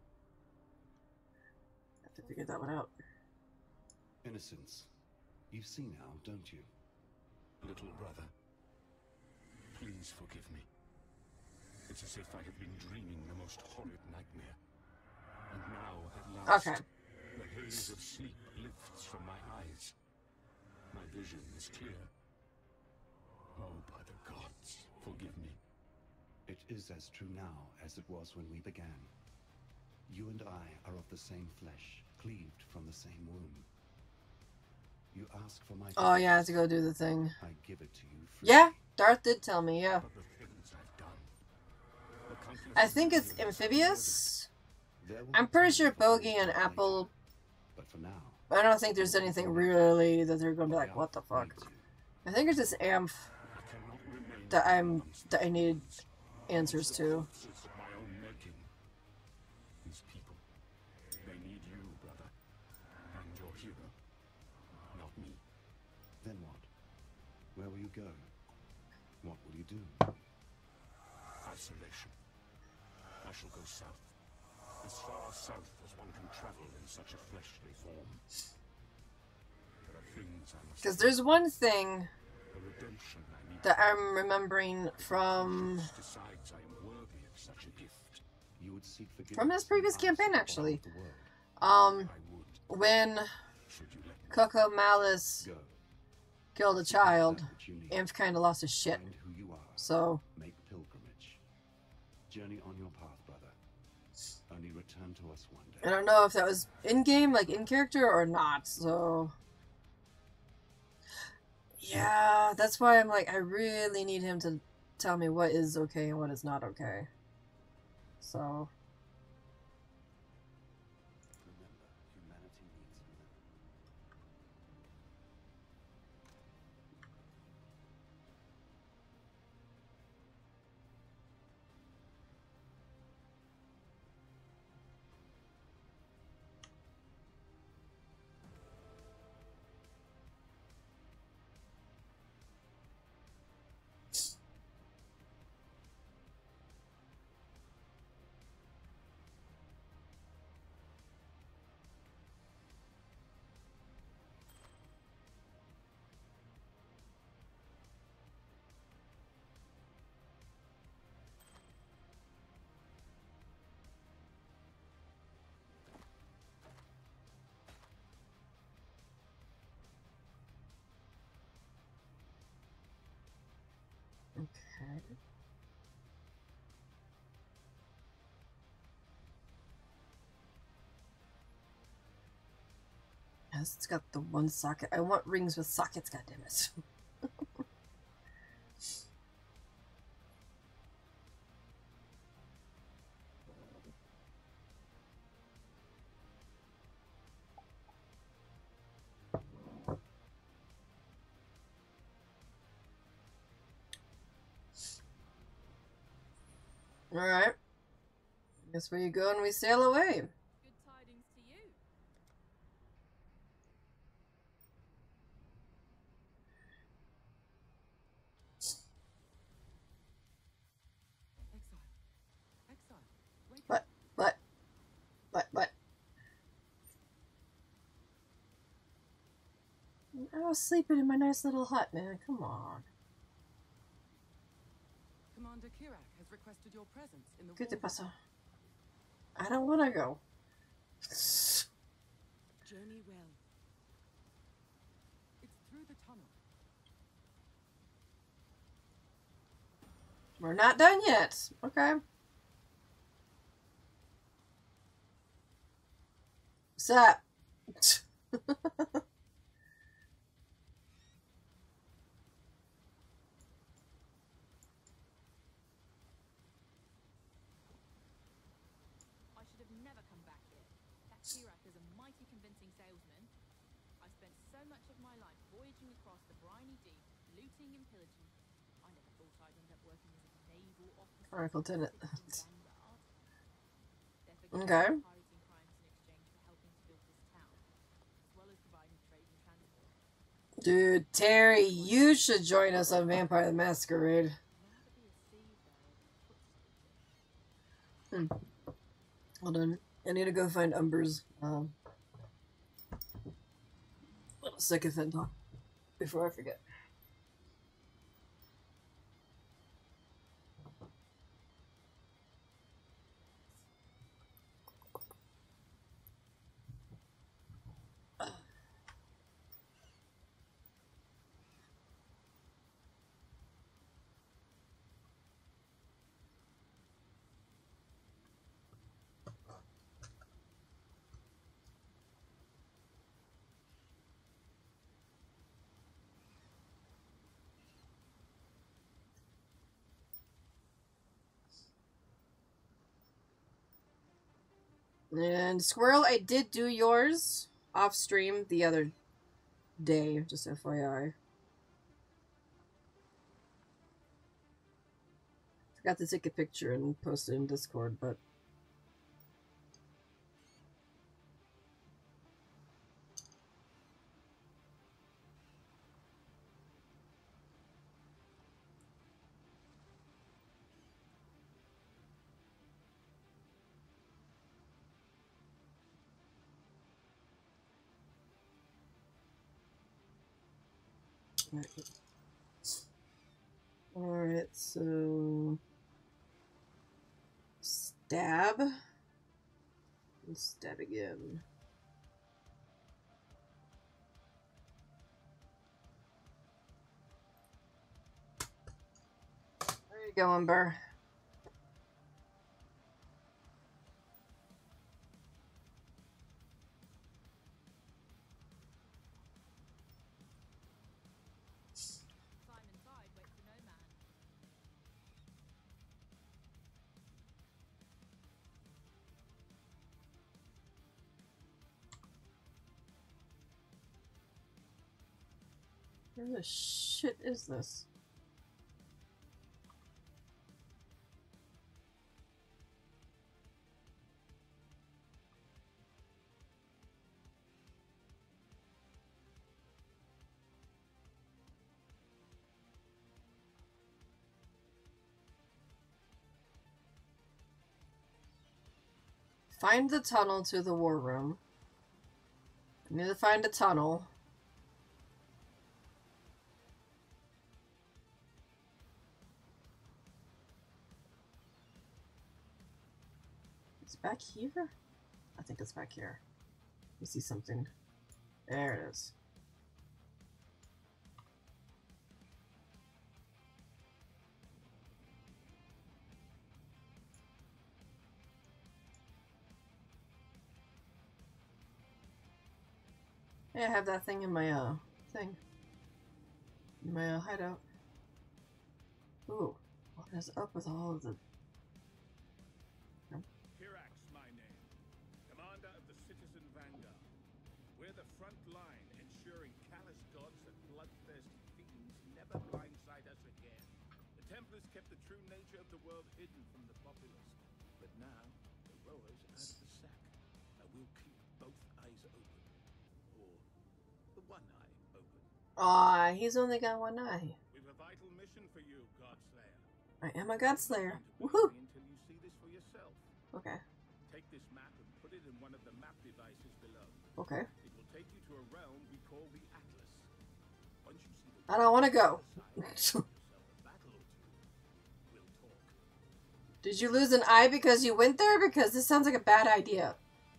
I have to figure that one out. Innocence. You see now, don't you? Little brother, please forgive me. It's as if I have been dreaming the most horrid nightmare. And now, at last, Okay. the haze of sleep lifts from my eyes. My vision is clear. Oh, by the gods, forgive me. It is as true now as it was when we began. You and I are of the same flesh, cleaved from the same womb. You ask for my Oh yeah, I have to go do the thing. I give it to you freely. Yeah, Darth did tell me, yeah. But the things I've done. The countless I think it's years amphibious. There will I'm be pretty time sure for all Bogey and that Apple... later. But for now, I don't think there's anything really that they're gonna be like, what the fuck? needs you. I think it's this amph I cannot remain that I need answers to. corpses of my own making. These people, they need you, brother. And your hero. Not me. Then what? Where will you go? What will you do? Isolation. I shall go south. As far south as one can travel in such a fleshly form. There are things I must Because there's one thing the redemption I need that I'm remembering from decides I am worthy of such a gift. You would seek forgiveness From this previous us campaign, or actually. the world. um I would, when should you let me. Coco Malice Go. killed a child. That which you need. Amph kind of lost his shit. Find who you are. So Make pilgrimage. Journey on your path, brother. Only return to us one day. I don't know if that was in game, like in character, or not. So yeah, that's why I'm like, I really need him to tell me what is okay and what is not okay. So Remember, humanity needs you. okay. Yes, it's got the one socket. I want rings with sockets, goddammit. Alright. Guess where you go and we sail away. Good tidings to you. Exile. Wake up. What? I was sleeping in my nice little hut, man. Come on. Commander Kirak has requested your presence in the ¿Qué te war pasa? I don't want to go. Journey well. It's through the tunnel. We're not done yet. Okay. What's up? I should have never come back here. That Kirak is a mighty convincing salesman. I spent so much of my life voyaging across the briny deep, looting and pillaging. I never thought I'd end up working as a naval officer. Alright, Lieutenant. Vanguard. They're forgiving Okay. pirating crimes in exchange for helping to build this town, as well as providing trade and transport. Dude, Terry, you should join us on Vampire the Masquerade. Rather be a seafarer than a foot soldier. Hold on. I need to go find Umber's little sycophant before I forget. And Squirrel, I did do yours off stream the other day, just FYI. Forgot to take a picture and post it in Discord, but alright, so stab and stab again. There you go, Umber. Simon Tide waits for no man. Where the shit is this? Find the tunnel to the war room. I need to find a tunnel. It's back here? I think it's back here. Let me see something. There it is. Yeah, I have that thing in my, thing. In my, hideout. Ooh, what is up with all of the... Hirax, my name. Commander of the Citizen Vanguard. We're the front line, ensuring callous gods and bloodthirsty fiends never blindside us again. The Templars kept the true nature of the world hidden from the populace. But now, the rowers are out of the sack. And we'll keep both eyes open. Or the one eye open. Aw, he's only got one eye. We've a vital mission for you, Godslayer. I am a Godslayer. Don't Woohoo! believe me until you see this for yourself. Okay, Take this map and put it in one of the map devices below. okay. It will take you to a realm we call the Atlas. Once you see the I don't want to go. yourself a battle or two, we'll talk. Did you lose an eye because you went there? Because this sounds like a bad idea.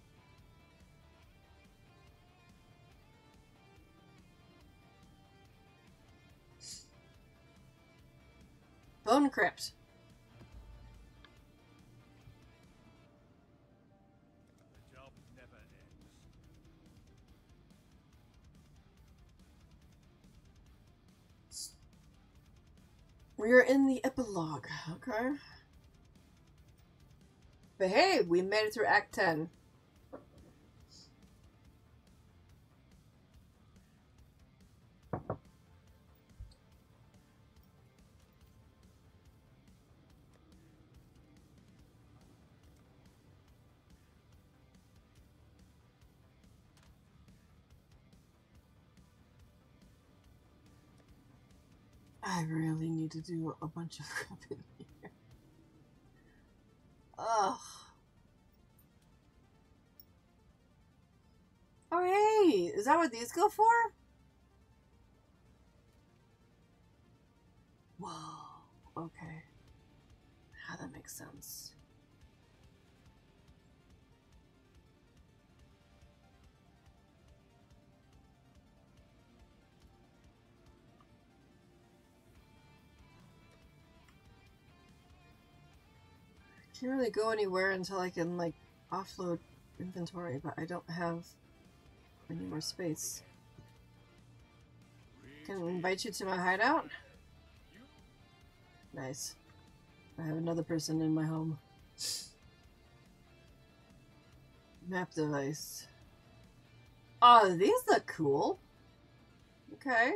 Bone Crypt. The job never ends. We're in the epilogue, okay? But hey, we made it through Act 10. I really need to do a bunch of crap in here. Ugh. Oh hey, is that what these go for? Whoa, okay. How that makes sense. Can't really go anywhere until I can, like, offload inventory, but I don't have any more space. Can I invite you to my hideout? Nice. I have another person in my home. Map device. Oh, these look cool. Okay.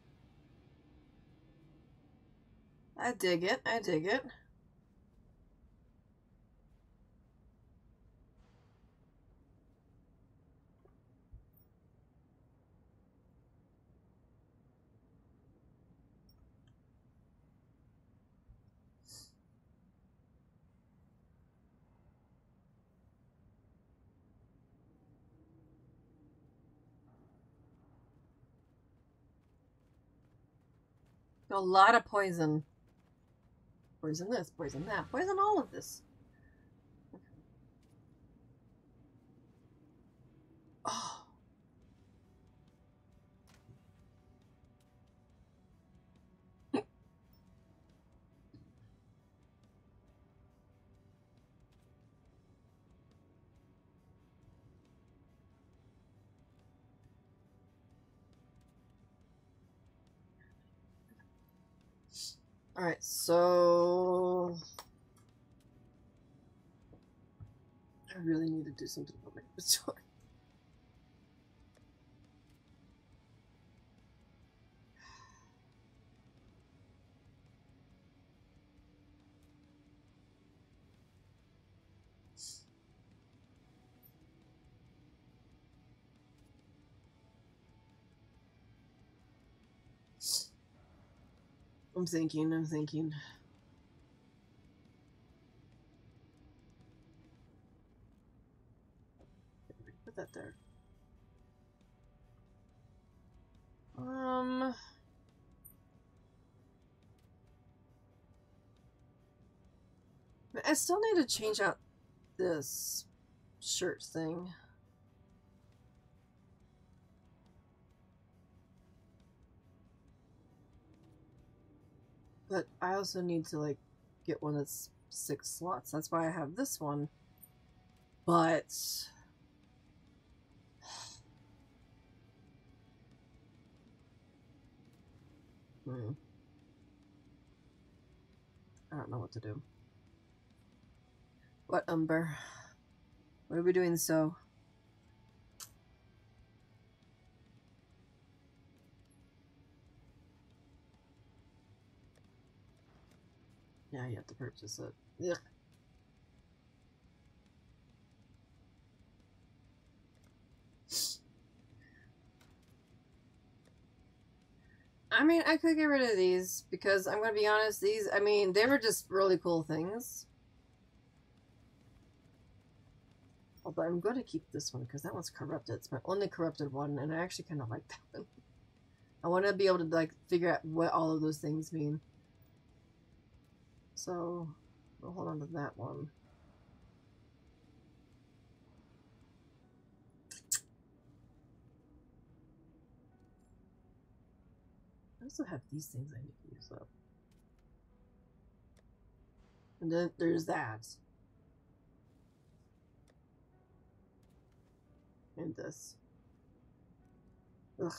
I dig it. I dig it. A lot of poison. Poison this, poison that, poison all of this. Oh. Alright, so I really need to do something about my inventory. I'm thinking. Put that there. I still need to change out this shirt thing. But I also need to, like, get one that's 6 slots. That's why I have this one. But I don't know what to do. What, Umber? What are we doing so? Yeah, you have to purchase it. Ugh. I mean, I could get rid of these because I'm going to be honest, these, I mean, they were just really cool things. Although I'm going to keep this one because that one's corrupted. It's my only corrupted one, and I actually kind of like that one. I want to be able to, like, figure out what all of those things mean. So, we'll hold on to that one. I also have these things I need to use up. And then there's that. And this. Ugh.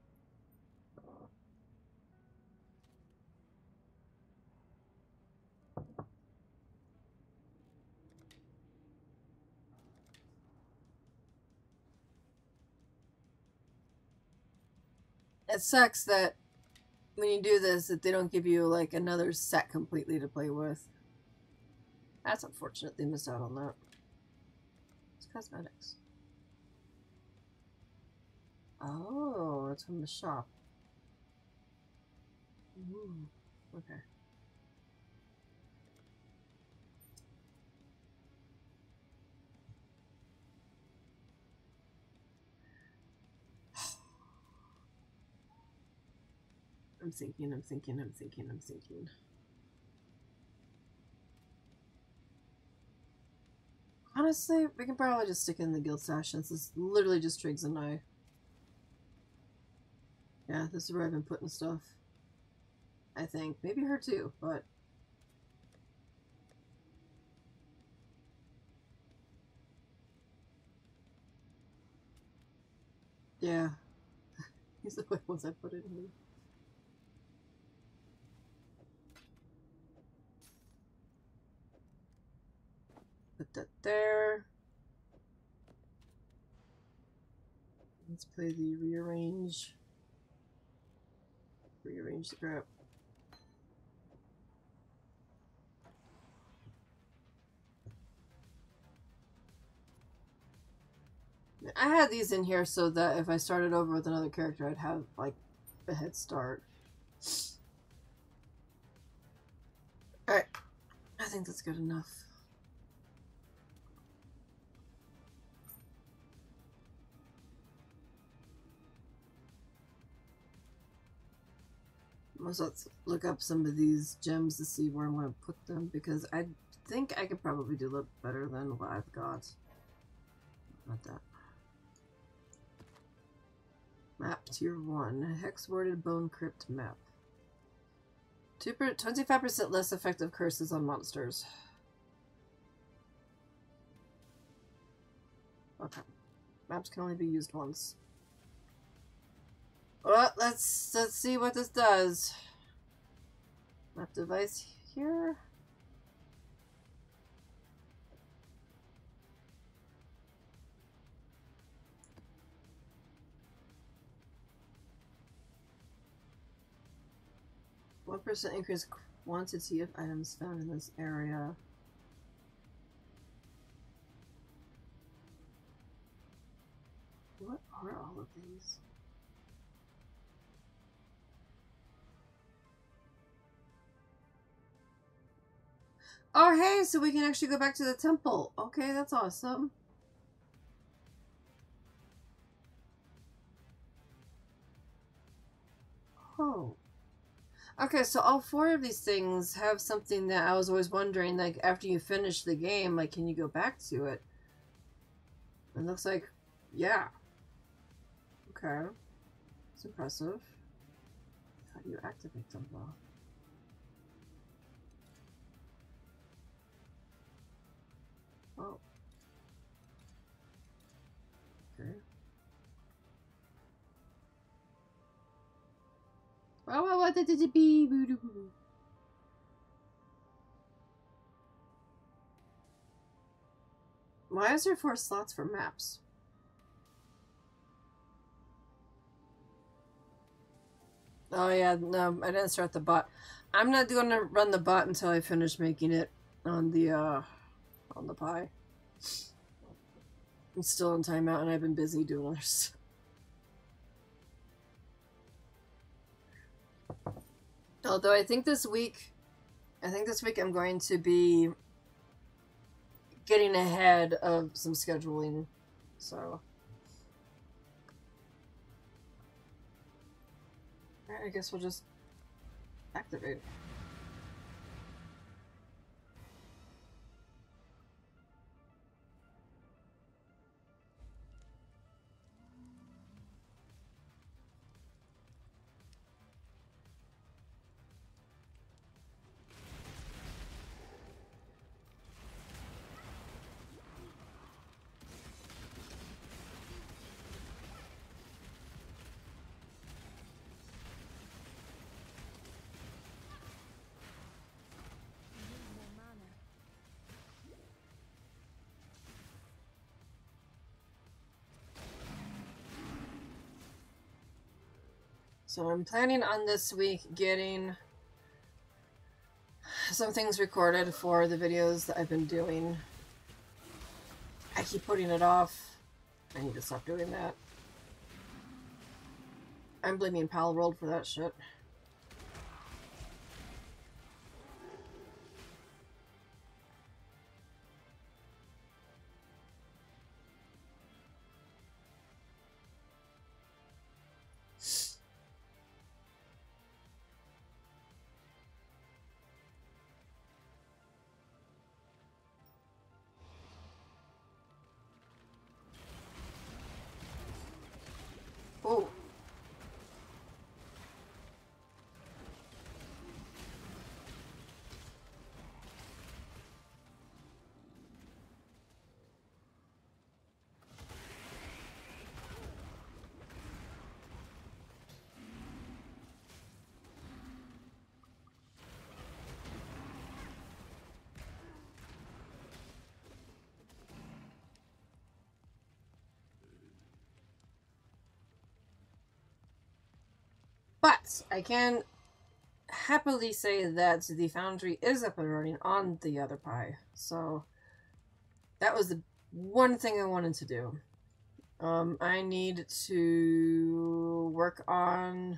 It sucks that when you do this, that they don't give you, like, another set completely to play with. That's unfortunate. They missed out on that. It's cosmetics. Oh, it's from the shop. Ooh, okay. I'm thinking. Honestly, we can probably just stick in the guild stash since it's literally just Triggs and I. Yeah, this is where I've been putting stuff. I think. Maybe her too, but... yeah. These are the ones I put in here. Put that there. Let's play the rearrange. Rearrange the crap. I had these in here so that if I started over with another character, I'd have, like, a head start. Alright. I think that's good enough. Let's look up some of these gems to see where I'm going to put them, because I think I could probably do a little better than what I've got. Not that. Map tier 1. Hex warded bone crypt map. 25% less effective curses on monsters. Okay. Maps can only be used once. Well, let's see what this does. Map device here. One percent increase quantity of items found in this area. What are all of these? Oh, hey, so we can actually go back to the temple. Okay, that's awesome. Oh. Okay, so all 4 of these things have something that I was always wondering, like, after you finish the game, like, can you go back to it? It looks like, yeah. Okay. It's impressive. How do you activate them, though? Oh. Okay. Oh, what did it be? Why is there 4 slots for maps? Oh yeah, no, I didn't start the bot. I'm not gonna run the bot until I finish making it on the Pi. I'm still in timeout and I've been busy doing other stuff. Although I think this week I'm going to be getting ahead of some scheduling, so. Alright, I guess we'll just activate. So I'm planning on this week getting some things recorded for the videos that I've been doing. I keep putting it off. I need to stop doing that. I'm blaming Palworld for that shit. Oh. But I can happily say that the foundry is up and running on the other Pi. So that was the one thing I wanted to do. I need to work on...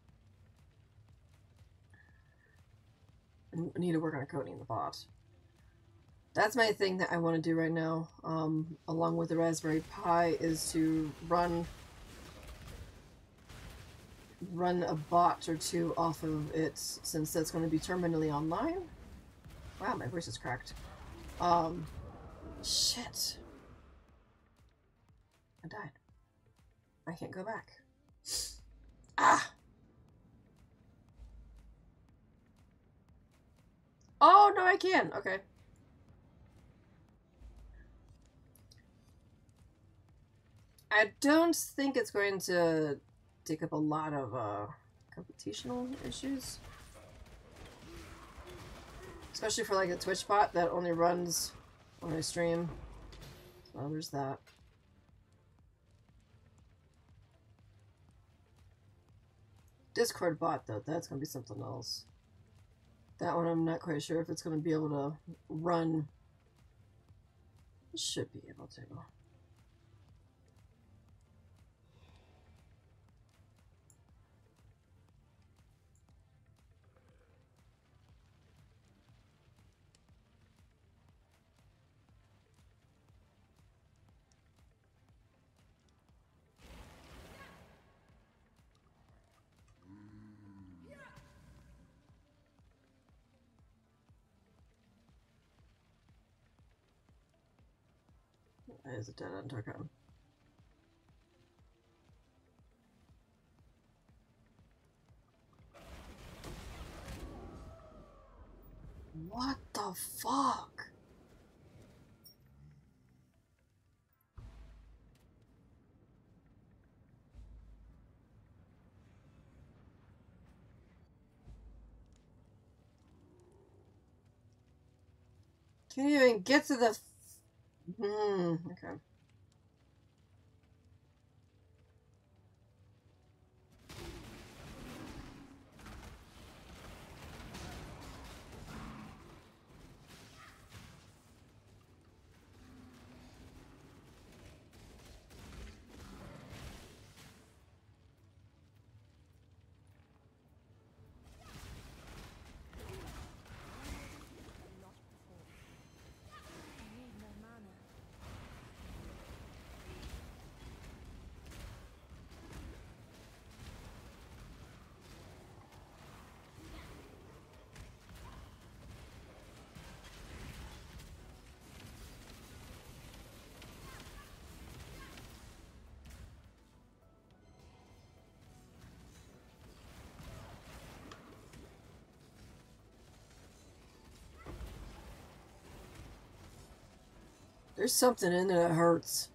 I need to work on coding the bot. That's my thing that I want to do right now, along with the Raspberry Pi, is to run a bot or two off of it, since that's going to be terminally online. Wow, my voice is cracked. Shit. I died. I can't go back. Ah! Oh, no, I can. Okay. I don't think it's going to take up a lot of computational issues. Especially for like a Twitch bot that only runs when I stream. So there's that. Discord bot though, that's gonna be something else. That one I'm not quite sure if it's gonna be able to run. It should be able to. That is a dead end token. What the fuck? Can't even get to the... okay. There's something in there that hurts.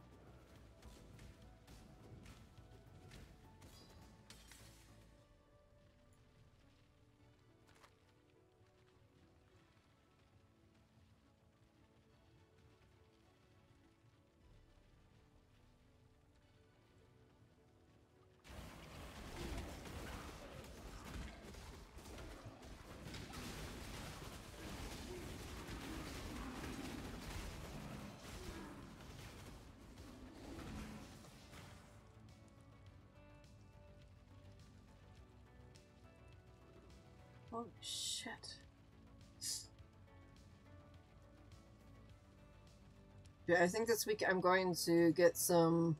Holy shit. Yeah, I think this week I'm going to get some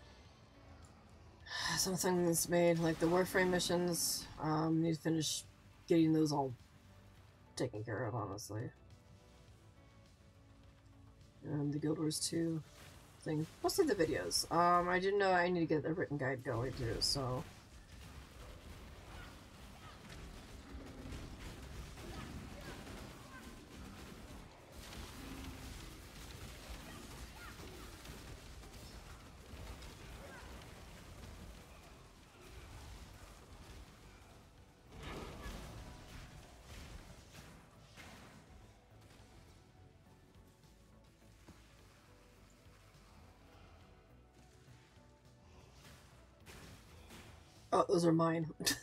things made, like the Warframe missions. Need to finish getting those all taken care of, honestly. And the Guild Wars 2 thing. Most of the videos. I didn't know I need to get a written guide going too, so... Oh, those are mine.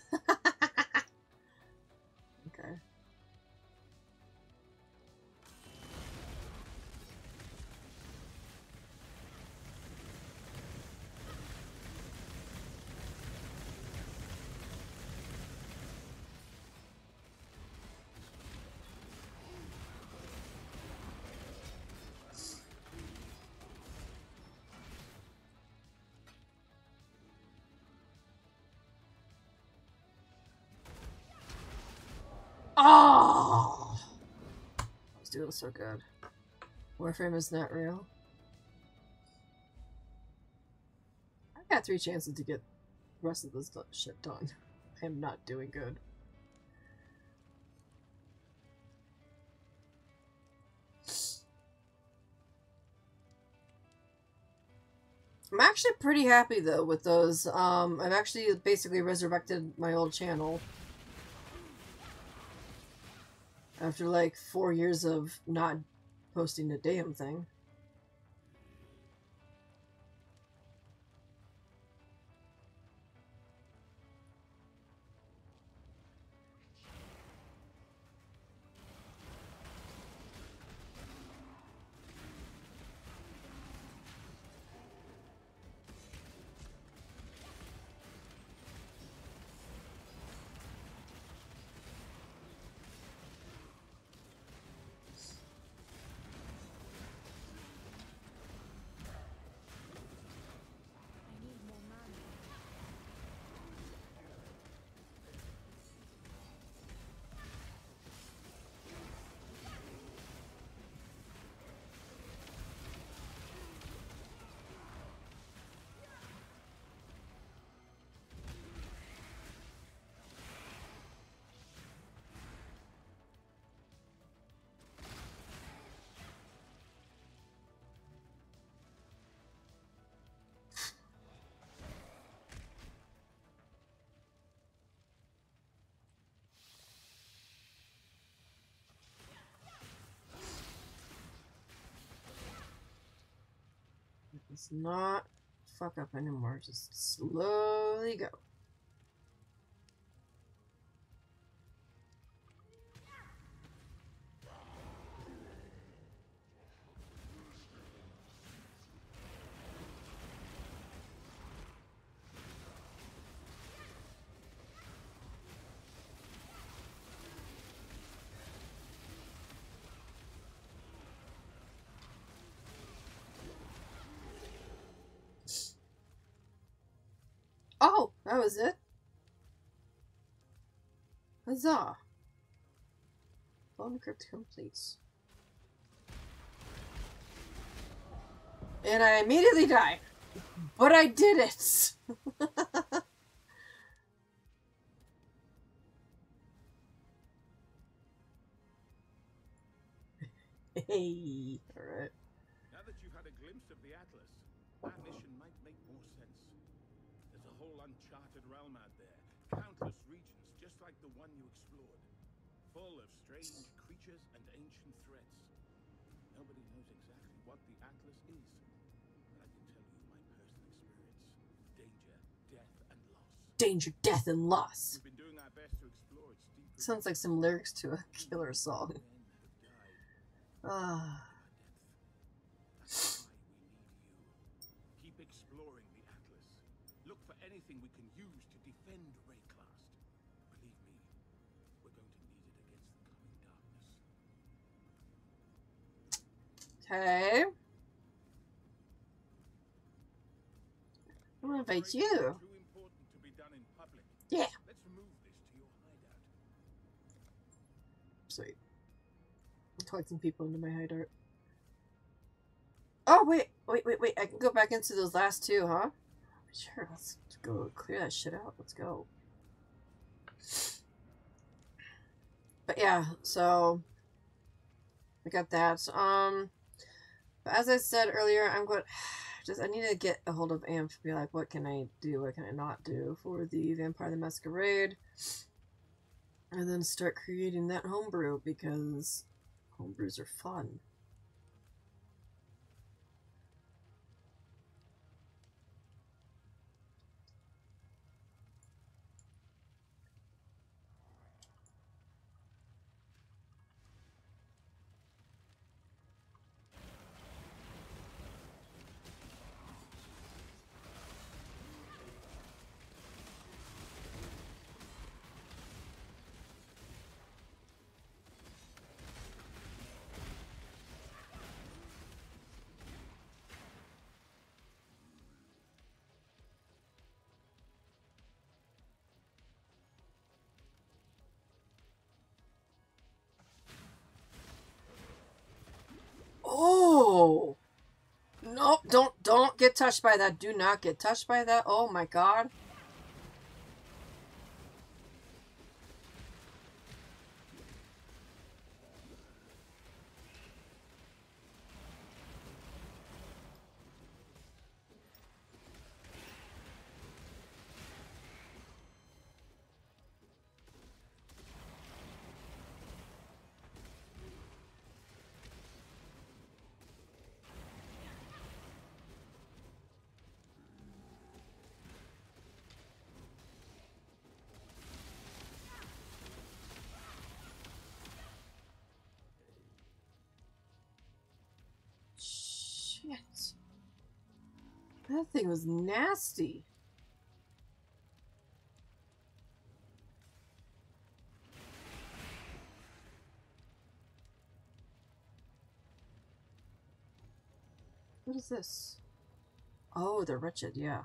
Okay. Oh! I was doing so good. Warframe is not real. I've got 3 chances to get the rest of this shit done. I am not doing good. I'm actually pretty happy though with those. I've actually basically resurrected my old channel. After like 4 years of not posting a damn thing. Let's not fuck up anymore. Just slowly go. Oh, that was it? Huzzah! Bone crypt completes. And I immediately die. But I did it! Hey, alright. Now that you've had a glimpse of the Atlas, that mission might make more sense. There's a whole uncharted realm out there, countless regions just like the one you explored, full of strange creatures and ancient threats. Nobody knows exactly what the Atlas is, but I can tell you my personal experience. Danger, death, and loss. Danger, death, and loss. We've been doing our best to explore its deep. Sounds like some lyrics to a Killer song. Ah. That's why we need you. Keep exploring the Atlas. Look for anything we can use to defend Rayclast. Believe me, we're going to need it against the coming darkness. Okay. I'm gonna invite you. Too important to be done in public. Yeah. Let's move this to your hideout. Sweet. I'm collecting people into my hideout. Oh, wait. I can go back into those last 2, huh? Sure, let's go clear that shit out. Let's go. But yeah, so I got that. But as I said earlier, I'm going I need to get a hold of Amp to be like, what can I do, what can I not do for the Vampire the Masquerade? And then start creating that homebrew, because homebrews are fun. Don't get touched by that. Do not get touched by that. Oh my god. Shit. That thing was nasty. What is this? Oh, the wretched, yeah.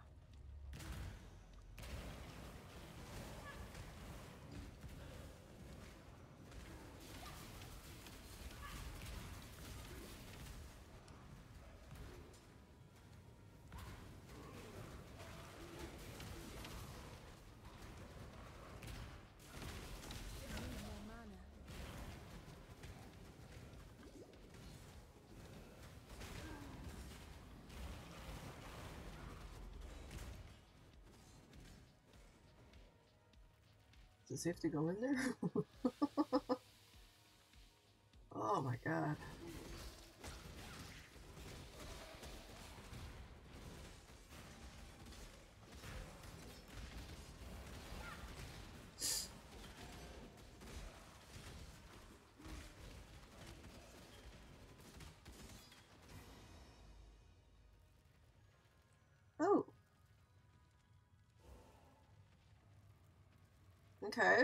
Is it safe to go in there? Oh my god. Oh. Okay.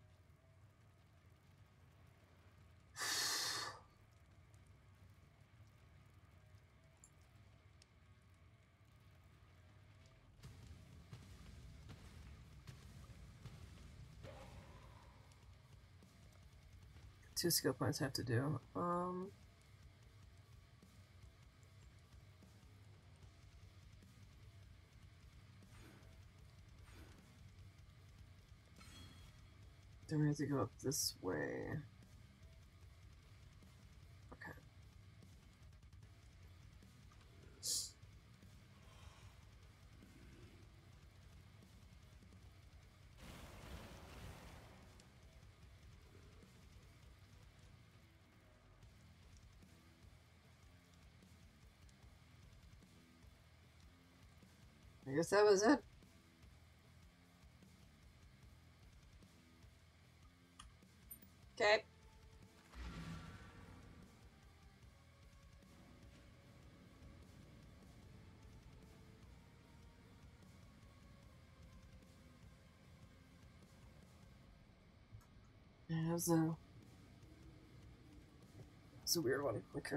Two skill points I have to do. Then we have to go up this way. Okay. I guess that was it. Okay. Yeah, it was a weird one. Okay.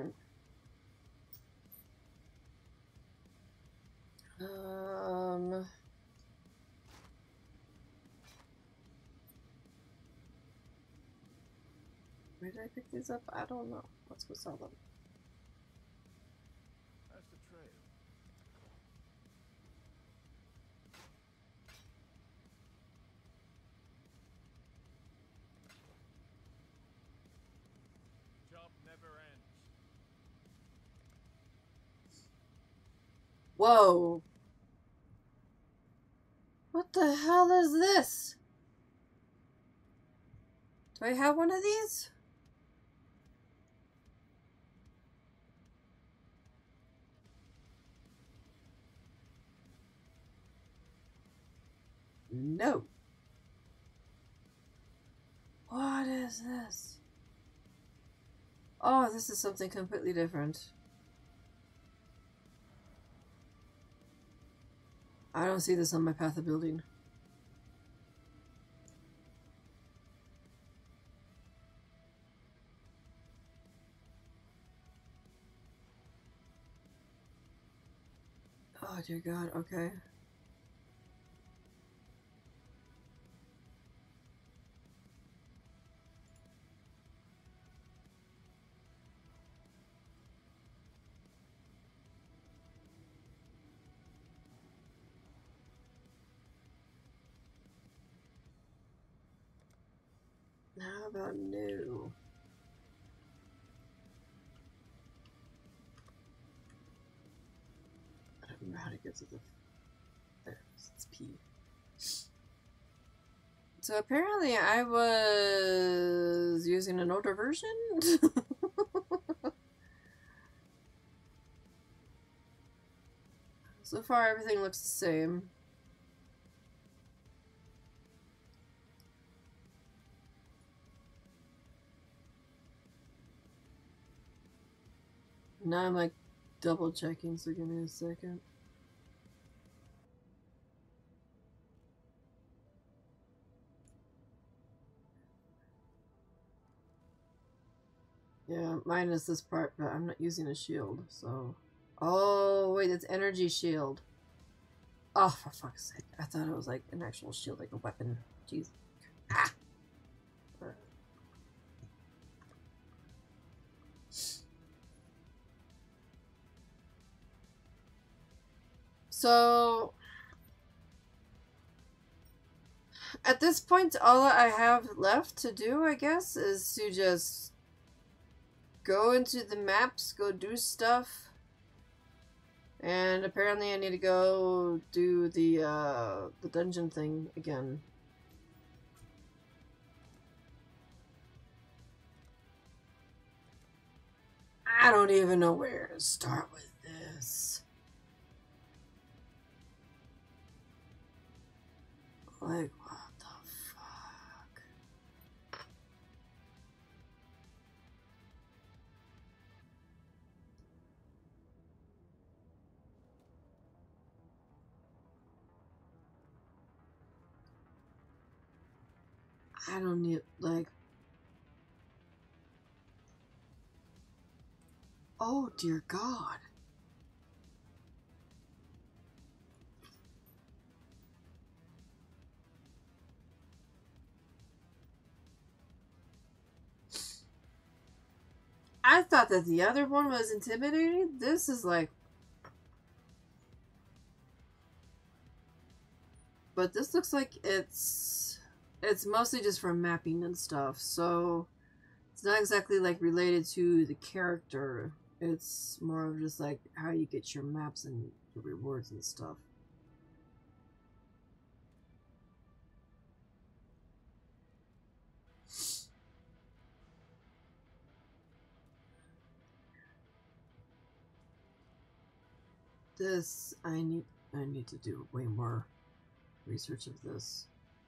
Where did I pick these up? I don't know. Let's go sell them. How's the trail? Job never ends. Whoa. What the hell is this? Do I have one of these? No. What is this? Oh, this is something completely different. I don't see this on my path of building. Oh dear God, okay. How about new? I don't know how to get to the... There, it's P. So apparently I was using an older version? So far everything looks the same. Now I'm like double checking, so give me a second. Yeah, minus this part, but I'm not using a shield, so... Oh, wait, it's energy shield. Oh, for fuck's sake. I thought it was like an actual shield, like a weapon. Jeez. Ah! So... At this point, all I have left to do, I guess, is to just... go into the maps, go do stuff. And apparently I need to go do the dungeon thing again. I don't even know where to start with this. Like, what the fuck? I don't need, like... Oh, dear God. I thought that the other one was intimidating. This is like... But this looks like it's mostly just for mapping and stuff, so it's not exactly like related to the character. It's more of just like how you get your maps and your rewards and stuff. This I need to do way more research of this.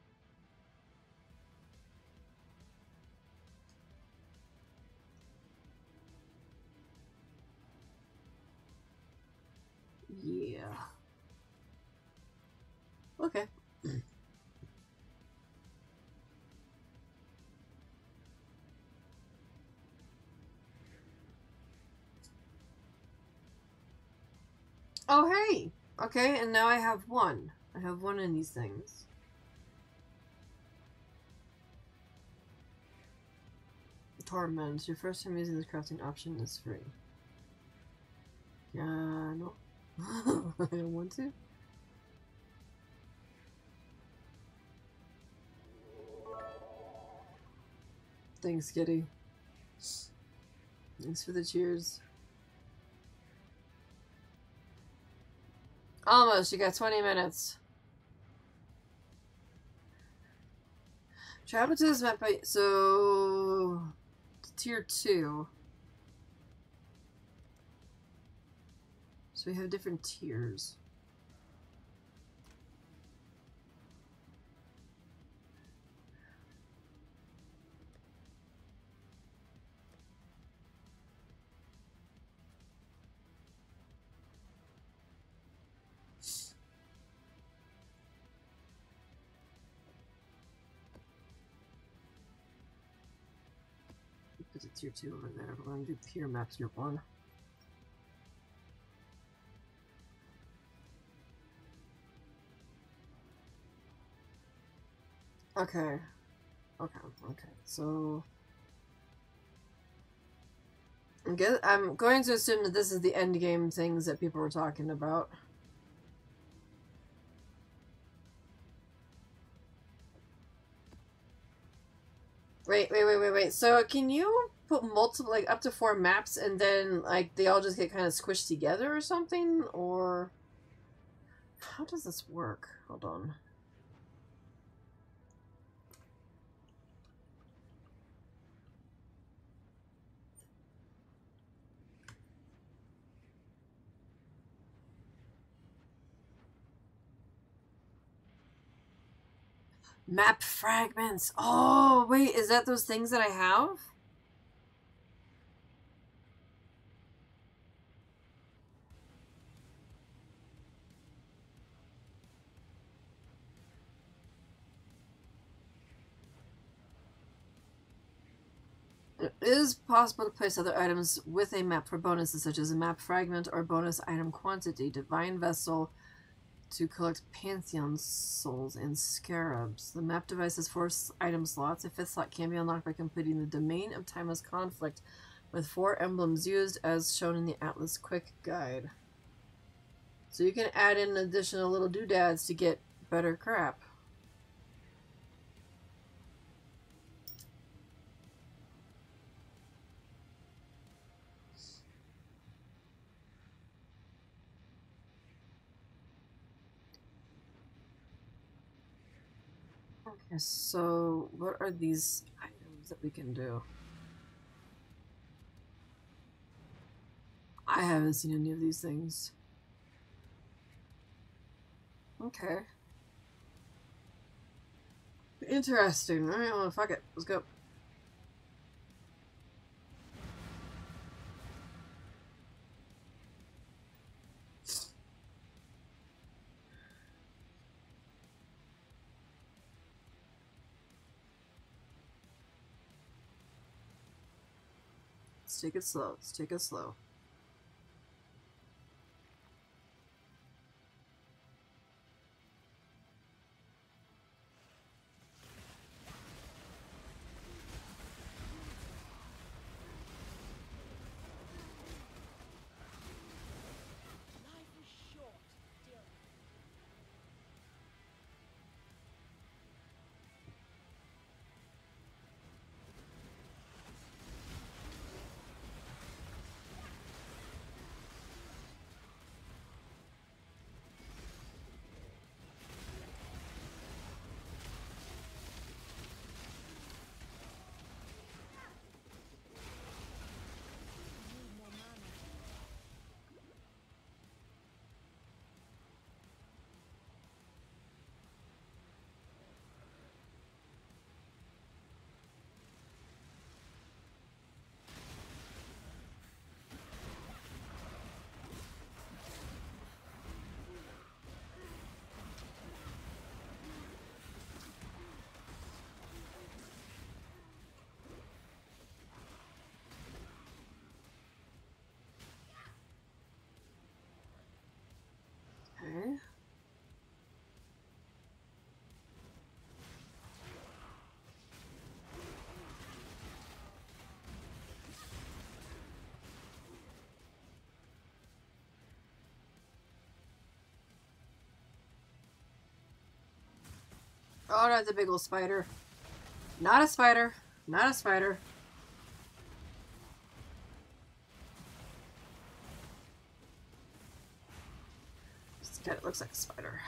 Yeah. Okay. Oh, hey! Okay, and now I have one. I have one in these things. Torment. Your first time using this crafting option is free. Yeah, no. I don't want to. Thanks, Kitty. Thanks for the cheers. Almost, you got 20 minutes. Travel to this map by, so tier 2. So we have different tiers. Put a tier 2 over there. We're going to do peer map tier 1. Okay. Okay. So I'm going to assume that this is the end game things that people were talking about. Wait. So can you put multiple, like up to 4 maps, and then like they all just get kind of squished together or something? Or how does this work? Hold on. Map fragments. Oh, wait, is that those things that I have? It is possible to place other items with a map for bonuses, such as a map fragment or bonus item quantity. Divine Vessel to collect Pantheon souls and scarabs. The map device has 4 item slots. A 5th slot can be unlocked by completing the Domain of Timeless Conflict with 4 emblems used as shown in the Atlas Quick Guide. So you can add in additional little doodads to get better crap. Okay, so what are these items that we can do? I haven't seen any of these things. Okay. Interesting. Alright, well, fuck it. Let's go. Let's take it slow. Let's take it slow. Life is short, dear. Need more mana. Okay. Oh, that's a big old spider. Not a spider. Not a spider. This kind of looks like a spider.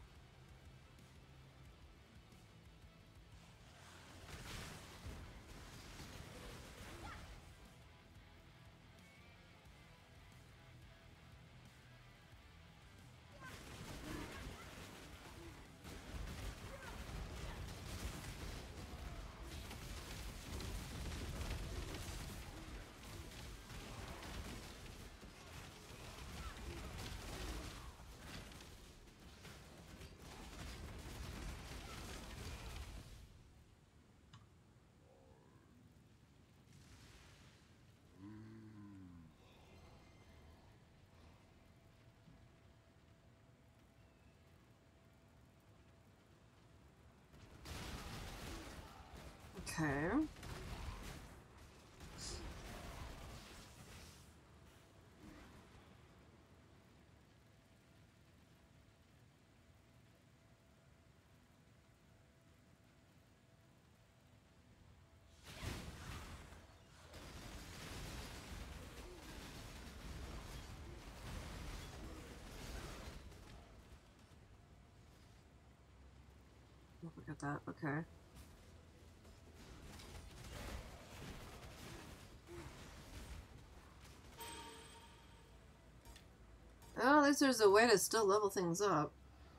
Okay. at that. Okay. Well, at least there's a way to still level things up.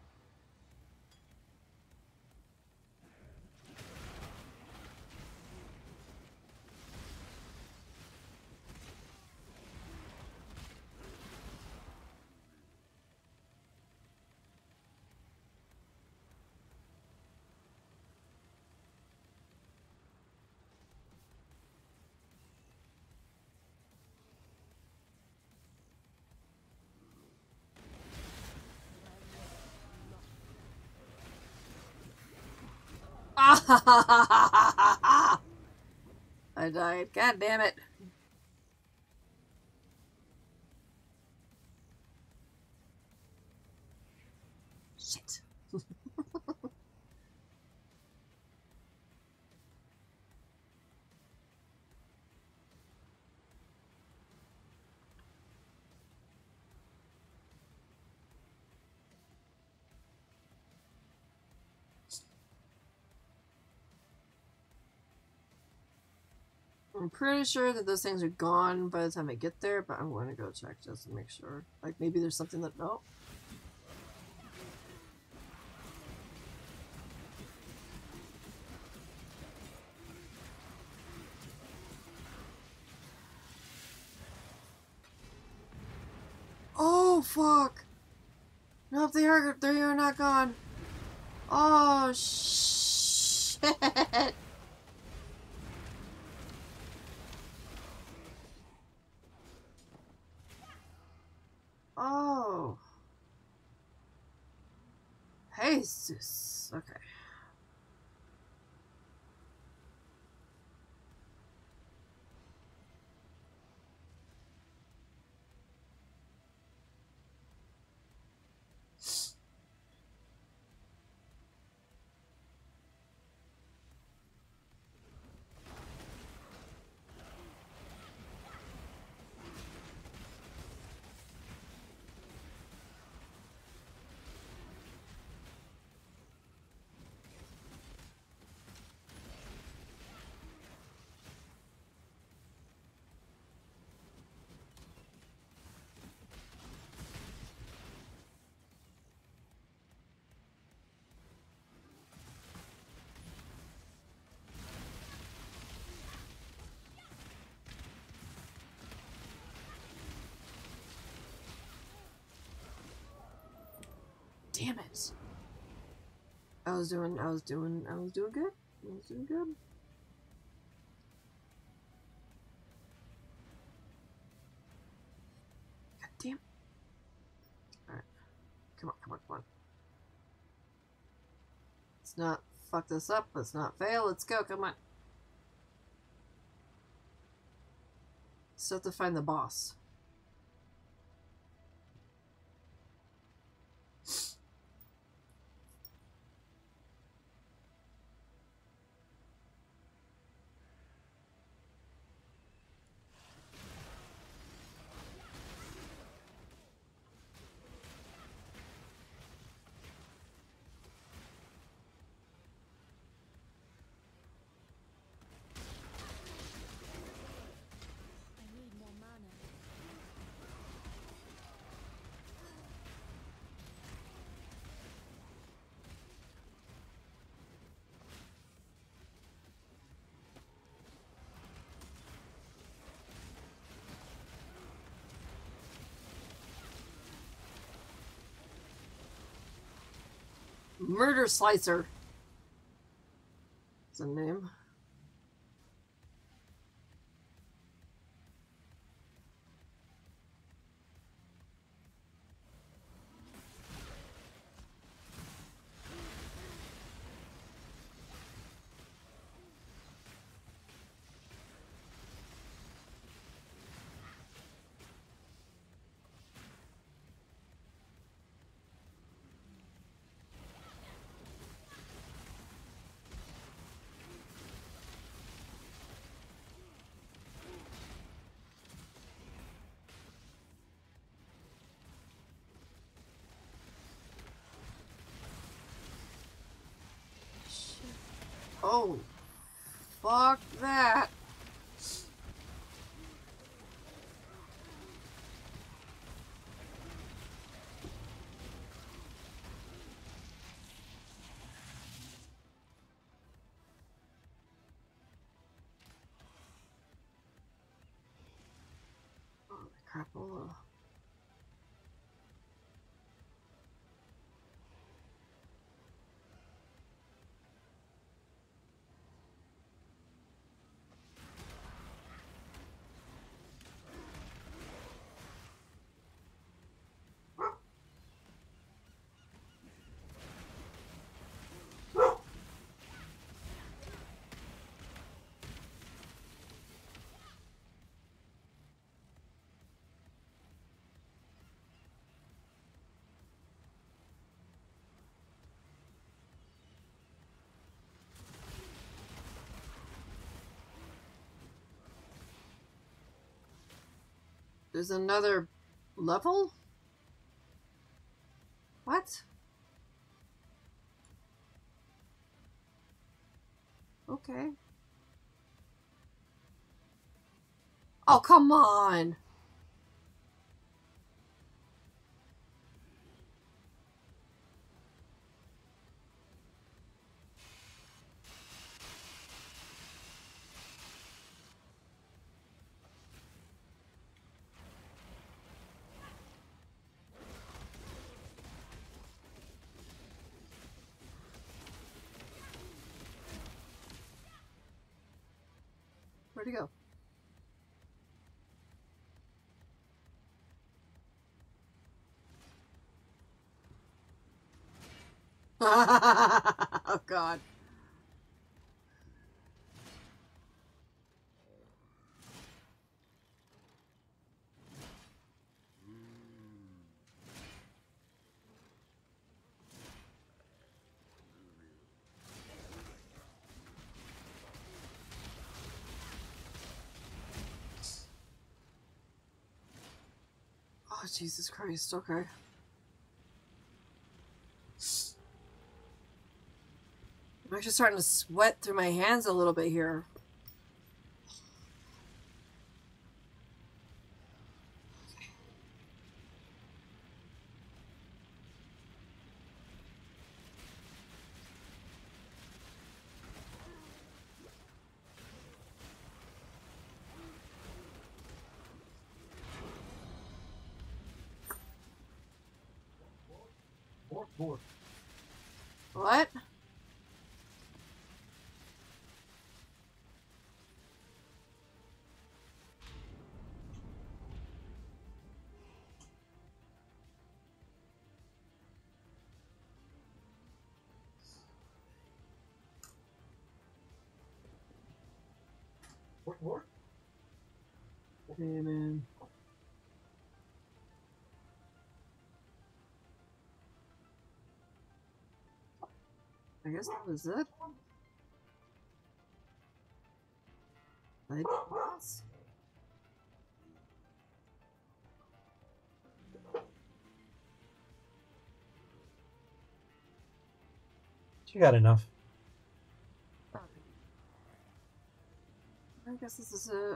I died. God damn it. Shit. I'm pretty sure that those things are gone by the time I get there, but I'm going to go check just to make sure. Like, maybe there's something that... No. Oh, fuck! No, they are not gone. Oh, shit! Oh. Jesus. Okay. Damn it. I was doing good. I was doing good. God damn. Alright. Come on. Let's not fuck this up. Let's not fail. Let's go. Come on. Still have to find the boss. I need more mana. Murder Slicer. That's a name. Oh, fuck that. Oh, crapola. There's another level? What? Okay. Oh, come on! Where'd he go? Oh, God. Oh, Jesus Christ, okay. I'm actually starting to sweat through my hands a little bit here. What? Hey, man. I guess that was it. I guess. She got enough. I guess this is it.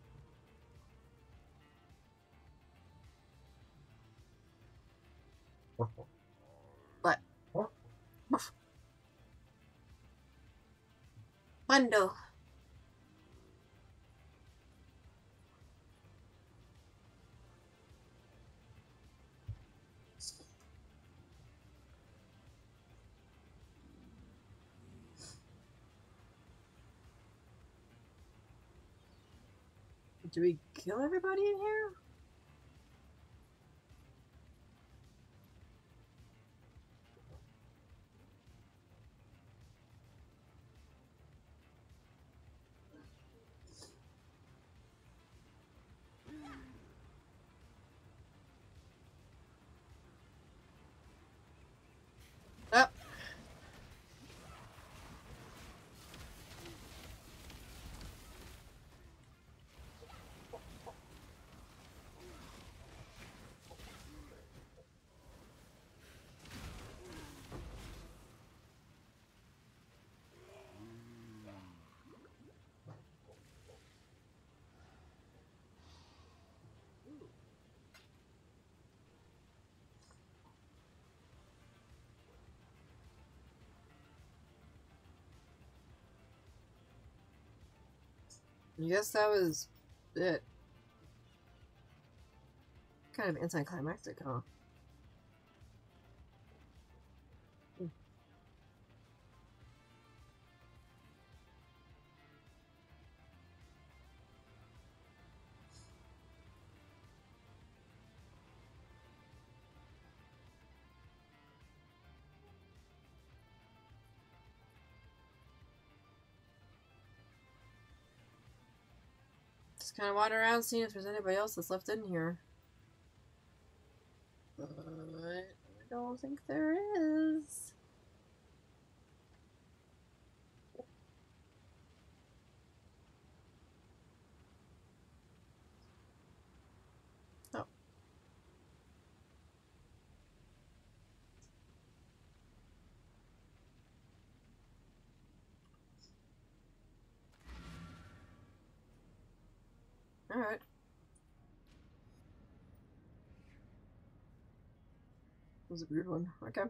What? Mundo. Do we kill everybody in here? Oh. I guess that was it. Kind of anticlimactic, huh? Just kind of wander around, seeing if there's anybody else that's left in here. But I don't think there is. Oh. Alright. That was a weird one. Okay.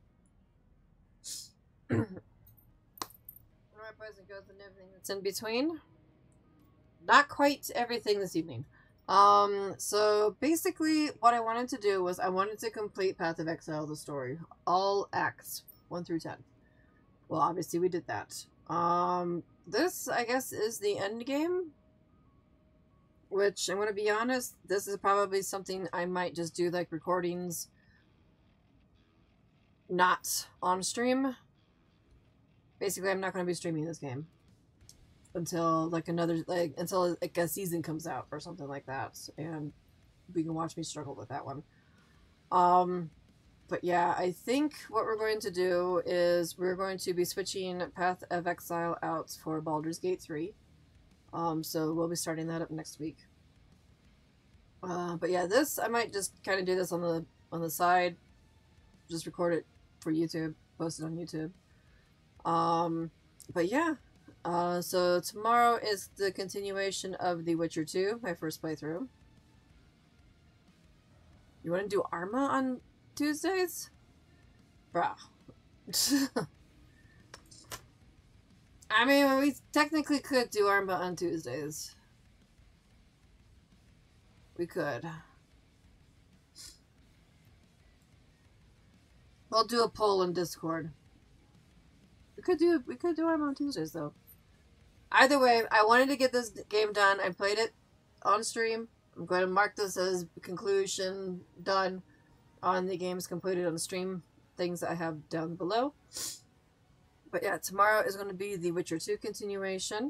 Alright, boys and girls, and everything that's in between. Not quite everything this evening. So basically what I wanted to do was I wanted to complete Path of Exile, the story. All acts, 1 through 10. Well, obviously we did that. This, I guess, is the end game. Which, I'm going to be honest, this is probably something I might just do, like, recordings not on stream. Basically, I'm not going to be streaming this game until, like, until, like, a season comes out or something like that, and we can watch me struggle with that one. But yeah, I think what we're going to do is we're going to be switching Path of Exile out for Baldur's Gate 3. So we'll be starting that up next week. But yeah, this, I might just kind of do this on the side. Just record it for YouTube, post it on YouTube. But yeah, so tomorrow is the continuation of The Witcher 2, my first playthrough. You want to do Arma on Tuesdays? Bruh. I mean, we technically could do Arma on Tuesdays. We could. We'll do a poll in Discord. We could do Arma on Tuesdays, though. Either way, I wanted to get this game done. I played it on stream. I'm going to mark this as conclusion done on the games completed on stream. Things that I have down below. But yeah, tomorrow is going to be the Witcher 2 continuation.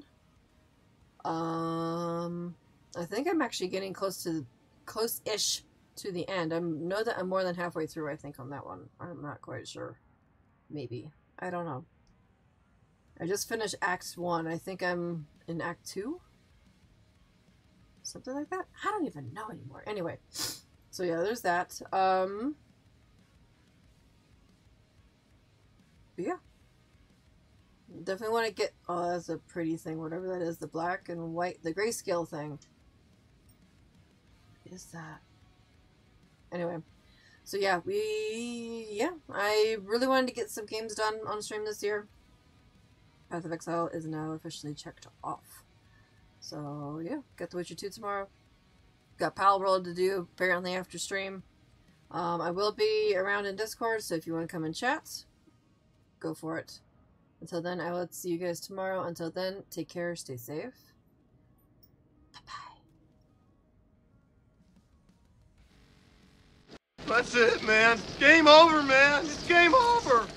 I think I'm actually getting close-ish to the end. I know that I'm more than halfway through, I think, on that one. I'm not quite sure. Maybe. I don't know. I just finished Act 1. I think I'm in Act 2? Something like that? I don't even know anymore. Anyway. So yeah, there's that. But yeah. Definitely want to get... Oh, that's a pretty thing. Whatever that is. The black and white... The grayscale thing. What is that? Anyway. So yeah, I really wanted to get some games done on stream this year. Path of Exile is now officially checked off. So yeah, got The Witcher 2 tomorrow. Got Pal World to do apparently after stream. I will be around in Discord, so if you want to come and chat, go for it. Until then, I will see you guys tomorrow. Until then, take care, stay safe. Bye-bye. That's it, man. Game over, man. It's game over.